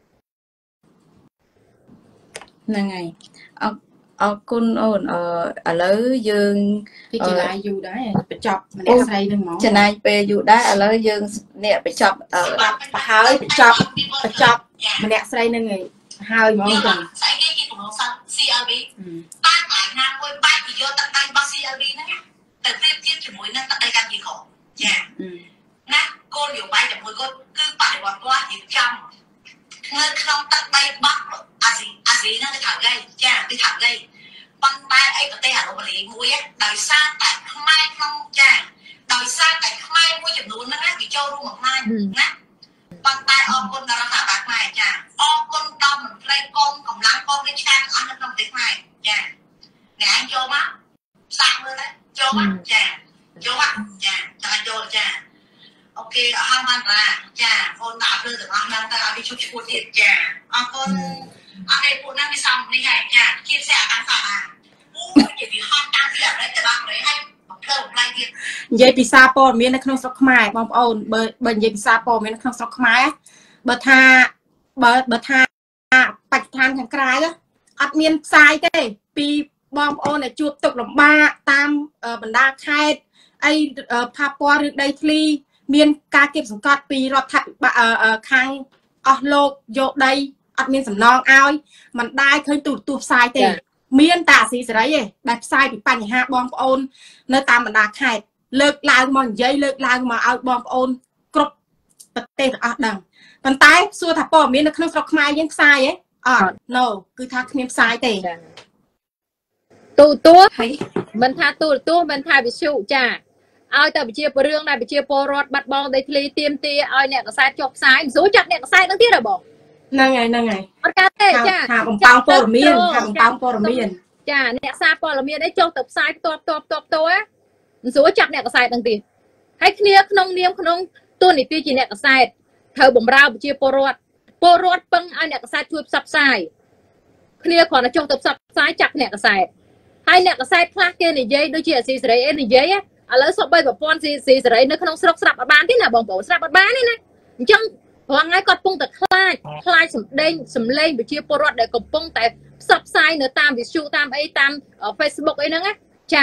ហ្នឹងហើយអរគុណអូនឥឡូវយើងចំណាយយូរដែរបញ្ចប់ម្នាក់ស្រីនឹងហ្មងចំណាយពេលយូរដែរឥឡូវយើងអ្នកបញ្ចប់ហើយបញ្ចប់ម្នាក់ស្រីនឹងហើយហ្មងចឹងស្អីគេគម្រោង CLV តែកន្លែងណាមួយបែកពីយកទឹកដីរបស់ CLV ហ្នឹងទៅប្រៀបធៀបជាមួយនឹងទឹកដីកម្ពុជាក្រចាណាគោលនយោបាយជាមួយគាត់គឺបដិវត្តគាត់រៀបចំនៅក្នុងទឹកដីរបស់អាស៊ីហ្នឹងទៅថៅកៃចាទៅថៅកៃប៉ុន្តែអីប្រទេសអារ៉ុបអាលីមួយដោយសារតែខ្មែរក្នុងចាដោយសារតែខ្មែរមួយចំនួនហ្នឹងវាចូលរួមអំណាចណាប៉ុន្តែអរគុណដល់រដ្ឋាភិបាលខ្មែរចាអរគុណដល់មន្ត្រីកងកម្លាំងកងរាជការអស់នៅក្នុងប្រទេសខ្មែរចាអ្នកឯងចូលមកសាក់មើលដែរចូលមកចាចូលមកចាចូលចាអូខេអរគុណបានតាចាអូនដាក់លើទាំងអស់ហ្នឹងទៅឲ្យវាជប់ឈួតទៀតចាអរគុណអរេពួកហ្នឹងវាសំនេះហើយចាជាផ្សេងអាការសាក់អូយវាហត់តាមពីអរិយទៅដល់រេហើយនិយាយពីសារព័ត៌មាននៅក្នុងស្រុកខ្មែរបងប្អូនបើនិយាយពីសារព័ត៌មាននៅក្នុងស្រុកខ្មែរបើថាបច្ចុប្បន្នខាងក្រៅអត់មានផ្សាយទេពីបងប្អូនដែលជួបទុក្ខលំបាកតាមបណ្ដាខេត្តអីផាពណ៌ឬដីធ្លីមានការគៀបសង្កត់ពីរដ្ឋាភិបាលខាងអស់លោកយកដីអត់មានសំណងឲ្យមិនដែលឃើញទូរទស្សន៍ផ្សាយទេមានតែអាស៊ីសេរីឯងដែលផ្សាយពីបញ្ហាបងប្អូននៅតាមបណ្ដាខេត្តលើកឡើងមកនិយាយលើកឡើងមកឲ្យបងប្អូនគ្រប់ប្រទេសទាំងអស់ដឹងប៉ុន្តែសួរថាព័ត៌មាននៅក្នុងស្រុកខ្មែរយើងផ្សាយឯងអត់ no គឺថាគ្មានផ្សាយទេទូហើយមិនថាទូរទស្សន៍មិនថាវិទ្យុចាឲ្យតែប្រជាពលរឿងដែលប្រជាពលរដ្ឋបាត់បង់ដីធ្លីទាមទារឲ្យអ្នកកសែតចុះផ្សាយមិនស្រួលចាប់អ្នកកសែតនឹងទៀតហ៎បងហ្នឹងហើយអត់កើតទេចាថាបំផាំងព័ត៌មានចាអ្នកសារព័ត៌មានអីចុះទៅផ្សាយផ្ទាល់មិនស្រួលចាប់អ្នកកសែតនឹងទៀតហើយគ្នាក្នុងនាមក្នុងទូនីតិជាអ្នកកសែតត្រូវបំរើប្រជាពលរដ្ឋពឹងឲ្យអ្នកកសែតជួយផ្សព្វផ្សាយគ្នាគ្រាន់តែចុះទៅផ្សព្វផ្សាយចាប់អ្នកកសែតហើយអ្នកកសែតខ្លះគេនិយាយដូចជាអាស៊ីសេរីអីនិយាយឥឡូវសូម្បីប្រព័ន្ធស៊ីសេរីនៅក្នុងស្រុកស្រាប់អត់បានទេណាបងប្អូនស្រាប់អត់បានទេណាអញ្ចឹងរងថ្ងៃគាត់កំពុងតែខ្លាចសម្លេងប្រជាពលរដ្ឋដែលកំពុងតែផ្សព្វផ្សាយនៅតាមវិទ្យុតាមអីតាម Facebook អីហ្នឹងណាចា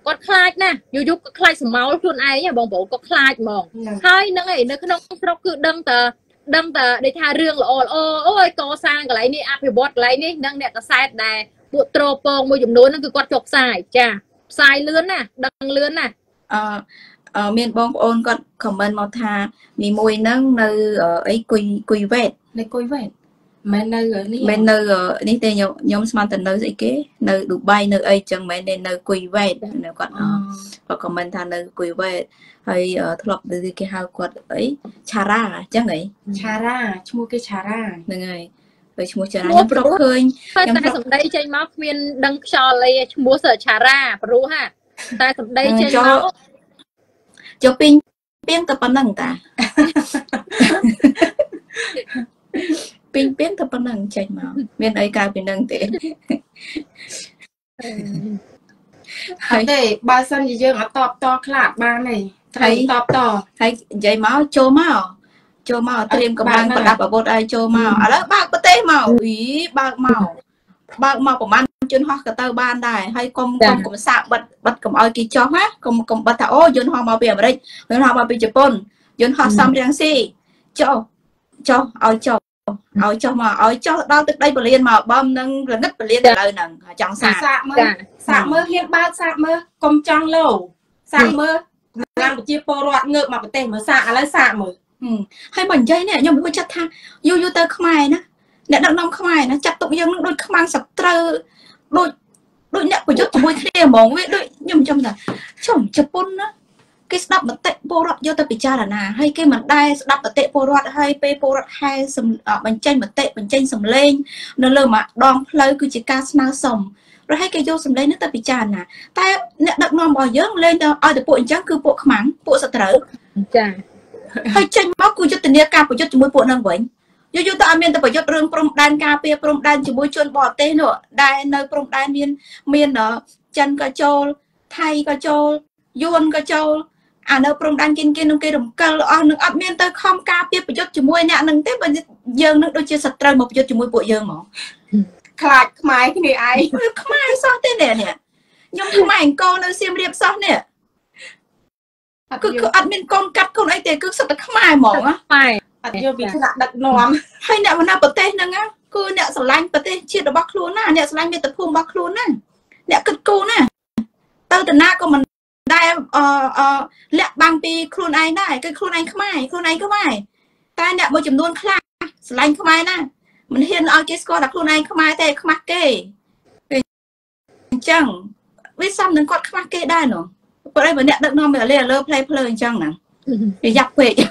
គាត់ខ្លាចណាយូរក៏ខ្លាចសម្ោលខ្លួនឯងបងប្អូនក៏ខ្លាចហ្មងហើយហ្នឹងឯងនៅក្នុងស្រុកគឺដឹងតែដូចថារឿងល្អអូយកសាងកន្លែងនេះអភិវឌ្ឍកន្លែងនេះនឹងអ្នកកសែតដែលពួកត្រពងមួយចំនួនហ្នឹងគឺគាត់ចុះផ្សាយចាផ្សាយលឿនណាដឹងលឿនណាមានបងប្អូនគាត់ខមមិនមកថាមីមួយហ្នឹងនៅអីគុយវេតនៅគុយវេតមិននៅនេះមិននៅនេះទេខ្ញុំស្មានតែនៅស្អីគេនៅឌូបៃនៅអីចឹងមិនទេនៅគុយវេតនៅគាត់ខមមិនថានៅគុយវេតហើយធ្លាប់គេហៅគាត់អីឆារ៉ាអញ្ចឹងហីឆារ៉ាឈ្មោះគេឆារ៉ាហ្នឹងហើយហើយឈ្មោះឆារ៉ាខ្ញុំប្រកឃើញខ្ញុំតែសម្ដីចេញមកគ្មានដឹងខ្យល់អីឈ្មោះឆារ៉ាព្រោះហាតែសម្ដីចេញមកចុះពីពីងតែប៉ុណ្្នឹងតាពីងតែប៉ុណ្្នឹងចេញមកមានអីក្រៅពីនឹងទេហើយទេបើសិនជាយើងអត់តបខ្លះបានទេហើយតបហើយនិយាយមកចូលមកត្រៀមកម្លាំងប្រដាប់អាវុធឲ្យចូលមកឥឡូវបើកប្រទេសមកបើកមកប្រហែលជនហោះក៏ទៅបានដែរហើយកុំសាកបិទកុំឲ្យគេចោះណាកុំបិទថាអូយន្តហោះមកពីអាមេរិកយន្តហោះមកពីជប៉ុនយន្តហោះសំរាំងស៊ីចុះឲ្យចុះមកឲ្យចុះដល់ទឹកដីពលានមកបំនឹងរងឹតពលានឥឡូវហ្នឹងចង់សាកមើលហ៊ានបើកសាកមើលកុំចង់លោសាកមើលកម្ពុជាពលរដ្ឋងើបមកប្រទេសមើលសាកឥឡូវសាកមើលហើយបើនិយាយនេះខ្ញុំមិនចាត់ថាយូរទៅខ្មែរណាអ្នកដឹកនាំខ្មែរណាចាត់ទុកយើងនឹងដូចខ្មាំងសត្រូវដូចអ្នកប្រយុទ្ធជាមួយគ្នាហ្មងវាដូចខ្ញុំចាំថាជប៉ុនណាគេស្ដាប់មតិពលរដ្ឋយកទៅពិចារណាហើយគេមិនដែលស្ដាប់មតិពលរដ្ឋហើយពេលពលរដ្ឋហែបញ្ចេញមតិបញ្ចេញសម្លេងនៅលើម្ដងផ្លូវគឺជាការស្នើសុំព្រោះហើយគេយកសម្លេងនេះទៅពិចារណាតែអ្នកដឹកនាំរបស់យើងលេងទៅឲ្យតែពួកអញ្ចឹងគឺពួកខ្មាំងពួកសត្រូវចាហើយចេញមកគឺយុទ្ធនាការប្រយុទ្ធជាមួយពួកនឹងវិញយូរទៅអត់មានតែប្រយុទ្ធរឿងព្រំដែនការពារព្រំដែនជាមួយជនបរទេសនោះដែលនៅព្រំដែនមានចិនក៏ចូលថៃក៏ចូលយួនក៏ចូលអានៅព្រំដែនគិននឹងគេរំកិលអស់នឹងអត់មានទៅខំការពារប្រយុទ្ធជាមួយអ្នកនឹងទេបើយើងនឹងដូចជាសត្រូវមកប្រយុទ្ធជាមួយពួកយើងហ្មងខ្លាចខ្មែរគ្នាឯងខ្មែរសោះទេនេះខ្ញុំខ្មែរអង្គរនៅសៀមរាបសោះនេះគឺអត់មានកូនកាត់កូនអីទេគឺសិតតែខ្មែរហ្មងខ្មែរអត់យកពីថ្នាក់ដឹកនាំហើយអ្នកមកនៅប្រទេសហ្នឹងគឺអ្នកស្រឡាញ់ប្រទេសជាតិរបស់ខ្លួនណាអ្នកស្រឡាញ់មាតុភូមិរបស់ខ្លួនណាអ្នកគិតគូរណាទៅតាណាក៏មិនដែលលាក់បាំងពីខ្លួនឯងដែរគឺខ្លួនឯងខ្មែរតែអ្នកមួយចំនួនខ្លះស្រឡាញ់ខ្មែរណាមិនហ៊ានឲ្យគេស្គាល់ថាខ្លួនឯងខ្មែរទេខ្មាស់គេអញ្ចឹងវាសំនឹងគាត់ខ្មាស់គេដែរនោះព្រោះឯងបើអ្នកដឹកនាំវាលើផ្លេភ្លើអញ្ចឹងណាវាយ៉ាប់ពេក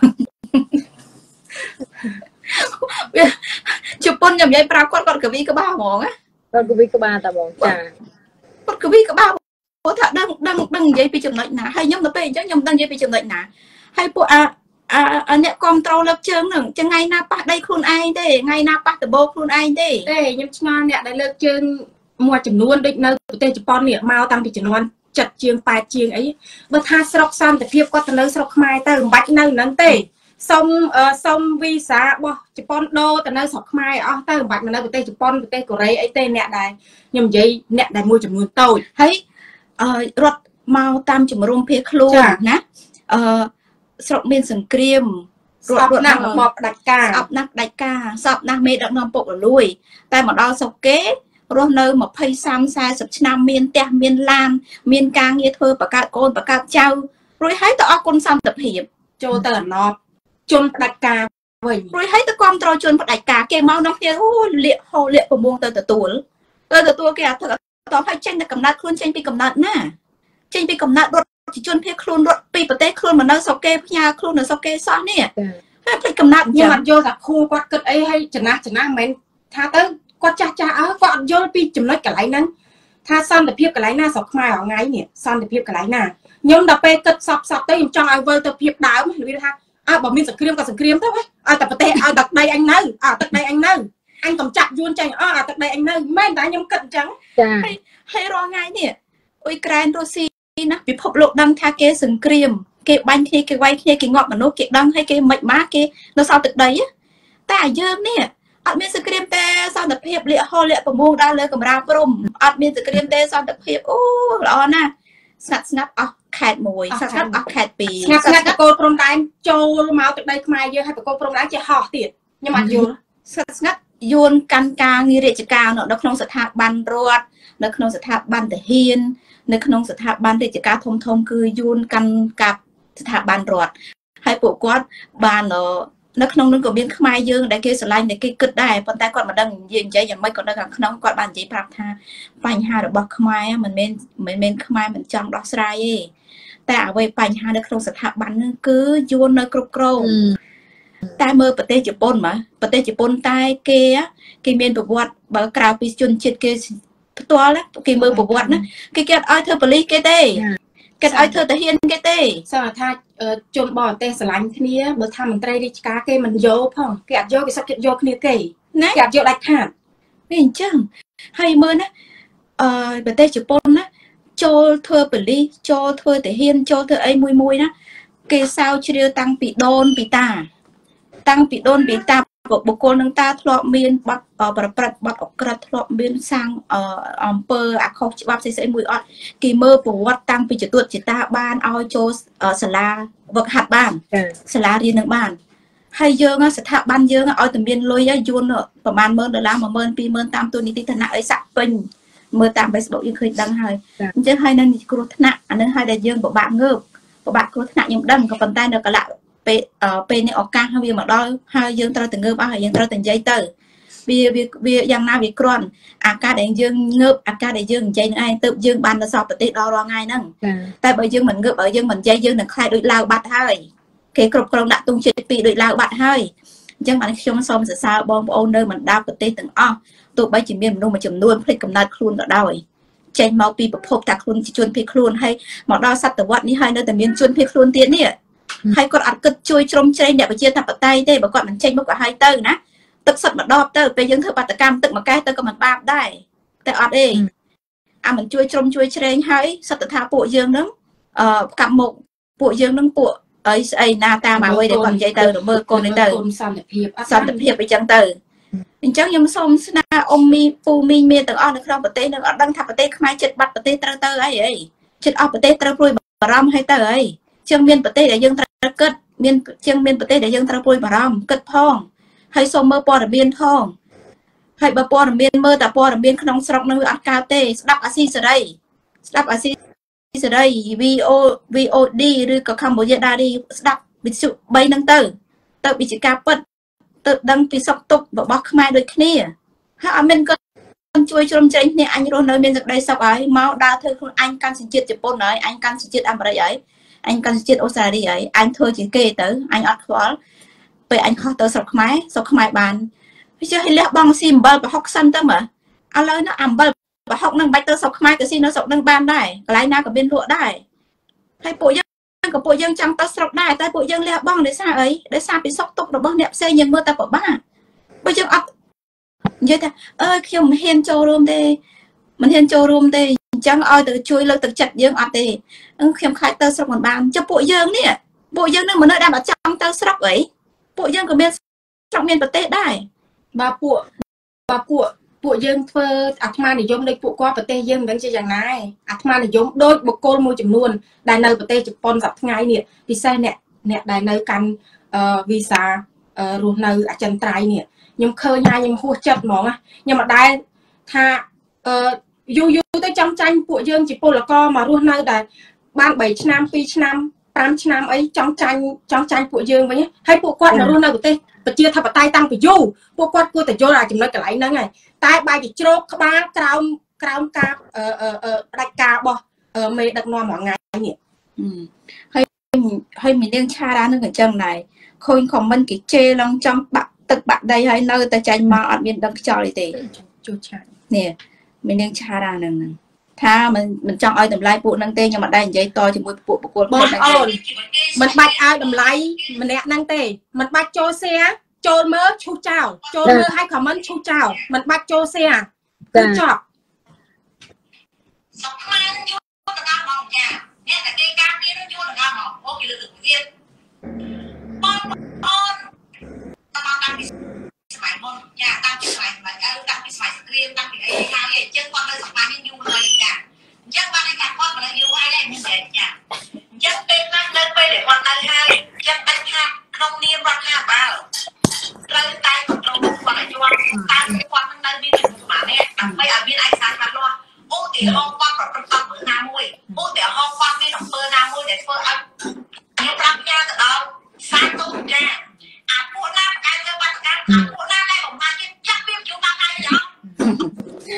ជប៉ុនខ្ញុំនិយាយប្រាប់គាត់កវីក្បាលហ្មងណាគាត់កវីក្បាលតាបងចាគាត់កវីក្បាលព្រោះថាដឹងនិយាយពីចំណុចណាហើយខ្ញុំទៅពេលអញ្ចឹងខ្ញុំដឹងនិយាយពីចំណុចណាហើយពួកអ្នកគ្រប់ត្រូលលើកជើងហ្នឹងថ្ងៃណាប៉ះដីខ្លួនឯងទេថ្ងៃណាប៉ះដបោខ្លួនឯងទេខ្ញុំឆ្ងល់អ្នកដែលលើកជើងមួយចំនួនដូចនៅប្រទេសជប៉ុននេះមកតាំងពីជំនាន់7ជាង8ជាងអីបើថាស្រុកសន្តិភាពគាត់ទៅនៅស្រុកខ្មែរទៅមិនបាច់នៅហ្នឹងទេសុំវីសារបស់ជប៉ុនដូរទៅនៅស្រុកខ្មែរអស់ទៅមិនបាច់មកនៅប្រទេសជប៉ុនប្រទេសកូរ៉េអីទេអ្នកដែលខ្ញុំនិយាយអ្នកដែលមួយចំនួនតូចហើយរត់មកតាមជំរុំភៀសខ្លួនណាស្រុកមានសង្គ្រាមរត់ណាស់របបផ្ដាច់ការស្អប់ណាស់ផ្ដាច់ការស្អប់ណាស់មេដឹកនាំពុករលួយតែមកដល់ស្រុកគេរស់នៅ20 30 40ឆ្នាំមានផ្ទះមានឡានមានការងារធ្វើបង្កើតកូនបង្កើតចៅរួចហើយទៅអរគុណសន្តិភាពចូលទៅអណប់ជនផ្ដាច់ការវិញរួចហើយទៅគ្រប់គ្រងជនផ្ដាច់ការគេមកក្នុងគ្នាអូលាកហោលាកប្រមងទៅទទួលគេអាទឹកតបឲ្យចេញទៅកំណត់ខ្លួនចេញពីកំណត់ណាចេញពីកំណត់រត់ជាជនភៀសខ្លួនរត់ពីប្រទេសខ្លួនមកនៅស្រុកគេផ្ញើខ្លួននៅស្រុកគេសោះនេះហើយផ្លេចកំណត់ខ្ញុំអត់យល់ថាគ្រូគាត់គិតអីហើយចំណាស់មិនមែនថាទៅគាត់ចាស់គាត់អត់យល់ពីចំណុចកន្លែងហ្នឹងថាសន្តិភាពកន្លែងណាស្រុកខ្មែរថ្ងៃនេះសន្តិភាពកន្លែងណាខ្ញុំដល់ពេលគិតសពទៅខ្ញុំចង់ឲ្យវិលទៅភាពដើមនិយាយថាបើមានសង្គ្រាមក៏សង្គ្រាមទៅឲ្យតែប្រទេសឲ្យទឹកដីអញនៅទឹកដីអញនៅអញកំចាត់យួនចេញទឹកដីអញនៅមែនតែខ្ញុំគិតអញ្ចឹងហើយរាល់ថ្ងៃនេះអ៊ុយក្រែនរុស្ស៊ីណាពិភពលោកដឹងថាគេសង្គ្រាមគេបាញ់គ្នាគេវាយគ្នាគេងាប់មនុស្សគេដឹងហើយគេមិនមកគេនៅសល់ទឹកដីតែយើងនេះអត់មានសង្គ្រាមទេសន្តិភាពលាកហោលាកប្រមងដល់លើកំរាលព្រំអត់មានសង្គ្រាមទេសន្តិភាពអូល្អណាស់ស្ងាត់អស់ខេតមួយស្ងាត់អស់ខេតពីរស្ងាត់បកគោព្រំដែនចូលមកទឹកដីខ្មែរយើងហើយបកគោព្រំដែនជាហោះទៀតខ្ញុំអត់យល់ស្ងាត់យួនកាន់ការងាររាជការនៅក្នុងស្ថាប័នរដ្ឋនៅក្នុងស្ថាប័នទាហាននៅក្នុងស្ថាប័នរាជការធំគឺយួនកាន់កាប់ស្ថាប័នរដ្ឋហើយពួកគាត់បាននៅក្នុងនោះក៏មានខ្មែរយើងដែលគេស្រឡាញ់ដែលគេគិតដែរប៉ុន្តែគាត់មិនដឹងនិយាយយ៉ាងម៉េចគាត់នៅខាងក្នុងគាត់បាននិយាយប្រាប់ថាបញ្ហារបស់ខ្មែរមិនមែនខ្មែរមិនចង់ដោះស្រាយទេតែអ្វីបញ្ហានៅក្នុងស្ថាប័នហ្នឹងគឺយួននៅគ្រប់គ្រងតែមើលប្រទេសជប៉ុនមកប្រទេសជប៉ុនតែគេមានប្រវត្តិបើក្រៅពីជនជាតិគេផ្ទាល់គេមើលប្រវត្តិណាគេអត់ឲ្យធ្វើប៉ូលីសគេទេគេឲ្យធ្វើទាហានគេទេសើថាជនបរទេសស្រឡាញ់គ្នាបើថាមន្ត្រីរាជការគេមិនយកផងគេអត់យកគេសុខចិត្តយកគ្នាគេណាគេអត់យកដាច់ខាតវាអញ្ចឹងហើយមើលណាប្រទេសជប៉ុនណាចូលធ្វើប៉ូលីសចូលធ្វើទាហានចូលធ្វើអីមួយណាគេសើជ្រាវតាំងពីដូនពីតាបុគ្គលនឹងតាធ្លាប់មានបទប្រព្រឹត្តបទអក្រិតធ្លាប់មានសាងអំពើអាខុសច្បាប់ស្អីមួយអត់គេមើលប្រវត្តិតាំងពីចតុតចតាបានឲ្យចូលសាលាវឹកហាត់បានសាលារៀននឹងបានហើយយើងស្ថាប័នយើងឲ្យតែមានលុយឲ្យយួនប្រហែល$10,000 $10,000 20,000តាមទូនីតិឋានៈអីសាក់ពេញមើលតាម Facebook យើងឃើញដឹងហើយអញ្ចឹងហើយនៅគ្រោះថ្នាក់អានឹងហើយដែលយើងពិបាកងើបពិបាកគ្រោះថ្នាក់ខ្ញុំដឹងក៏ប៉ុន្តែនៅកលៈពេលនេះឱកាសវាមកដល់ហើយយើងត្រូវតែងើបអស់ហើយយើងត្រូវតែនិយាយទៅវាយ៉ាងណាវាគ្រាន់អាការដែលយើងងើបអាការដែលយើងនិយាយនឹងឯងទៅយើងបានទៅសពប្រទេសដល់រាល់ថ្ងៃហ្នឹងតែបើយើងមិនងើបបើយើងមិននិយាយយើងនឹងខ្លាចដូចឡាវបាត់ហើយគេគ្រប់គ្រងដាក់ទង់ជាតិ2ដូចឡាវបាត់ហើយអញ្ចឹងបានខ្ញុំសូមសរសើរបងប្អូននៅបណ្ដាប្រទេសទាំងអស់ទោះបីជាមានមនុស្សមួយចំនួនភ្លេចកំណត់ខ្លួនក៏ដោយចេញមកពីប្រភពតាខ្លួនជាជនភៀសខ្លួនហើយមកដល់សតវត្សនេះហើយនៅតែមានជនភៀសខ្លួនទៀតនេះហើយគាត់អត់គិតជួយជ្រោមជ្រែងអ្នកប្រជាធិបតេយ្យទេបើគាត់មិនចេញមុខក៏ហើយទៅណាទឹកសុទ្ធមកដបទៅពេលយើងធ្វើបាតកម្មទឹកមកកែទៅក៏មិនបាបដែរតែអត់ទេអាមិនជួយជ្រោមជួយជ្រែងហើយសត្វថាពួកយើងនឹងកាប់មុខពួកយើងនឹងពួកអីស្អីណាតាមអ្វីដែលគាត់និយាយទៅមើលកូននេះទៅសន្តិភាពអីចឹងទៅអញ្ចឹងខ្ញុំសូមស្នើអ៊ំមីពូមីងមានទាំងអស់នៅក្នុងប្រទេសនឹងអត់ដឹងថាប្រទេសខ្មែរចិត្តបាត់ប្រទេសត្រូវទៅអីចិត្តអស់ប្រទេសត្រូវព្រួយបារម្ភហើយទៅអីជាងមានប្រទេសដែលយើងត្រូវគិតមានជាងមានប្រទេសដែលយើងត្រូវព្រួយបារម្ភគិតផងហើយសូមមើលព័ត៌មានផងហើយបើព័ត៌មានមើលតែព័ត៌មានក្នុងស្រុកនឹងវាអត់កើតទេស្ដាប់អាស៊ីសេរីVOD ឬក៏កម្ពុជាដារីស្ដាប់វិទ្យុ3ហ្នឹងទៅវិជាការពិតទៅដឹងពីសុខទុក្ខរបស់ខ្មែរដូចគ្នាហើយអត់មានគាត់ជួយជ្រោមជ្រែងគ្នាអញរស់នៅមានសេចក្តីសុខហើយមកដើរធ្វើខ្លួនអញកាន់សញ្ជាតិជប៉ុនហើយអញកាន់សញ្ជាតិអាមេរិកហើយអញកាន់សញ្ជាតិអូស្ត្រាលីហើយអញធ្វើជាគេទៅអញអត់ខ្វល់ពេលអញខុសទៅស្រុកខ្មែរបានវាចេះឲ្យលះបង់ស៊ីអំបិលប្រហុកសិនទៅមើលឥឡូវនោះអំបិលប្រហុកនឹងបាច់ទៅស្រុកខ្មែរក៏ស៊ីនៅស្រុកនឹងបានដែរកន្លែងណាក៏មានលក់ដែរហើយពួកយើងចង់ទៅស្រុកដែរតែពួកយើងលះបង់ដោយសារអីដោយសារពីសុខទុក្ខរបស់អ្នកផ្សេងយើងមើលតែពិបាកបើយើងអត់និយាយថាខ្ញុំមិនហ៊ានចូលរួមទេអញ្ចឹងឲ្យទៅជួយលើកទឹកចិត្តយើងអត់ទេខ្ញុំខ្លាចទៅស្រុកមិនបានចុះពួកយើងនឹងមនុស្សដែលអត់ចង់ទៅស្រុកអីពួកយើងក៏មានស្រុកមានប្រទេសដែរបើពួកយើងធ្វើអាត្មានិយមដូចពួកគាត់ប្រទេសយើងមិនដឹងជាយ៉ាងណាឯងអាត្មានិយមដូចបុគ្គលមួយចំនួនដែលនៅប្រទេសជប៉ុនសប្តាហ៍ថ្ងៃនេះពិសេសអ្នកដែលនៅកាន់វីសារស់នៅអចិន្ត្រៃយ៍នេះខ្ញុំឃើញថាខ្ញុំហួសចិត្តហ្មងខ្ញុំអត់ដែលថាយូរទៅចង់ចាញ់ពួកយើងជាពលករមករស់នៅដែលបាន3ឆ្នាំ2ឆ្នាំ5ឆ្នាំអីចង់ចាញ់ពួកយើងវិញហើយពួកគាត់នៅរស់នៅប្រទេសប្រជាធិបតេយ្យតាំងពីយូរពួកគាត់គួរតែយល់ចំណុចកន្លែងហ្នឹងហើយតែបែរជាជ្រោកក្បាលក្រោមការផ្ដាច់ការរបស់មេដឹកនាំមួយថ្ងៃនេះហើយមាននាងឆារ៉ានឹងក៏ចឹងដែរឃើញខមមិនគេជេរឡើងចំបាក់ទឹកបាក់ដីហើយនៅតែចាញ់មកអត់មានដឹងខ្យល់អីទេជួឆានេះមាននាងឆារ៉ានឹងថាមិនចង់ឲ្យតម្លៃពួកហ្នឹងទេខ្ញុំអត់ដែរនិយាយតជាមួយពួកបុគ្គលបងអូនមិនបាច់ឲ្យតម្លៃម្នាក់ហ្នឹងទេមិនបាច់ចូលសៀចូលមើលឈូសចោលចូលមើលឲ្យខមមិនឈូសចោលមិនបាច់ចូលសៀគឺចប់សុខខ្មែរយល់ទៅដល់បងចាអ្នកតែគេការពារនឹងយល់ទៅដល់បងអូគេលើកទឹកទៀតបងអូនតាំងពីសម័យមុនចាតាំងពីសម័យតាំងពីសម័យស្គ្រីមតាំងពីអីហើយអញ្ចឹងគាត់នៅសម័យនេះយូរហើយចាអញ្ចឹងបានតែគាត់មកយូរហើយដែរមាន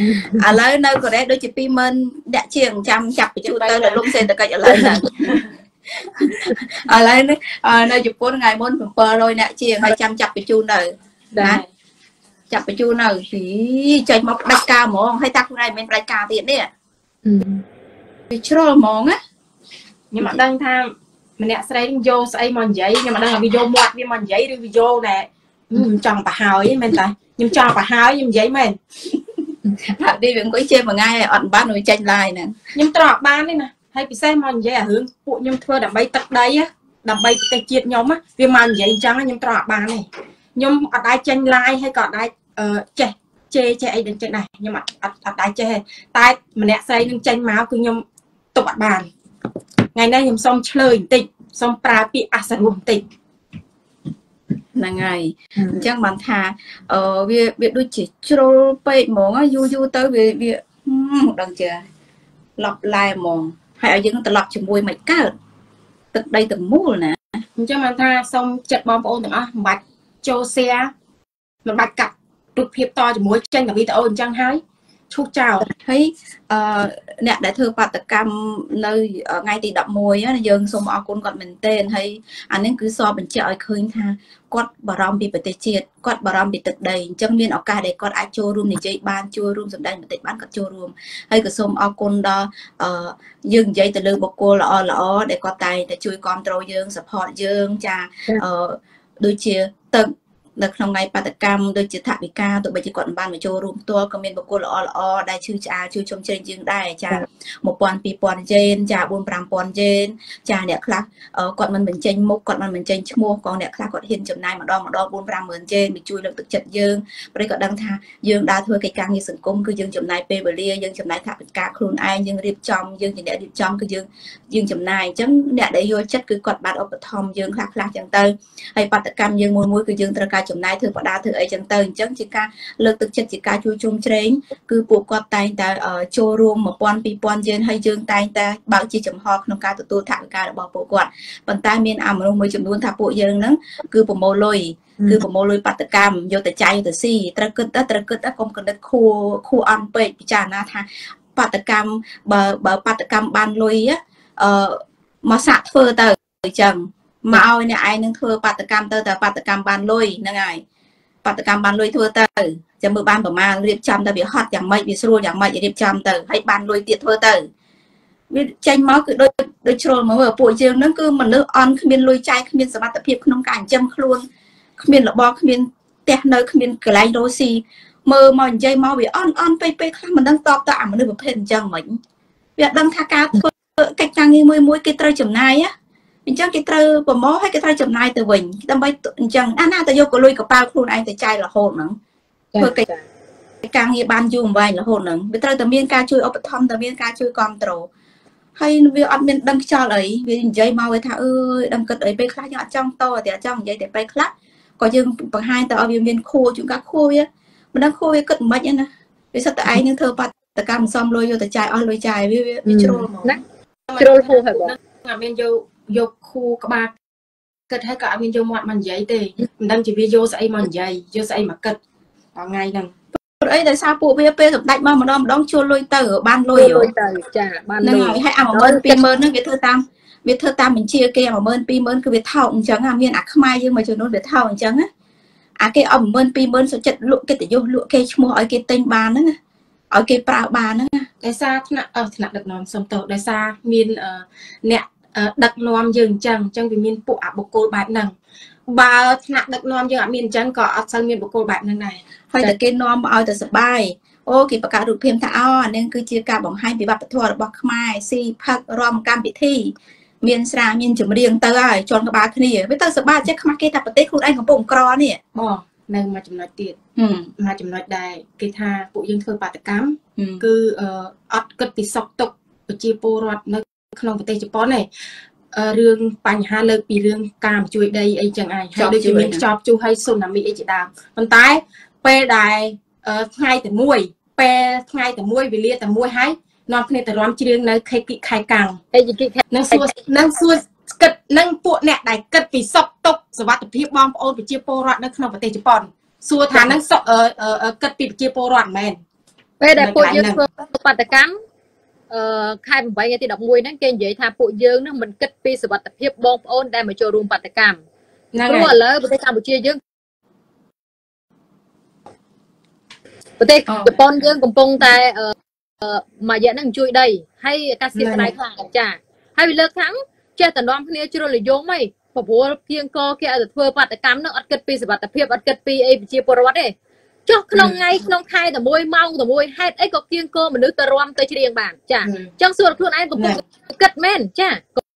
ឥឡូវនៅកូរ៉េដូចជា20000អ្នកជាងចាំចាប់បញ្ជូនទៅលំសេដ្ឋកិច្ចឥឡូវហ្នឹងឥឡូវនេះនៅជប៉ុនថ្ងៃមុន700អ្នកជាងហើយចាំចាប់បញ្ជូនទៅណាចាប់បញ្ជូននៅចេញមកផ្ដាច់ការហ្មងហើយតាខ្លួនឯងមិនផ្ដាច់ការទៀតនេះវាជ្រុលហ្មងណាខ្ញុំអត់ដឹងថាម្នាក់ស្រីនឹងយកស្អីមកនិយាយខ្ញុំអត់ដឹងថាវាយកមាត់វាមកនិយាយឬវាយកណែខ្ញុំចង់បរហើយមែនតាខ្ញុំចង់បរហើយខ្ញុំនិយាយមែនថានេះវាអង្គុយជេរមួយថ្ងៃឲ្យអត់បានវាចេញឡាយហ្នឹងខ្ញុំត្រកបានទេណាហើយពិសេសមកនិយាយអារឿងពួកខ្ញុំធ្វើដើម្បីទឹកដីដើម្បីប្រទេសជាតិខ្ញុំវាមកនិយាយអញ្ចឹងខ្ញុំត្រកបានទេខ្ញុំអត់ដែរចេញឡាយហើយក៏អត់ដែរចេះចេះអីដឹងចេះដែរខ្ញុំអត់ដែរចេះតែម្នាក់ស្រីនឹងចេញមកគឺខ្ញុំទប់អត់បានថ្ងៃនេះខ្ញុំសុំឆ្លើយបន្តិចសុំប្រើពាក្យអសរោះបន្តិចហ្នឹងហើយអញ្ចឹងបានថាវាដូចជាជ្រុលពេកហ្មងយូរទៅវាដឹងជាឡប់ឡែហ្មងហើយឲ្យយើងត្រឡប់ជាមួយមិនកើតទឹកដីទាំងមូលណាអញ្ចឹងបានថាសូមចិត្តបងប្អូនទាំងអស់មិនបាច់ចូល share មិនបាច់កាត់រូបភាពតជាមួយចេញតែវីដេអូអញ្ចឹងហើយឈូសចោលហើយអ្នកដែលធ្វើបាតកម្មនៅថ្ងៃទី11យើងសូមអរគុណគាត់មែនទែនហើយអានេះគឺសរបញ្ជាក់ឲ្យឃើញថាគាត់បារម្ភពីប្រទេសជាតិគាត់បារម្ភពីទឹកដីអញ្ចឹងមានឱកាសដែលគាត់អាចចូលរួមនិយាយបានចូលរួមសម្ដែងបន្តិចបានគាត់ចូលរួមហើយក៏សូមអរគុណដល់យើងនិយាយទៅលើបុគ្គលល្អដែលគាត់តែងតែជួយគ្រប់គ្រងយើង support យើងចាដូចជាទឹកនៅក្នុងថ្ងៃបាតកម្មដូចជាថាវិការទោះបីជាគាត់មិនបានមកចូលរួមផ្ទាល់ក៏មានបុគ្គលល្អដែលឈឺឆ្អាលជួយជុំជ្រែងយើងដែរចា1000 2000យេនចា4 5000យេនចាអ្នកខ្លះគាត់មិនបញ្ចេញមុខគាត់មិនបញ្ចេញឈ្មោះក៏អ្នកខ្លះគាត់ហ៊ានចំណាយម្ដង4 50000យេនមកជួយលើកទឹកចិត្តយើងព្រោះគាត់ដឹងថាយើងដើរធ្វើកិច្ចការងារសង្គមគឺយើងចំណាយពេលវេលាយើងចំណាយថវិកាខ្លួនឯងយើងរៀបចំយើងជាអ្នករៀបចំគឺយើងចំណាយអញ្ចឹងអ្នកដែលយល់ចិត្តគឺគាត់បានឧបត្ថម្ភយើងខ្លះអញ្ចឹងទៅហើយបាតកម្មយើងមួយគឺយើងត្រូវការចំណាយធ្វើបដាធ្វើអីចឹងទៅអញ្ចឹងជាការលើកទឹកចិត្តជាការជួយជុំជ្រែងគឺពួកគាត់តែងតែចូលរួម1000 2000យេនហើយយើងតែងតែបើកជាចំហក្នុងការទទួលថវិការបស់ពួកគាត់ប៉ុន្តែមានមនុស្សមួយចំនួនថាពួកយើងហ្នឹងគឺប្រមូលលុយបាតកម្មយកទៅចាយទៅស៊ីត្រូវគិតកុំកណ្ដិតខួអន់ពេកពិចារណាថាបាតកម្មបើបាតកម្មបានលុយមកសាក់ធ្វើទៅអញ្ចឹងមកឲ្យអ្នកឯងនឹងធ្វើបាតកម្មទៅតែបាតកម្មបានលុយហ្នឹងហើយបាតកម្មបានលុយធ្វើទៅចាំមើលបានប្រមាណរៀបចំទៅវាហត់យ៉ាងម៉េចវាស្រួលយ៉ាងម៉េចរៀបចំទៅហើយបានលុយទៀតធ្វើទៅវាចេញមកគឺដូចជ្រុលមកពួកយើងហ្នឹងគឺមនុស្សអន់គ្មានលុយចាយគ្មានសមត្ថភាពក្នុងការចិញ្ចឹមខ្លួនគ្មានរបរគ្មានផ្ទះនៅគ្មានកន្លែងរស់ស៊ីមើលមកនិយាយមកវាអន់ពេលខ្លះមិនដឹងតបតអាមនុស្សប្រភេទអញ្ចឹងហ្មងវាដឹងថាការធ្វើកិច្ចការងារមួយគេត្រូវចំណាយអញ្ចឹងគេត្រូវប្រមូលហើយគេត្រូវចំណាយទៅវិញដើម្បីអញ្ចឹងណាទៅយកកលុយកប៉ាល់ខ្លួនឯងទៅចាយរហូតហ្នឹងធ្វើកិច្ចការងារបានយូរអង្វែងរហូតហ្នឹងវាត្រូវតែមានការជួយឧបត្ថម្ភតែមានការជួយគ្រប់គ្រងហើយវាអត់មានដឹងខ្យល់អីវានិយាយមកវាថាអើយដឹងគិតអីពេលខ្លះយើងអត់ចង់តតែអត់ចង់និយាយតែពេលខ្លះក៏យើងបង្ហាញទៅឲ្យវាមានខួរជួនកាលខួរវាមិនដឹងខួរវាគិតមិនខ្មិចណាវាសិតតែឯងនឹងធ្វើបាតកម្មសំលុយយកទៅចាយអស់លុយចាយវាជ្រុលហ្មងណាជ្រុលហូរហើយបងអត់មានយកខួរក្បាលគិតហើយក៏អត់មានយកមាត់មកនិយាយទេមិនដឹងជាវាយកស្អីមកនិយាយយកស្អីមកគិតថ្ងៃហ្នឹងព្រោះអីដោយសារពួកវាពេលសម្ដេចមកម្ដងជួលលុយទៅបានលុយទៅចាបានលុយហើយអា12000ហ្នឹងវាធ្វើតាមបញ្ជាគេ12000 20000គឺវាថោកអញ្ចឹងមានអាខ្មែរយើងមួយចំនួនវាថោកអញ្ចឹងណាអាគេអស់12000 20000សុខចិត្តលក់កិត្តិយសលក់គេឈ្មោះឲ្យគេទិញបានហ្នឹងឲ្យគេប្រើបានហ្នឹងដោយសារថ្នាក់ដឹកនាំសុំទោសដោយសារមានអ្នកដឹកនាំយើងអញ្ចឹងវាមានពួកអបុគ្គលបែបហ្នឹងបើថ្នាក់ដឹកនាំយើងអត់មានអញ្ចឹងក៏អត់សូវមានបុគ្គលបែបហ្នឹងដែរហើយតែគេនាំមកឲ្យតែសុបាយអូគេបង្កើតរូបភាពថាអានេះគឺជាការបង្ហាញពីវប្បធម៌របស់ខ្មែរស៊ីផឹករំកម្មពិធីមានស្រាមានចម្រៀងទៅហើយជន់ក្បាលគ្នាវាទៅសុបាយចេះខ្មាស់គេថាប្រទេសខ្លួនឯងកំពុងក្រនេះបងនៅមួយចំណុចទៀតមួយចំណុចដែរគេថាពួកយើងធ្វើបាតកម្មគឺអត់គិតពីសុខទុក្ខប្រជាពលរដ្ឋនៅក្នុងប្រទេសជប៉ុនទេរឿងបញ្ហាលើកពីរឿងការជួយដីអីចឹងឯងហើយដូចជាមានខ្យល់ព្យុះហើយស៊ូណាមីអីជាដើមប៉ុន្តែពេលដែលថ្ងៃតែមួយពេលថ្ងៃតែមួយវេលាតែមួយហើយនាំគ្នាទៅរំច្រៀងនៅខេគិខៃកាំងនឹងសួរគិតនឹងពួកអ្នកដែលគិតពីសុខទុក្ខសុវត្ថិភាពបងប្អូនប្រជាពលរដ្ឋនៅក្នុងប្រទេសជប៉ុនសួរថានឹងគិតពីប្រជាពលរដ្ឋមែនពេលដែលពួកយើងធ្វើបាតកម្មខែ8ថ្ងៃទី11ហ្នឹងគេនិយាយថាពួកយើងហ្នឹងមិនគិតពីសុវត្ថិភាពបងប្អូនដែលមកចូលរួមបាតកម្មព្រោះឥឡូវប្រទេសកម្ពុជាយើងប្រទេសជប៉ុនយើងកំពុងតែមួយរយៈហ្នឹងជួយដីហើយអាកាសធាតុក្តៅខ្លាំងចាហើយវាលើកខាងចេះតែនាំគ្នាជ្រុលនិយមហីព្រោះគៀងកគេឲ្យទៅធ្វើបាតកម្មហ្នឹងអត់គិតពីសុវត្ថិភាពអត់គិតពីអីប្រជាពលរដ្ឋទេចុះក្នុងថ្ងៃក្នុងខែតែមួយម៉ោងតែមួយហេតុអីក៏គៀងកមនុស្សទៅរំទៅច្រៀងបានចាអញ្ចឹងសួរខ្លួនឯងកំពុងគិតមែនចា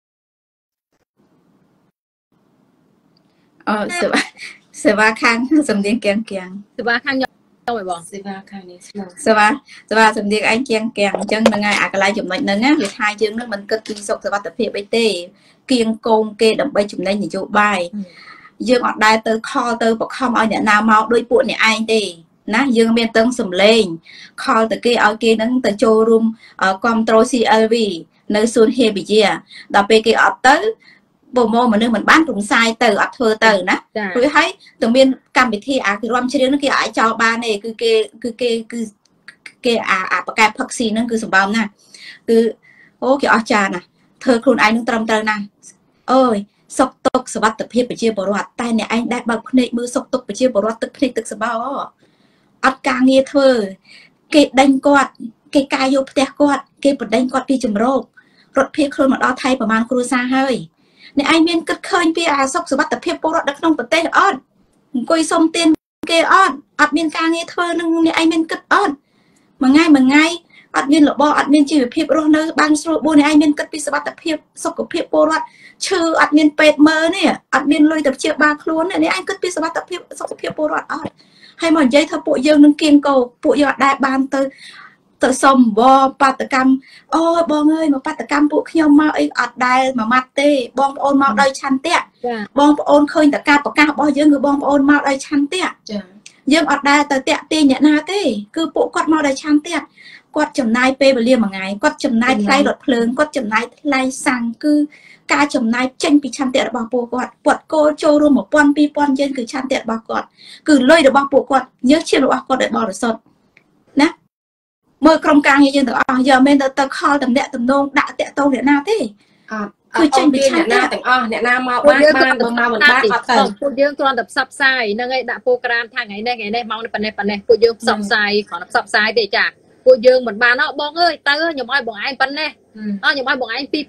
សេវាខាងសំដៀងគៀងសេវាខាងខ្ញុំឲ្យបងសេវាខាងនេះស្លោកសេវាសំដៀងឯងគៀងអញ្ចឹងហ្នឹងហើយអាកន្លែងចំណុចហ្នឹងណាវាថាយើងនឹងមិនគិតពីសុខសុវត្ថិភាពអីទេគៀងកងគេដើម្បីចំណេញនយោបាយយើងអត់ដែលទៅខលទៅបខំឲ្យអ្នកណាមកដោយពួកអ្នកឯងទេណាយើងមានទាំងសំឡេងខលទៅគេឲ្យគេនឹងទៅចូលរួមគ្រប់ត្រូល CLV នៅសួនហេបជាដល់ពេលគេអត់ទៅបមមនុស្សមិនបានរំសាយទៅអត់ធ្វើទៅណាព្រោះហើយទៅមានកម្មវិធីអាគេរំជ្រៀងនឹងគេអាចចោលបានទេគឺគេអាបកែផឹកស៊ីហ្នឹងគឺសម្បើមណាគឺអូគេអស់ចាណាធ្វើខ្លួនឯងនឹងត្រឹមត្រូវណាអើយសុខទុក្ខសុវត្ថិភាពប្រជាពលរដ្ឋតែអ្នកឯងដែលបើកភ្នែកមើលសុខទុក្ខប្រជាពលរដ្ឋទឹកភ្នែកទឹកសម្បោអត់ការងារធ្វើគេដេញគាត់គេកាយយកផ្ទះគាត់គេបដិញគាត់ពីជំរករត់ភៀសខ្លួនមកដល់ថៃប្រហែលគ្រួសារហើយអ្នកឯងមានគិតឃើញពីអាសុខសុវត្ថិភាពពលរដ្ឋនៅក្នុងប្រទេសអត់អង្គុយសុំទានគេអត់មានការងារធ្វើនឹងអ្នកឯងមានគិតអត់មួយថ្ងៃអត់មានរបរអត់មានជីវភាពរស់នៅបានស្រួលបួនអ្នកឯងមានគិតពីសុវត្ថិភាពសុខភាពពលរដ្ឋឈឺអត់មានពេទ្យមើលនេះអត់មានលុយទៅព្យាបាលខ្លួនអ្នកឯងគិតពីសុវត្ថិភាពសុខភាពពលរដ្ឋអត់ហើយមកនិយាយថាពួកយើងនឹងគៀងកោពួកយើងអត់ដែលបានទៅសុំបបាតកម្មអូយបងអើយមកបាតកម្មពួកខ្ញុំមកអីអត់ដែលមួយម៉ាត់ទេបងប្អូនមកដោយឆន្ទៈបងប្អូនឃើញតែការប្រកាសរបស់យើងគឺបងប្អូនមកដោយឆន្ទៈយើងអត់ដែលទៅតាក់ទាញអ្នកណាទេគឺពួកគាត់មកដោយឆន្ទៈគាត់ចំណាយពេលវេលាមួយថ្ងៃគាត់ចំណាយថ្លៃរថភ្លើងគាត់ចំណាយថ្លៃសាំងគឺការចំណាយចេញពីឆន្ទៈរបស់ពួកគាត់គោលចូលរួម 1000 2000 យើងគឺឆន្ទៈរបស់គាត់គឺលុយរបស់ពួកគាត់យើងឈាមរបស់គាត់ឲ្យបរិសុទ្ធណាមើលក្រុមការងារយើងទាំងអស់យកមិនទៅខលតំណាក់តំណងដាក់តាក់ទងអ្នកណាទេគឺចេញពីឆន្ទៈទាំងអស់អ្នកណាមកបានបើមកមិនបានអត់ទៅពួកយើងគ្រាន់តែផ្សព្វផ្សាយហ្នឹងឯងដាក់ប្រូក្រាមថាថ្ងៃនេះមកប៉ុណ្ណេះពួកយើងផ្សព្វផ្សាយគ្រាន់តែផ្សព្វផ្សាយទេចាពួកយើងមិនបានបងអើយទៅខ្ញុំឲ្យបងឯងប៉ុណ្ណេះខ្ញុំឲ្យបងឯង 2000 ឲ្យ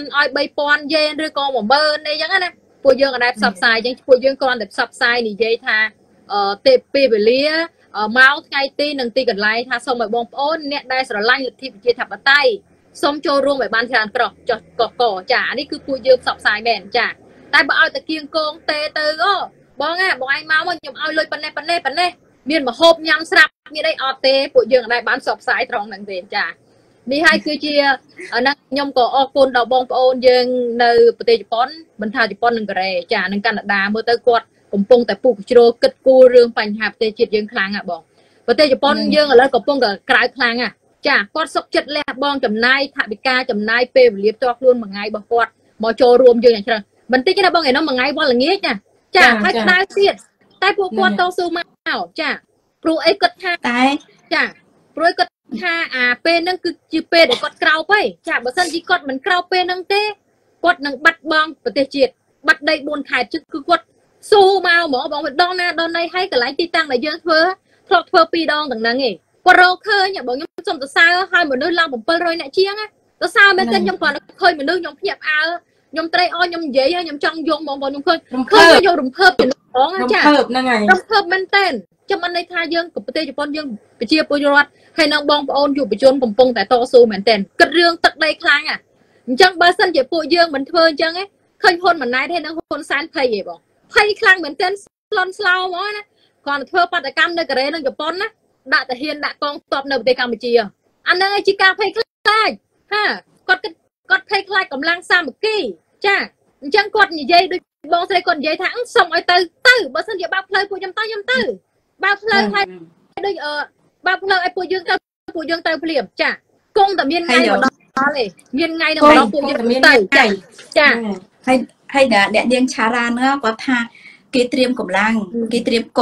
3000 យេនឬក៏10000អីចឹងណាពួកយើងអត់ដែលផ្សព្វផ្សាយចឹងពួកយើងគ្រាន់តែផ្សព្វផ្សាយនិយាយថាទេពេលវេលាមកថ្ងៃទីនិងទីកន្លែងថាសូមឲ្យបងប្អូនអ្នកដែលស្រឡាញ់លទ្ធិប្រជាធិបតេយ្យសូមចូលរួមឲ្យបានច្រើនក្រោះចុះកចានេះគឺពួកយើងផ្សព្វផ្សាយមែនចាតែបើឲ្យតែគៀងកងទេទៅបងឯងមកខ្ញុំឲ្យលុយប៉ុណ្ណេះមានមហូបញ៉ាំស្រាប់មានអីអត់ទេពួកយើងអត់ដែលបានផ្សព្វផ្សាយត្រង់ហ្នឹងទេចានេះហើយគឺជាហ្នឹងខ្ញុំក៏អរគុណដល់បងប្អូនយើងនៅប្រទេសជប៉ុនមិនថាជប៉ុននិងកូរ៉េចានិងកាណាដាមើលទៅគាត់កំពុងតែពុះជ្រោគិតគូររឿងបញ្ហាប្រទេសជាតិយើងខ្លាំងបងប្រទេសជប៉ុនយើងឥឡូវកំពុងតែក្រៅខ្លាំងចាគាត់សុខចិត្តលះបងចំណាយថវិកាចំណាយពេលវេលាផ្ទាល់ខ្លួនមួយថ្ងៃរបស់គាត់មកចូលរួមយើងយ៉ាងច្រើនបន្តិចណាបងឯនោះមួយថ្ងៃវល់ល្ងាចណាចាហើយក្តៅទៀតតែពួកគាត់តស៊ូមកចាព្រោះអីគាត់ថាតែចាព្រោះគាត់ថាអាពេលហ្នឹងគឺជាពេលដែលគាត់ក្រោបហីចាបើសិនជាគាត់មិនក្រោបពេលហ្នឹងទេគាត់នឹងបាត់បង់ប្រទេសជាតិបាត់ដី4ខេត្តគឺគាត់ស៊ូមកហ្មងបងដងណាដងណីហើយកន្លែងទីតាំងដែលយើងធ្វើធ្លាប់ធ្វើ2ដងទាំងហ្នឹងឯងគាត់រកឃើញបងខ្ញុំសុំសរសើរឲ្យមនុស្សឡើង700អ្នកជាងសរសើរមែនទេខ្ញុំគាត់ឃើញមនុស្សខ្ញុំភ្ញាក់ផ្អើលខ្ញុំត្រេកអរខ្ញុំនិយាយហើយខ្ញុំចង់យងបងប្អូនខ្ញុំឃើញយករំភើបជំនងចាហ្នឹងហើយរំភើបមែនទេចាំមិនន័យថាយើងប្រទេសជប៉ុនយើងប្រជាពលរដ្ឋហើយនឹងបងប្អូនយុវជនកំពុងតែតស៊ូមែនទែនគិតរឿងទឹកដីខ្លាំងអញ្ចឹងបើសិនជាពួកយើងមិនធ្វើអញ្ចឹងឃើញហ៊ុនម៉ាណែតហើយនឹងហ៊ុនសែនភ័យឯងបងភ័យខ្លាំងមែនទែនស្លន់ស្លោហ្មងណាគាត់ធ្វើបាតកម្មនៅកូរ៉េនិងជប៉ុនណាដាក់តាហ៊ានដាក់កងទ័ពនៅប្រទេសកម្ពុជាអាហ្នឹងឯងជាការភ័យខ្លាចហាគាត់ភ័យខ្លាចកម្លាំងសាមគ្គីចាអញ្ចឹងគាត់និយាយដូចបងស្រីគាត់និយាយថាសុំឲ្យទៅបើសិនជាបើកផ្លូវពួកខ្ញុំទៅបើកផ្លូវឲ្យដូចបើកផ្លូវឲ្យពួកយើងទៅភ្លាមចាគង់តែមានថ្ងៃម្ដងទេមានថ្ងៃនឹងម្ដងពួកយើងទៅចាហើយអ្នកនាងឆារ៉ាហ្នឹងគាត់ថាគេត្រៀមកម្លាំងគេត្រៀមគុក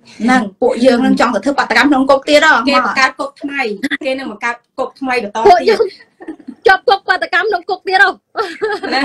năng bộ dương năng trong thử bát cam trong cục tia đó គេបង្កើតគុកថ្មីគេនឹងបង្កើតគុកថ្មីបន្តពួកទៀយើតងជាប់គុកបាតកម្មក្នុងគុកទៀតហ៎ណា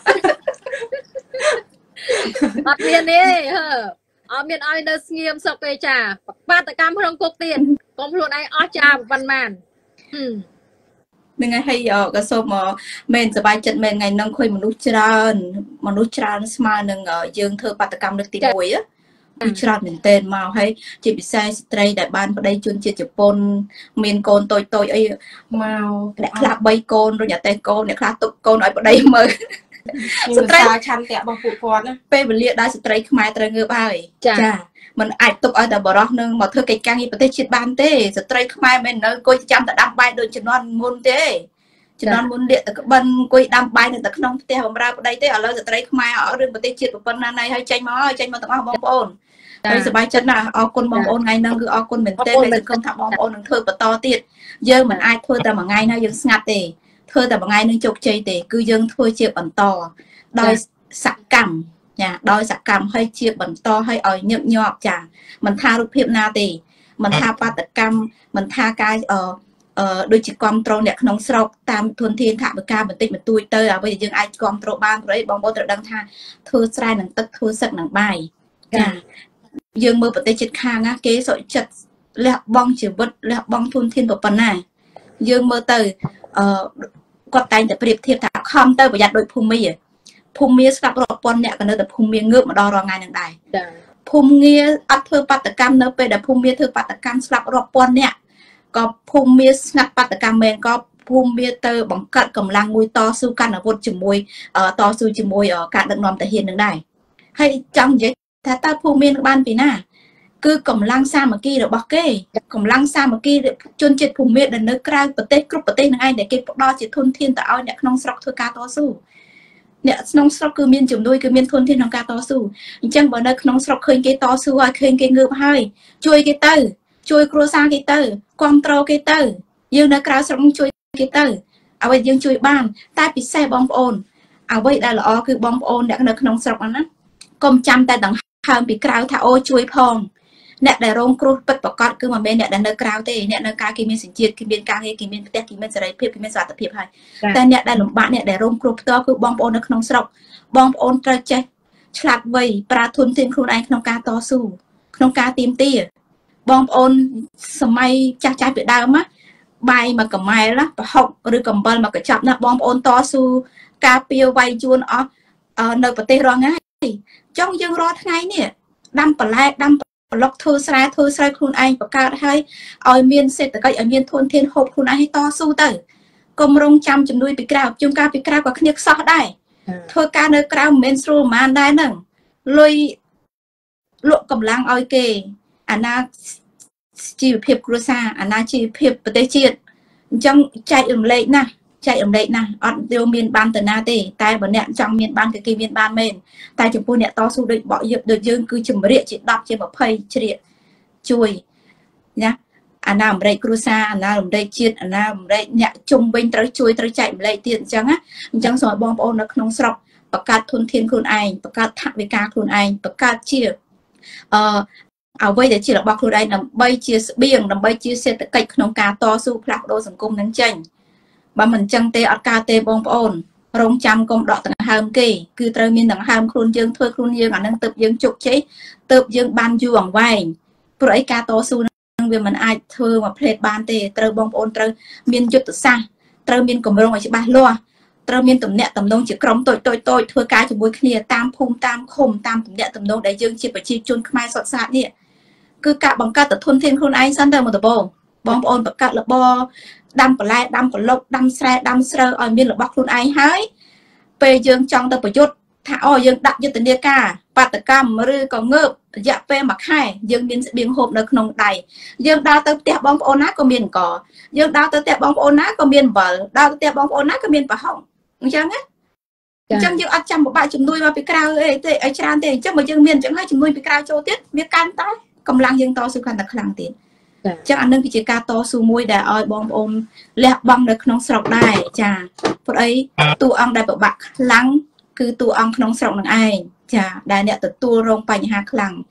អត់មានទេអត់មានឲ្យនៅស្ងៀមសុកទេចាបាតកម្មក្នុងគុកទៀតកុំខ្លួនឯងអស់ចាប៉ុន្មាននឹងឲ្យក៏សូមមែនសប្បាយចិត្តមែនថ្ងៃហ្នឹងឃើញមនុស្សច្រើនស្មើនឹងយើងធ្វើបាតកម្មលើកទី1 ច្រើនមែនទែនមកហើយជាពិសេសស្ត្រីដែលបានប្តីជនជាតិជប៉ុនមានកូនតូចអីមកអ្នកខ្លះ3កូនឬអ្នកតែកូនអ្នកខ្លះទុកកូនឲ្យប្តីមើលស្ត្រីឆន្ទៈរបស់ពួកគាត់ណាពេលវេលាដែលស្ត្រីខ្មែរត្រូវងើបហើយចាមិនអាចទុកឲ្យតែបរោះនឹងមកធ្វើកិច្ចការងារប្រទេសជាតិបានទេស្ត្រីខ្មែរមិននៅអង្គុយចាំតែដាំបាយដូចជំនាន់មុនទេជំនាន់មុនលាកតែក្បិនអង្គុយដាំបាយនៅតែក្នុងផ្ទះបម្រើប្តីទេឥឡូវស្ត្រីខ្មែរអត់រឿងប្រទេសជាតិប៉ុណ្ណាណៃហើយចេញមកទាំងអស់បងប្អូនហើយសប្បាយចិត្តណាស់អរគុណបងប្អូនថ្ងៃហ្នឹងគឺអរគុណមែនទែនហើយសង្ឃឹមថាបងប្អូននឹងធ្វើបន្តទៀតយើងមិនអាចធ្វើតែមួយថ្ងៃណាយើងស្ងាត់ទេធ្វើតែមួយថ្ងៃនឹងជោគជ័យទេគឺយើងធ្វើជាបន្តដោយសកម្មចាដោយសកម្មហើយជាបន្តឲ្យញឹកញាប់ចាមិនថារូបភាពណាទេមិនថាបាតកម្មមិនថាការដូចជាគ្រប់គ្រងអ្នកក្នុងស្រុកតាមធនធានថវិកាបន្តិចបន្តួចទៅអ្វីដែលយើងអាចគ្រប់គ្រងបានព្រោះបងប្អូនត្រូវដឹងថាធ្វើស្រែនឹងទឹកធ្វើសឹកនឹងបាយចាយើងមើលប្រទេសជិតខាងណាគេសុខចិត្តលះបង់ជីវិតលះបង់ធនធានប៉ុណ្ណាយើងមើលទៅគាត់តែងតែប្រៀបធៀបថាខំទៅប្រយ័ត្នដូចភូមិស្លាប់រាប់ពាន់អ្នកក៏នៅតែភូមិងើបមកដល់រងថ្ងៃនឹងដែរភូមិងារអត់ធ្វើបាតកម្មនៅពេលដែលភូមិធ្វើបាតកម្មស្លាប់រាប់ពាន់អ្នកក៏ភូមិស្ងាត់បាតកម្មមែនក៏ភូមិទៅបង្កើតកម្លាំងមួយតស៊ូកាន់អាវុធជាមួយតស៊ូជាមួយការដឹកនាំទាហាននឹងដែរហើយចង់និយាយថាតើភូមិបានពីណាគឺកម្លាំងសាមគ្គីរបស់គេកម្លាំងសាមគ្គីជនជាតិភូមិដែលនៅក្រៅប្រទេសគ្រប់ប្រទេសនឹងឯងដែលគេផ្ដល់ជាធនធានទៅឲ្យអ្នកក្នុងស្រុកធ្វើការតស៊ូអ្នកក្នុងស្រុកគឺមានជំនួយគឺមានធនធានក្នុងការតស៊ូអញ្ចឹងបើនៅក្នុងស្រុកឃើញគេតស៊ូហើយឃើញគេងើបហើយជួយគេទៅជួយគ្រួសារគេទៅគ្រប់គ្រងគេទៅយើងនៅក្រៅស្រុកជួយគេទៅអ្វីយើងជួយបានតែពិសេសបងប្អូនអ្វីដែលល្អគឺបងប្អូនអ្នកនៅក្នុងស្រុកហ្នឹងណាកុំចាំតែដង្ហើមពីក្រៅថាអូជួយផងអ្នកដែលរងគ្រោះពិតប្រាកដគឺមិនមែនអ្នកដែលនៅក្រៅទេអ្នកនៅក្រៅគេមានសញ្ជាតិគេមានការងារគេមានផ្ទះគេមានសេរីភាពគេមានសុខភាពហើយតែអ្នកដែលលំបាកអ្នកដែលរងគ្រោះផ្ទាល់គឺបងប្អូននៅក្នុងស្រុកបងប្អូនត្រូវចេះឆ្លាតវៃប្រើធនធានខ្លួនឯងក្នុងការតស៊ូក្នុងការទាមទារបងប្អូនសម័យចាស់ពីដើមណាបាយមកកម៉ែលប្រហុកឬកំបិលមកកញ្ចប់ណាបងប្អូនតស៊ូការពារវាយជួនអស់នៅប្រទេសរងថ្ងៃចង់យើងរាល់ថ្ងៃនេះដាំបន្លែដាំប្លុកធ្វើស្រែខ្លួនឯងបង្កើតឲ្យមានសេដ្ឋកិច្ចឲ្យមានធនធានហូបខ្លួនឯងឲ្យតស៊ូទៅកុំរងចាំជំនួយពីក្រៅជួនកាលពីក្រៅក៏គ្នាខ្សោះដែរធ្វើការនៅក្រៅមិនមែនស្រួលប៉ុន្មានដែរហ្នឹងលុយលក់កម្លាំងឲ្យគេអាណាជីវភាពគ្រួសារអាណាជីវភាពប្រទេសជាតិអញ្ចឹងចែករំលែកណាស់អត់យកមានបានទៅណាទេតែបើអ្នកចង់មានបានគឺគេមានបានមែនតែចំពោះអ្នកតស៊ូដូចបកយឹបដូចយើងគឺជំរាកជា10ជា20ជ្រៀកជួយណាអាណាអាមេរិកគ្រួសារអាណាអាមេរិកជាតិអាណាអាមេរិកអ្នកជុំវិញត្រូវជួយត្រូវចែករំលែកទៀតអញ្ចឹងណាអញ្ចឹងសូមឲ្យបងប្អូននៅក្នុងស្រុកបង្កើតធនធានខ្លួនឯងបង្កើតថវិកាខ្លួនឯងបង្កើតជាអ្វីដែលជារបស់ខ្លួនឯងដើម្បីជាស្បៀងដើម្បីជាសេដ្ឋកិច្ចក្នុងការតស៊ូផ្លាស់ប្ដូរសង្គមនឹងចេញបើមិនអញ្ចឹងទេអត់កើតទេបងប្អូនរងចាំកុំដកដង្ហើមគេគឺត្រូវមានដង្ហើមខ្លួនយើងធ្វើខ្លួនយើងអានឹងទៅយើងជោគជ័យទៅយើងបានយូរអង្វែងព្រោះអីការតស៊ូនឹងវាមិនអាចធ្វើមកផ្លេតបានទេត្រូវបងប្អូនត្រូវមានយុទ្ធសាស្ត្រត្រូវមានគម្រោងឲ្យច្បាស់លាស់ត្រូវមានទំនាក់ទំនងជាក្រុមតូចធ្វើការជាមួយគ្នាតាមភូមិតាមឃុំតាមទំនាក់ទំនងដែលយើងជាប្រជាជនខ្មែរសុទ្ធសាធនេះគឺការបង្កើតធនធានខ្លួនឯងសិនទៅមកដំបូងបងប្អូនបង្កើតរបរដាំបន្លែដាំប្លុកដាំស្រែដាំស្រូវឲ្យមានរបស់ខ្លួនឯងហើយពេលយើងចង់ទៅប្រយុទ្ធថាអូយើងដាក់យុទ្ធនាការបាតកម្មឬក៏ងើបរយៈពេល1ខែយើងមានស្បៀងហូបនៅក្នុងដៃយើងដើរទៅផ្ទះបងប្អូនណាក៏មានអង្គយើងដើរទៅផ្ទះបងប្អូនណាក៏មានអំបិលដើរទៅផ្ទះបងប្អូនណាក៏មានប្រហុកអញ្ចឹងណាអញ្ចឹងយើងអត់ចាំពិបាកជំនួយមកពីក្រៅអីទេឲ្យច្រើនទេអញ្ចឹងបើយើងមានអញ្ចឹងហើយជំនួយពីក្រៅចូលទៀតវាកាន់តែកម្លាំងយើងតស៊ូកាន់តែខ្លាំងទៀតអញ្ចឹងអានឹងគឺជាការតស៊ូមួយដែលឲ្យបងប្អូនលះបង់នៅក្នុងស្រុកដែរចាព្រោះអីតួអង្គដែលពិបាកខ្លាំងគឺតួអង្គក្នុងស្រុកនឹងឯងចាដែលអ្នកទទួលរងបញ្ហាខ្លាំង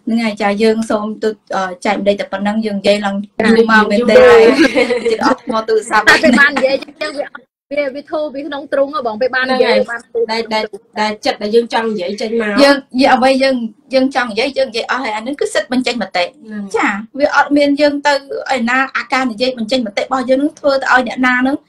ngày chào dương xong tôi chạy đây tập bản năng dương dây lần dương mau bên đây chỉ ấp mò từ sao tại vì ban dây chứ vì thu vì nông trung ở bọn bị ban dây đây chất là dương trong vậy trên máu dương giờ bây dương trong vậy dương vậy anh cứ xích bên trên mặt tệ chả vì ở miền dương từ ở na akan thì dây bên trên mặt tệ bao giờ nó thưa ở nhà na nó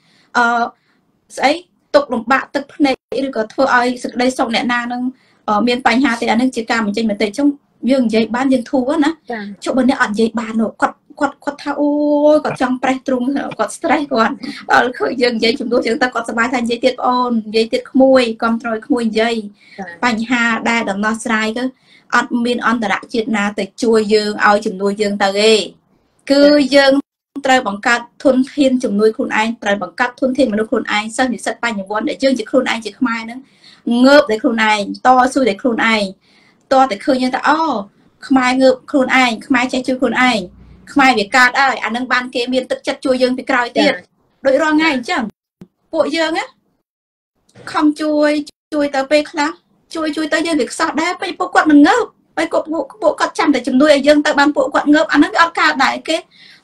ấy tục đồng bạc tức này rồi có thưa ai sự đây xong nhà na nó miền Tây Hà thì anh chỉ cam bên trên mặt tệ trong dương dây ban dương thu á nè chỗ bên này ở dây bàn rồi quạt thao ôi quạt trong pre trung quạt stress còn khởi dương dây chúng tôi ta quạt sờ bài thành dây tiết ôn dây tiết mùi con rồi mùi dây bánh hà đa đầm nó sai cứ ăn miên ăn đã chết na từ chui dương ao chúng nuôi dương ta ghê cứ dương trời bằng cát thôn thiên chúng nuôi khuôn anh trời bằng cát thôn thiên mà nuôi khuôn anh sao thì sạch bánh những vấn để dương chỉ khuôn anh chỉ mai nữa ngợp để khuôn anh to xui để khuôn anh to để khơi như ta Khmer ngợp khuôn anh Khmer chạy chui khuôn anh Khmer việc cát ơi anh đang ban kế miền tức chất chui dương bị còi tiền đội ro ngay chẳng bộ dương á không chui tới pe khác chui tới dương việc sọt đáไปbộ quạt mình ngợpไปbộ quạt chăm để chấm nuôi dương tới ban bộ quạt ngợp anh đang ở cát đại cái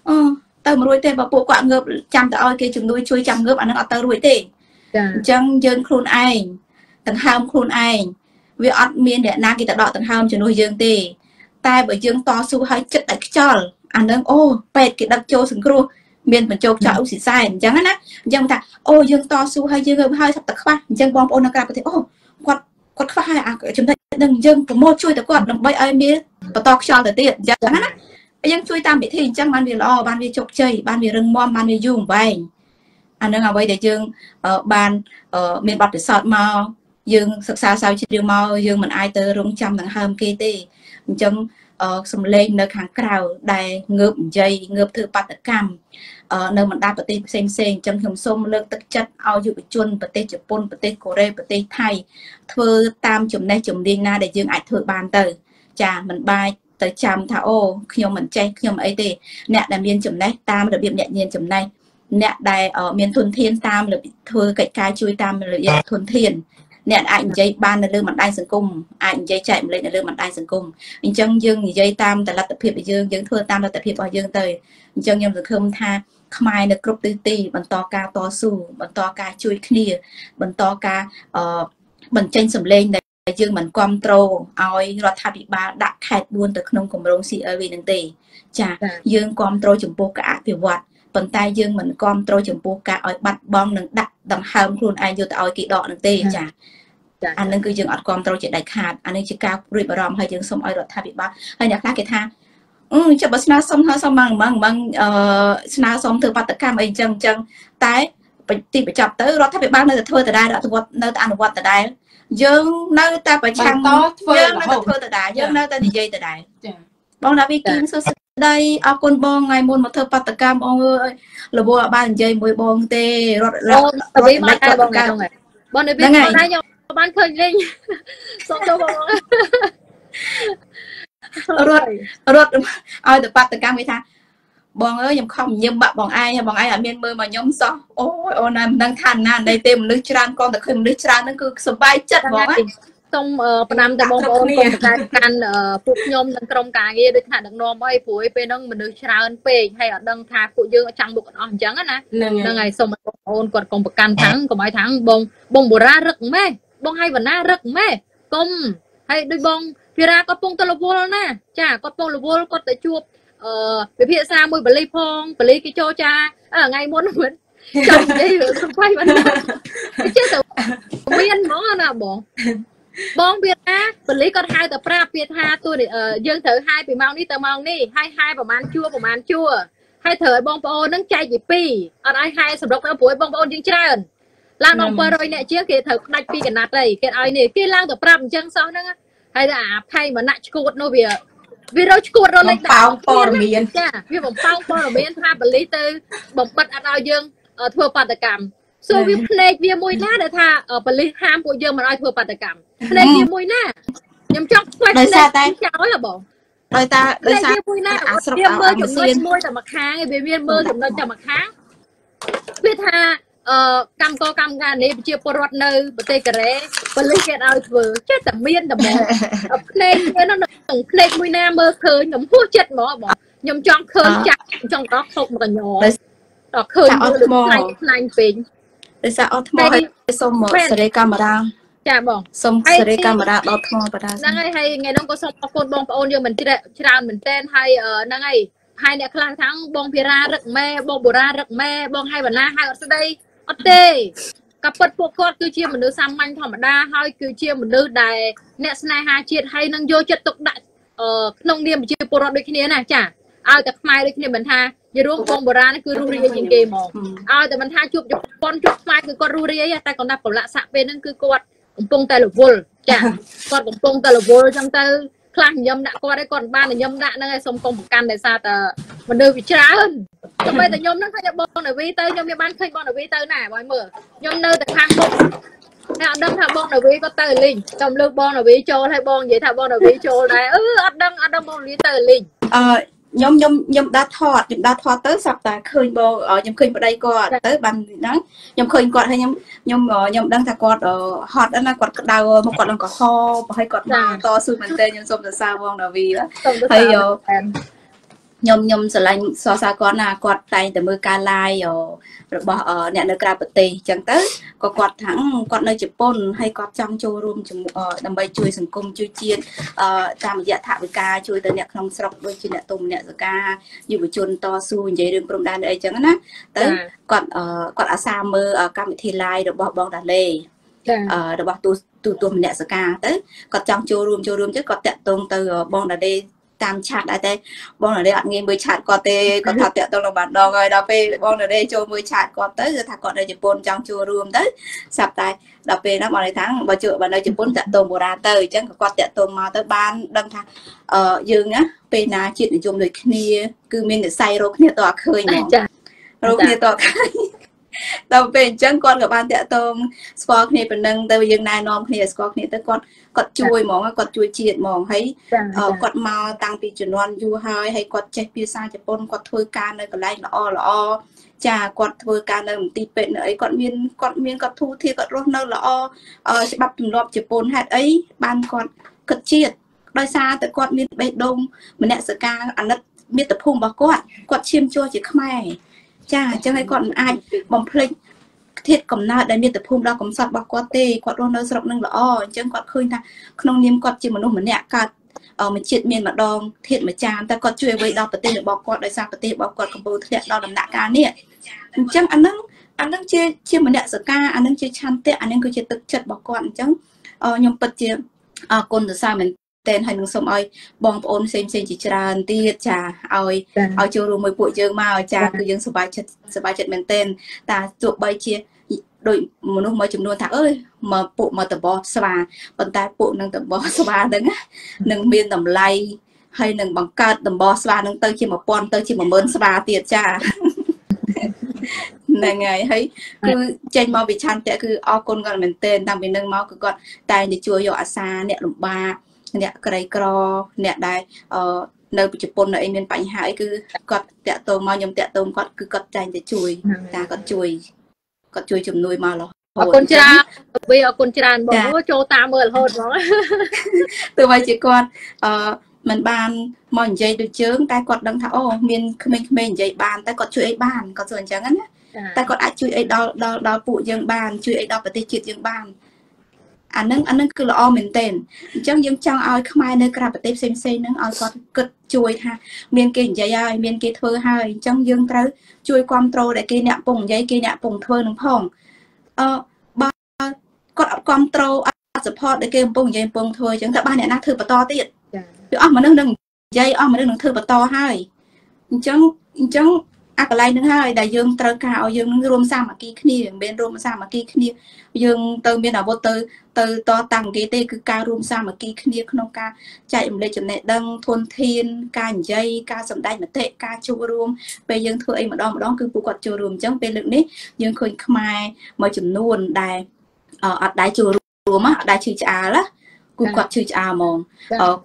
tới mà nuôi tê bộ quạt ngợp chăm tới cái chấm nuôi chui chăm ngợp anh đang ở tới nuôi tê chẳng dương khuôn anh tầng ham khuôn anh vì ở miền để na kita đọ tầng ham chấm nuôi dương tê tai bởi dương to su hơi chất đại chol anh đang pet cái đặc châu sừng cua miền bên châu chợ xì sai chẳng á chẳng ta dương to su hơi dương hơi sập tật khoa chẳng bom ôn nó thì quạt khoa hai chúng ta đừng dương của mô chui tới quạt đừng bay ai miền và to cho tới tiền chẳng á dương chui tam bị thì chẳng ban vì lo ban vì chọc chơi ban vì rừng mom ban vì dùng vậy anh đang ở đây để dương ban miền bắc để sọt màu dương sắc xa sao chỉ điều màu dương mình ai tới rung trăm thằng ham kia tê chẳng xung lên nơi hàng cào đài ngợp dây ngợp thư bát cam nơi mình đa bát tê xem trong hầm sông lơ tất chất ao dụ chuôn bát tê Japan bát tê Korea bát tê Thái thưa tam chùm này chùm điên na để dương ảnh thưa bàn từ chà mình bài tới trăm thà khi mình chơi khi ấy tê nè đại miền chùm này tam là biện nhẹ nhiên chùm này nè đại ở miền thuần thiên tam là thưa cậy cai chui tam là thuần thiên nè anh dây ban là lương mặt đai sừng cung anh dây chạy lên là lương mặt đai sừng cung anh chân dương dây tam tại là tập hiệp dương thưa tam là tập hiệp ở dương tới chân nhầm được không tha Khmer được group ti bằng to ca to su bằng to ca chui kia bằng to ca bằng tranh sầm lên để dương mình control oi rồi thay bị ba đặt khai buôn từ không cùng rong si ở vì năng tì chà dương control chủng bộ cả tiểu vật bằng tay dương mình control chủng bộ cả oi bắt bom đừng đặt đằng hàm luôn ai vô oi kỹ đọ năng tì chà anh nên cứ dương ở control chỉ đại khát anh nên chỉ cao rụi bờ ròm hay dương xong oi rồi thay bị ba hay nhạc lá cái tha chợ bát na xong hơi xong bằng na xong từ bắt tất cả mấy chân tái tìm phải chọc tới rồi thay bị ba nơi thưa từ đây đã nơi ta ăn vật từ đây dương nơi ta phải chăng dương nơi ta thưa từ đây dương nơi ta đi dây từ đây bông đã bị kim sơ đây ao con bông ngày muôn một thưa bắt tất cả bông ơi là bùa ba dây mùi bông tê rồi bị bắt cả bông này không này bông này bị bắt nhau ban khơi lên xong đâu bông rốt ơi được bắt tất cả mấy thằng bọn ơi nhầm không nhầm bọn ai ở miền mơ mà nhóm sao ôi này đang than nan đây tìm nước tràn con được khơi nước tràn nó cứ sờ bay chất bọn á xong năm tại bông con can phục nhôm đang trong cả nghe được thả đằng nôm ấy phủi pe nâng mình nước tràn pe hay ở đằng thả phụ dương ở trong bụng nó trắng á nè ngày xong mình ôn còn còn can thắng còn mấy tháng bông bồ ra rực mê bông hay vẫn na rực mê công hay đôi bông phía ra có bông tơ lô vô nè chả có bông lô vô có tới chuột về phía xa mùi bà lê phong bà lê cái cho cha ở ngay muốn mình chồng đi không quay vẫn cái chết từ nguyên món nào bọn bông việt á bà lê con hai tập ra việt ha tôi để dương thử hai bị mau đi tờ mau đi hai bà man chua hai thở bông bông nâng chay gì pi ở ai hai sập độc nó bụi bông bông dương trơn lang ông bơ rồi nè chứ kia thở đạch pi cái nát đây cái ai này kia lang tập ram chân sau nữa hay là hay mà nãy cột nó việc vì rồi cột rồi lên bao bò miền vì bông bao bò miền tha bẩn lý tư bông bật ăn ao dương thua bát cam so vì này vì mùi ná để tha bẩn lý ham của dương mà nói thua bát cam này vì mùi ná nhầm chóc quay này cháu là bông đời ta vì mùi ná viêm mơ chúng nó môi tầm mặt kháng vì viêm mơ chúng nó tầm mặt kháng vì tha កម្មការនេះជាពលរដ្ឋនៅប្រទេសកូរ៉េប៉ូលីសគេឲ្យធ្វើចេះតែមានតែហ្មងភ្នែកមានក្នុងភ្នែកមួយណាមើលឃើញខ្ញុំហួសចិត្តហ្មងបងខ្ញុំចង់ឃើញចាស់ចង់ដល់ខុសមកកញ្ញដល់ឃើញមើលខ្លាញ់ពេញដោយសារអត់ថ្មហើយសូមសេរីកាមេរ៉ាចាបងសូមសេរីកាមេរ៉ាដល់ថ្មបដាហ្នឹងហើយថ្ងៃនោះក៏សូមអរគុណបងប្អូនយើងមិនច្រើនមែនទែនហើយហ្នឹងហើយហើយអ្នកខ្លះថាបងភារារឹកម៉ែបងបូរ៉ារឹកម៉ែបងហៃវណ្ណាហៅអត់ស្ដីអត់ទេក៏ពិតពួកគាត់គឺជាមនុស្សសាមញ្ញធម្មតាហើយគឺជាមនុស្សដែលអ្នកស្នេហាជាតិហើយនឹងយកចិត្តទុកដាក់ក្នុងនាមជាពលរដ្ឋដូចគ្នាណាចាឲ្យតែខ្មែរដូចគ្នាមិនថាយរួមបងបូរ៉ានេះគឺរស់រាយជាងគេហ្មងឲ្យតែមិនថាជួបជប៉ុនជួបខ្មែរគឺគាត់រស់រាយតែគាត់ណាប្រឡាក់សាក់ពេលហ្នឹងគឺគាត់កំពុងតែរវល់ចាគាត់កំពុងតែរវល់អញ្ចឹងទៅខ្លះញញឹមដាក់គាត់ឲ្យគាត់បានញញឹមដាក់ហ្នឹងឲ្យសុំកុំប្រកាន់ដោយសារតែមនុស្សវាច្រើនតែពេលតែខ្ញុំហ្នឹងឃើញបងនាវីទៅខ្ញុំមានបានឃើញបងនាវីទៅណាបងមើលខ្ញុំនៅតែខាងមុខតែអត់ដឹងថាបងនាវីគាត់ទៅលេងចាំលើកបងនាវីចូលឲ្យបងនិយាយថាបងនាវីចូលដែរអត់ដឹងបងនាវីទៅលេងខ្ញុំដាក់ថតទៅស្រាប់តែឃើញបងខ្ញុំឃើញប្តីគាត់ទៅបានហ្នឹងខ្ញុំឃើញគាត់ហើយខ្ញុំដឹងថាគាត់ហត់ណាគាត់ក្តៅមកគាត់នឹងកុហកបើឲ្យគាត់តស៊ូមែនតើខ្ញុំសូមសរសើរបងណាវីហើយខ្ញុំស្រឡាញ់សរសើរគាត់ណាគាត់តែងតែមើលការ live របស់អ្នកនៅក្រៅប្រទេសអញ្ចឹងទៅក៏គាត់ថាគាត់នៅជប៉ុនហើយគាត់ចង់ចូលរួមដើម្បីជួយសង្គមជួយជាតិតាមរយៈថវិកាជួយទៅអ្នកក្នុងស្រុកដូចជាអ្នកទុំអ្នកសកាយុវជនតស៊ូនិយាយរឿងព្រំដែនអីចឹងណាទៅគាត់អាសាមើលកម្មវិធី live របស់បងដាលេរបស់ទូម្នាក់សកាទៅគាត់ចង់ចូលរួមចឹងគាត់តាក់ទងទៅបងដាលេតាមឆាតដែរតែបងណារ៉េអត់ងាយមើលឆាតគាត់ទេគាត់ថាតាក់ទងដល់បានដងហើយដល់ពេលបងណារ៉េចូលមើលឆាតគាត់ទៅគឺថាគាត់នៅជប៉ុនចង់ចូលរួមទៅស្រាប់តែដល់ពេលហ្នឹងបងន័យថាបើនៅជប៉ុនតាក់ទងបូរ៉ាទៅអញ្ចឹងគាត់តាក់ទងមកទៅបានដឹងថាយើងណាពេលណាជាតិនិយមដូចគ្នាគឺមាននិស្ស័យរកគ្នាតើអត់ឃើញហ្មងរកគ្នាតើឃើញដល់ពេលអញ្ចឹងគាត់ក៏បានតាក់ទងស្គាល់គ្នាប៉ុណ្ណឹងទៅយើងណែនាំគ្នាស្គាល់គ្នាទៅគាត់ជួយហ្មងគាត់ជួយជាតិហ្មងហើយគាត់មកតាំងពីជំនាន់យូរហើយគាត់ចេះភាសាជប៉ុនគាត់ធ្វើការនៅកន្លែងល្អចាគាត់ធ្វើការនៅមន្ទីរពេទ្យនៅអីគាត់មានគាត់ធូរធារគាត់រស់នៅល្អច្បាប់ទម្លាប់ជប៉ុនហេតុអីបានគាត់គិតជាតិដោយសារតែគាត់មានបេះដូងមនសិការអាណិតមាតុភូមិរបស់គាត់ឈាមជ័រជាខ្មែរចាអញ្ចឹងហើយគាត់មិនអាចបំភ្លេចធាតុកំណើតដែលមានតែភូមិដល់កំសត់របស់គាត់ទេគាត់រស់នៅស្រុកនឹងល្អអញ្ចឹងគាត់ឃើញថាក្នុងនាមគាត់ជាមនុស្សម្នាក់កើតមួយជាតិមានម្ដងធាតុមួយចានតែគាត់ជួយអ្វីដល់ប្រទេសរបស់គាត់ដោយសារប្រទេសរបស់គាត់កំពុងធ្លាក់ដល់ដំណាក់កាលនេះអញ្ចឹងអានឹងជាមនសិការអានឹងជាឆន្ទៈអានឹងគឺជាទឹកចិត្តរបស់គាត់អញ្ចឹងខ្ញុំពិតជាអរគុណសរសើរមែនតែនហើយនឹងសូមឲ្យបងប្អូនផ្សេងជាច្រើនទៀតចាឲ្យចូលរួមមួយពួកយើងមកចាគឺយើងសប្បាយចិត្តមែនតែនតែទោះបីជាដោយមនុស្សមួយចំនួនថាអើយមកពួកមកតបស្វាប៉ុន្តែពួកនឹងតបស្វាហ្នឹងនឹងមានតម្លៃហើយនឹងបង្កើតតបស្វានឹងទៅជា1000ទៅជា10000ស្វាទៀតចាហ្នឹងហើយគឺចេញមកវិឆន្ទៈគឺអរគុណគាត់មែនទែនតាំងពីនឹងមកគឺគាត់តែងតែជួយយកអាសាអ្នកលំបាកអ្នកក្រីក្រអ្នកដែលនៅជប៉ុននៅអីមានបញ្ហាអីគឺគាត់តាក់ទងមកខ្ញុំតាក់ទងគាត់គឺគាត់តែងតែជួយតាគាត់ជួយជំនួយមករហូតអរគុណច្រើនវាអរគុណច្រើនបងចូលតាមមើលរហូតហ្មងទោះបីជាគាត់មិនបានមកនិយាយដូចជើងតែគាត់ដឹងថាអូមានក្មេងៗនិយាយបានតែគាត់ជួយអីបានគាត់ធ្វើអញ្ចឹងណាតែគាត់អាចជួយអីដល់ពួកយើងបានជួយអីដល់ប្រទេសជាតិយើងបានអានឹងគឺល្អមែនទែនអញ្ចឹងយើងចង់ឲ្យខ្មែរនៅក្រៅប្រទេសផ្សេងហ្នឹងឲ្យគាត់គិតជួយថាមានគេនិយាយហើយមានគេធ្វើហើយអញ្ចឹងយើងត្រូវជួយគ្រប់គ្រងដែលគេអ្នកពងនិយាយគេអ្នកពងធ្វើនឹងផងបើគាត់អត់គ្រប់គ្រងអត់ support ដែលគេកំពុងនិយាយកំពុងធ្វើអញ្ចឹងតើបានអ្នកណាធ្វើបន្តទៀតគឺអស់មនុស្សនឹងនិយាយអស់មនុស្សនឹងធ្វើបន្តហើយអញ្ចឹងអាកន្លែងហ្នឹងហើយដែលយើងត្រូវការឲ្យយើងរួមសាមគ្គីគ្នាមិនមែនរួមសាមគ្គីគ្នាយើងទៅមានអាវុធទៅតតាំងគេទេគឺការរួមសាមគ្គីគ្នាក្នុងការចែករំលែកចំណេះដឹងធនធានការនិយាយការសម្ដែងមតិការជួបរួមពេលយើងធ្វើអីម្ដងគឺពួកគាត់ចូលរួមអញ្ចឹងពេលលើកនេះយើងឃើញខ្មែរមួយចំនួនដែលអត់ដែរចូលរួមអត់ដែរឈឺឆ្អាលគឺគាត់ឈឺឆ្អាលហ្មងគាត់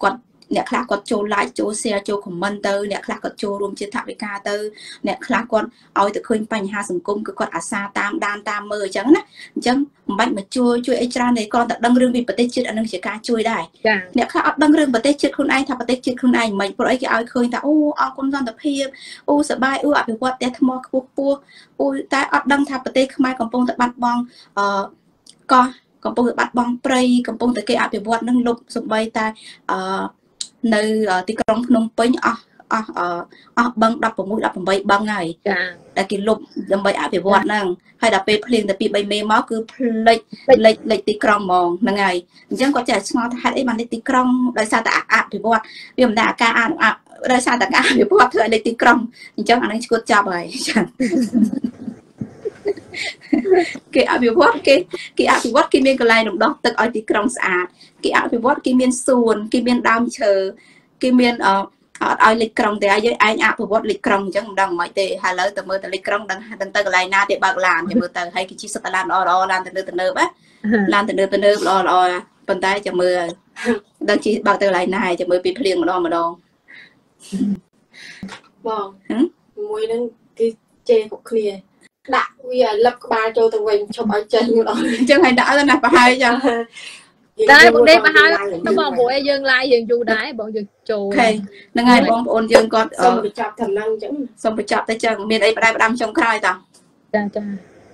អ្នកខ្លះគាត់ចូល like ចូល share ចូល comment ទៅអ្នកខ្លះគាត់ចូលរួមជាថវិកាទៅអ្នកខ្លះគាត់ឲ្យទៅឃើញបញ្ហាសង្គមគឺគាត់អាសាតាមដានតាមមើលអញ្ចឹងណាអញ្ចឹងមិនបាច់មកជួយអីច្រើនទេគាត់តែដឹងរឿងពីប្រទេសជាតិអានឹងជាការជួយដែរអ្នកខ្លះអត់ដឹងរឿងប្រទេសជាតិខ្លួនឯងថាប្រទេសជាតិខ្លួនឯងមិនព្រោះអីគេឲ្យឃើញថាអូអរគុណសន្តិភាពអូសប្បាយអូអភិវឌ្ឍផ្ទះថ្មខ្ពស់អូតែអត់ដឹងថាប្រទេសខ្មែរកំពុងតែបាត់បង់កោះកំពុងតែបាត់បង់ព្រៃកំពុងតែគេអភិវឌ្ឍនឹងលុបសំបីតែនៅទីក្រុងភ្នំពេញអស់បឹង16 18បឹងហើយដែលគេលុបដើម្បីអភិវឌ្ឍហ្នឹងហើយដល់ពេលភ្លៀងតែ2 3មេមកគឺផ្លេចទីក្រុងហ្មងហ្នឹងហើយអញ្ចឹងគាត់ចេះឆ្ងល់ថាហេតុអីបានលេចទីក្រុងដោយសារតែអភិវឌ្ឍវាមិនដែរអាការដោយសារតែការអភិវឌ្ឍធ្វើឲ្យលេចទីក្រុងអញ្ចឹងអានឹងឈួតចាប់ហើយចា៎គេអភិវឌ្ឍគេអភិវឌ្ឍគេមានកន្លែងរំដោះទឹកឲ្យទីក្រុងស្អាតគេអភិវឌ្ឍគេមានសួនគេមានដើមឈើគេមានអត់ឲ្យលេខក្រុងទេហើយយើងឯងអភិវឌ្ឍលេខក្រុងអញ្ចឹងមិនដឹងមិនទេហើយឥឡូវទៅមើលទៅលេខក្រុងដឹងទៅកន្លែងណាទេបើកឡានទៅមើលទៅហើយគេជិះសិតឡានល្អឡានទៅលើណាឡានទៅលើល្អប៉ុន្តែចាំមើលដឹងជិះបើកទៅកន្លែងណាហើយចាំមើលពីភ្លៀងម្ដងបងមួយនឹងគេជេរគ្រប់គ្នាដាក់វាលឹបក្បាលចូលទៅវិញឈប់ឲ្យចេញម្ដងអញ្ចឹងហើយដាក់ទៅណាប្រហែលចឹងតែបងនេះប្រហែលទៅបងព្រោះយើង live យើងយូរដែរបងយើងចូលហ្នឹងហើយបងប្អូនយើងគាត់សុំបញ្ចប់តាមហ្នឹងអញ្ចឹងសុំបញ្ចប់ទៅចឹងមានអីផ្ដាំចុងក្រោយតោះចា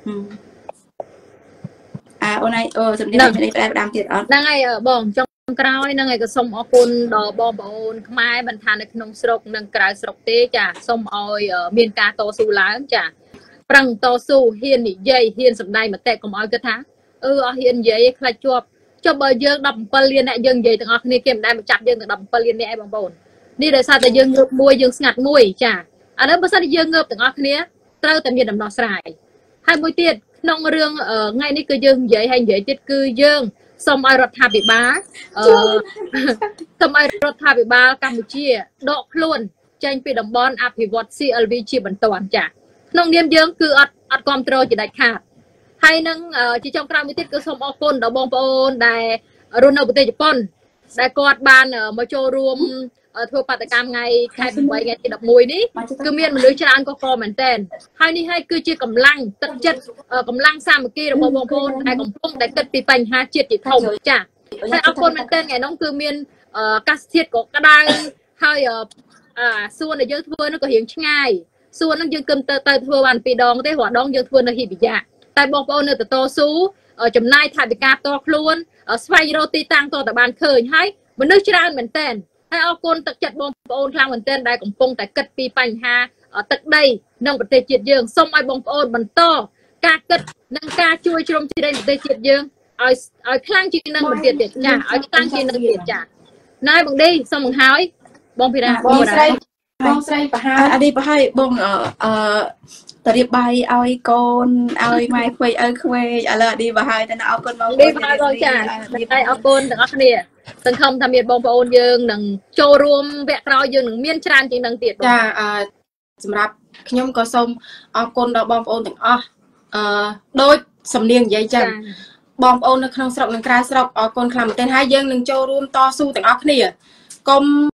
អូនឯងសំដៅមានអីផ្ដាំទៀតអត់ហ្នឹងហើយបងចុងក្រោយហ្នឹងហើយក៏សូមអរគុណដល់បងប្អូនខ្មែរមិនថានៅក្នុងស្រុកនិងក្រៅស្រុកទេចាសូមឲ្យមានការតស៊ូឡើងចាប្រឹងតស៊ូហ៊ាននិយាយហ៊ានសម្ដែងមតិកុំឲ្យគិតថាអស់ហ៊ាននិយាយខ្លាចជាប់ចុះបើយើង17លានអ្នកយើងនិយាយទាំងអស់គ្នាគេមិនដែលមកចាប់យើងទាំង17លានអ្នកឯងបងប្អូននេះដោយសារតែយើងងើបមួយយើងស្ងាត់មួយចាឥឡូវបើសិនជាយើងងើបទាំងអស់គ្នាត្រូវតែមានដំណោះស្រាយហើយមួយទៀតក្នុងរឿងថ្ងៃនេះគឺយើងនិយាយហើយនិយាយទៀតគឺយើងសូមឲ្យរដ្ឋាភិបាលសូមឲ្យរដ្ឋាភិបាលកម្ពុជាដកខ្លួនចេញពីតំបន់អភិវឌ្ឍ CLV ជាបន្ទាន់ចាក្នុងនាមយើងគឺអត់គ្រប់គ្រងជាដាច់ខាតហើយនឹងជាចុងក្រោយមួយទៀតគឺសូមអរគុណដល់បងប្អូនដែលរស់នៅប្រទេសជប៉ុនដែលគាត់បានមកចូលរួមធ្វើបាតកម្មថ្ងៃខែ8ថ្ងៃទី11នេះគឺមានមនុស្សច្រើនកកមែនតើហើយនេះហើយគឺជាកម្លាំងទឹកចិត្តកម្លាំងសាមគ្គីរបស់បងប្អូនដែលកំពុងតែគិតពីបញ្ហាជាតិជាធំចាហើយអរគុណមែនតើថ្ងៃនោះគឺមានអាកាសធាតុក៏ក្តៅហើយសួនដែលយើងធ្វើនោះក៏រៀងឆ្ងាយសួនហ្នឹងយើងគិតទៅធ្វើបាន2ដងទេរាល់ដងយើងធ្វើនៅហ៊ីបយ៉ាតែបងប្អូននៅតស៊ូចំណាយថវិកាផ្ទាល់ខ្លួនស្វែងរកទីតាំងតតែបានឃើញហើយមនុស្សច្រើនមែនតើហើយអរគុណទឹកចិត្តបងប្អូនខ្លាំងមែនទែនដែលកំពុងតែគិតពីបញ្ហាទឹកដីក្នុងប្រទេសជាតិយើងសូមឲ្យបងប្អូនបន្តការគិតនិងការជួយជ្រោមជ្រែងប្រទេសជាតិយើងឲ្យខ្លាំងជាងនឹងបន្ទាប់ទៀតចាឲ្យខ្លាំងជាងនឹងទៀតចាណែបងឌីសូមបង្ហើយបងភិរាបងស្រីប្រហែលអីប្រហែលបងតរៀបបាយឲ្យកូនឲ្យម៉ែខ្វែងឪខ្វែងឥឡូវឌីប្រហែលតែអរគុណបងឌីប្រហែលបងចាហើយអរគុណទាំងអស់គ្នាសង្ឃឹមថាមានបងប្អូនយើងនឹងចូលរួមវគ្គក្រោយយើងនឹងមានច្រើនជាងនឹងទៀតចាសម្រាប់ខ្ញុំក៏សូមអរគុណដល់បងប្អូនទាំងអស់ដូចសំនៀងនិយាយចឹងបងប្អូននៅក្នុងស្រុកនិងក្រៅស្រុកអរគុណខ្លាំងមែនទែនហើយយើងនឹងចូលរួមតស៊ូទាំងអស់គ្នាកុំ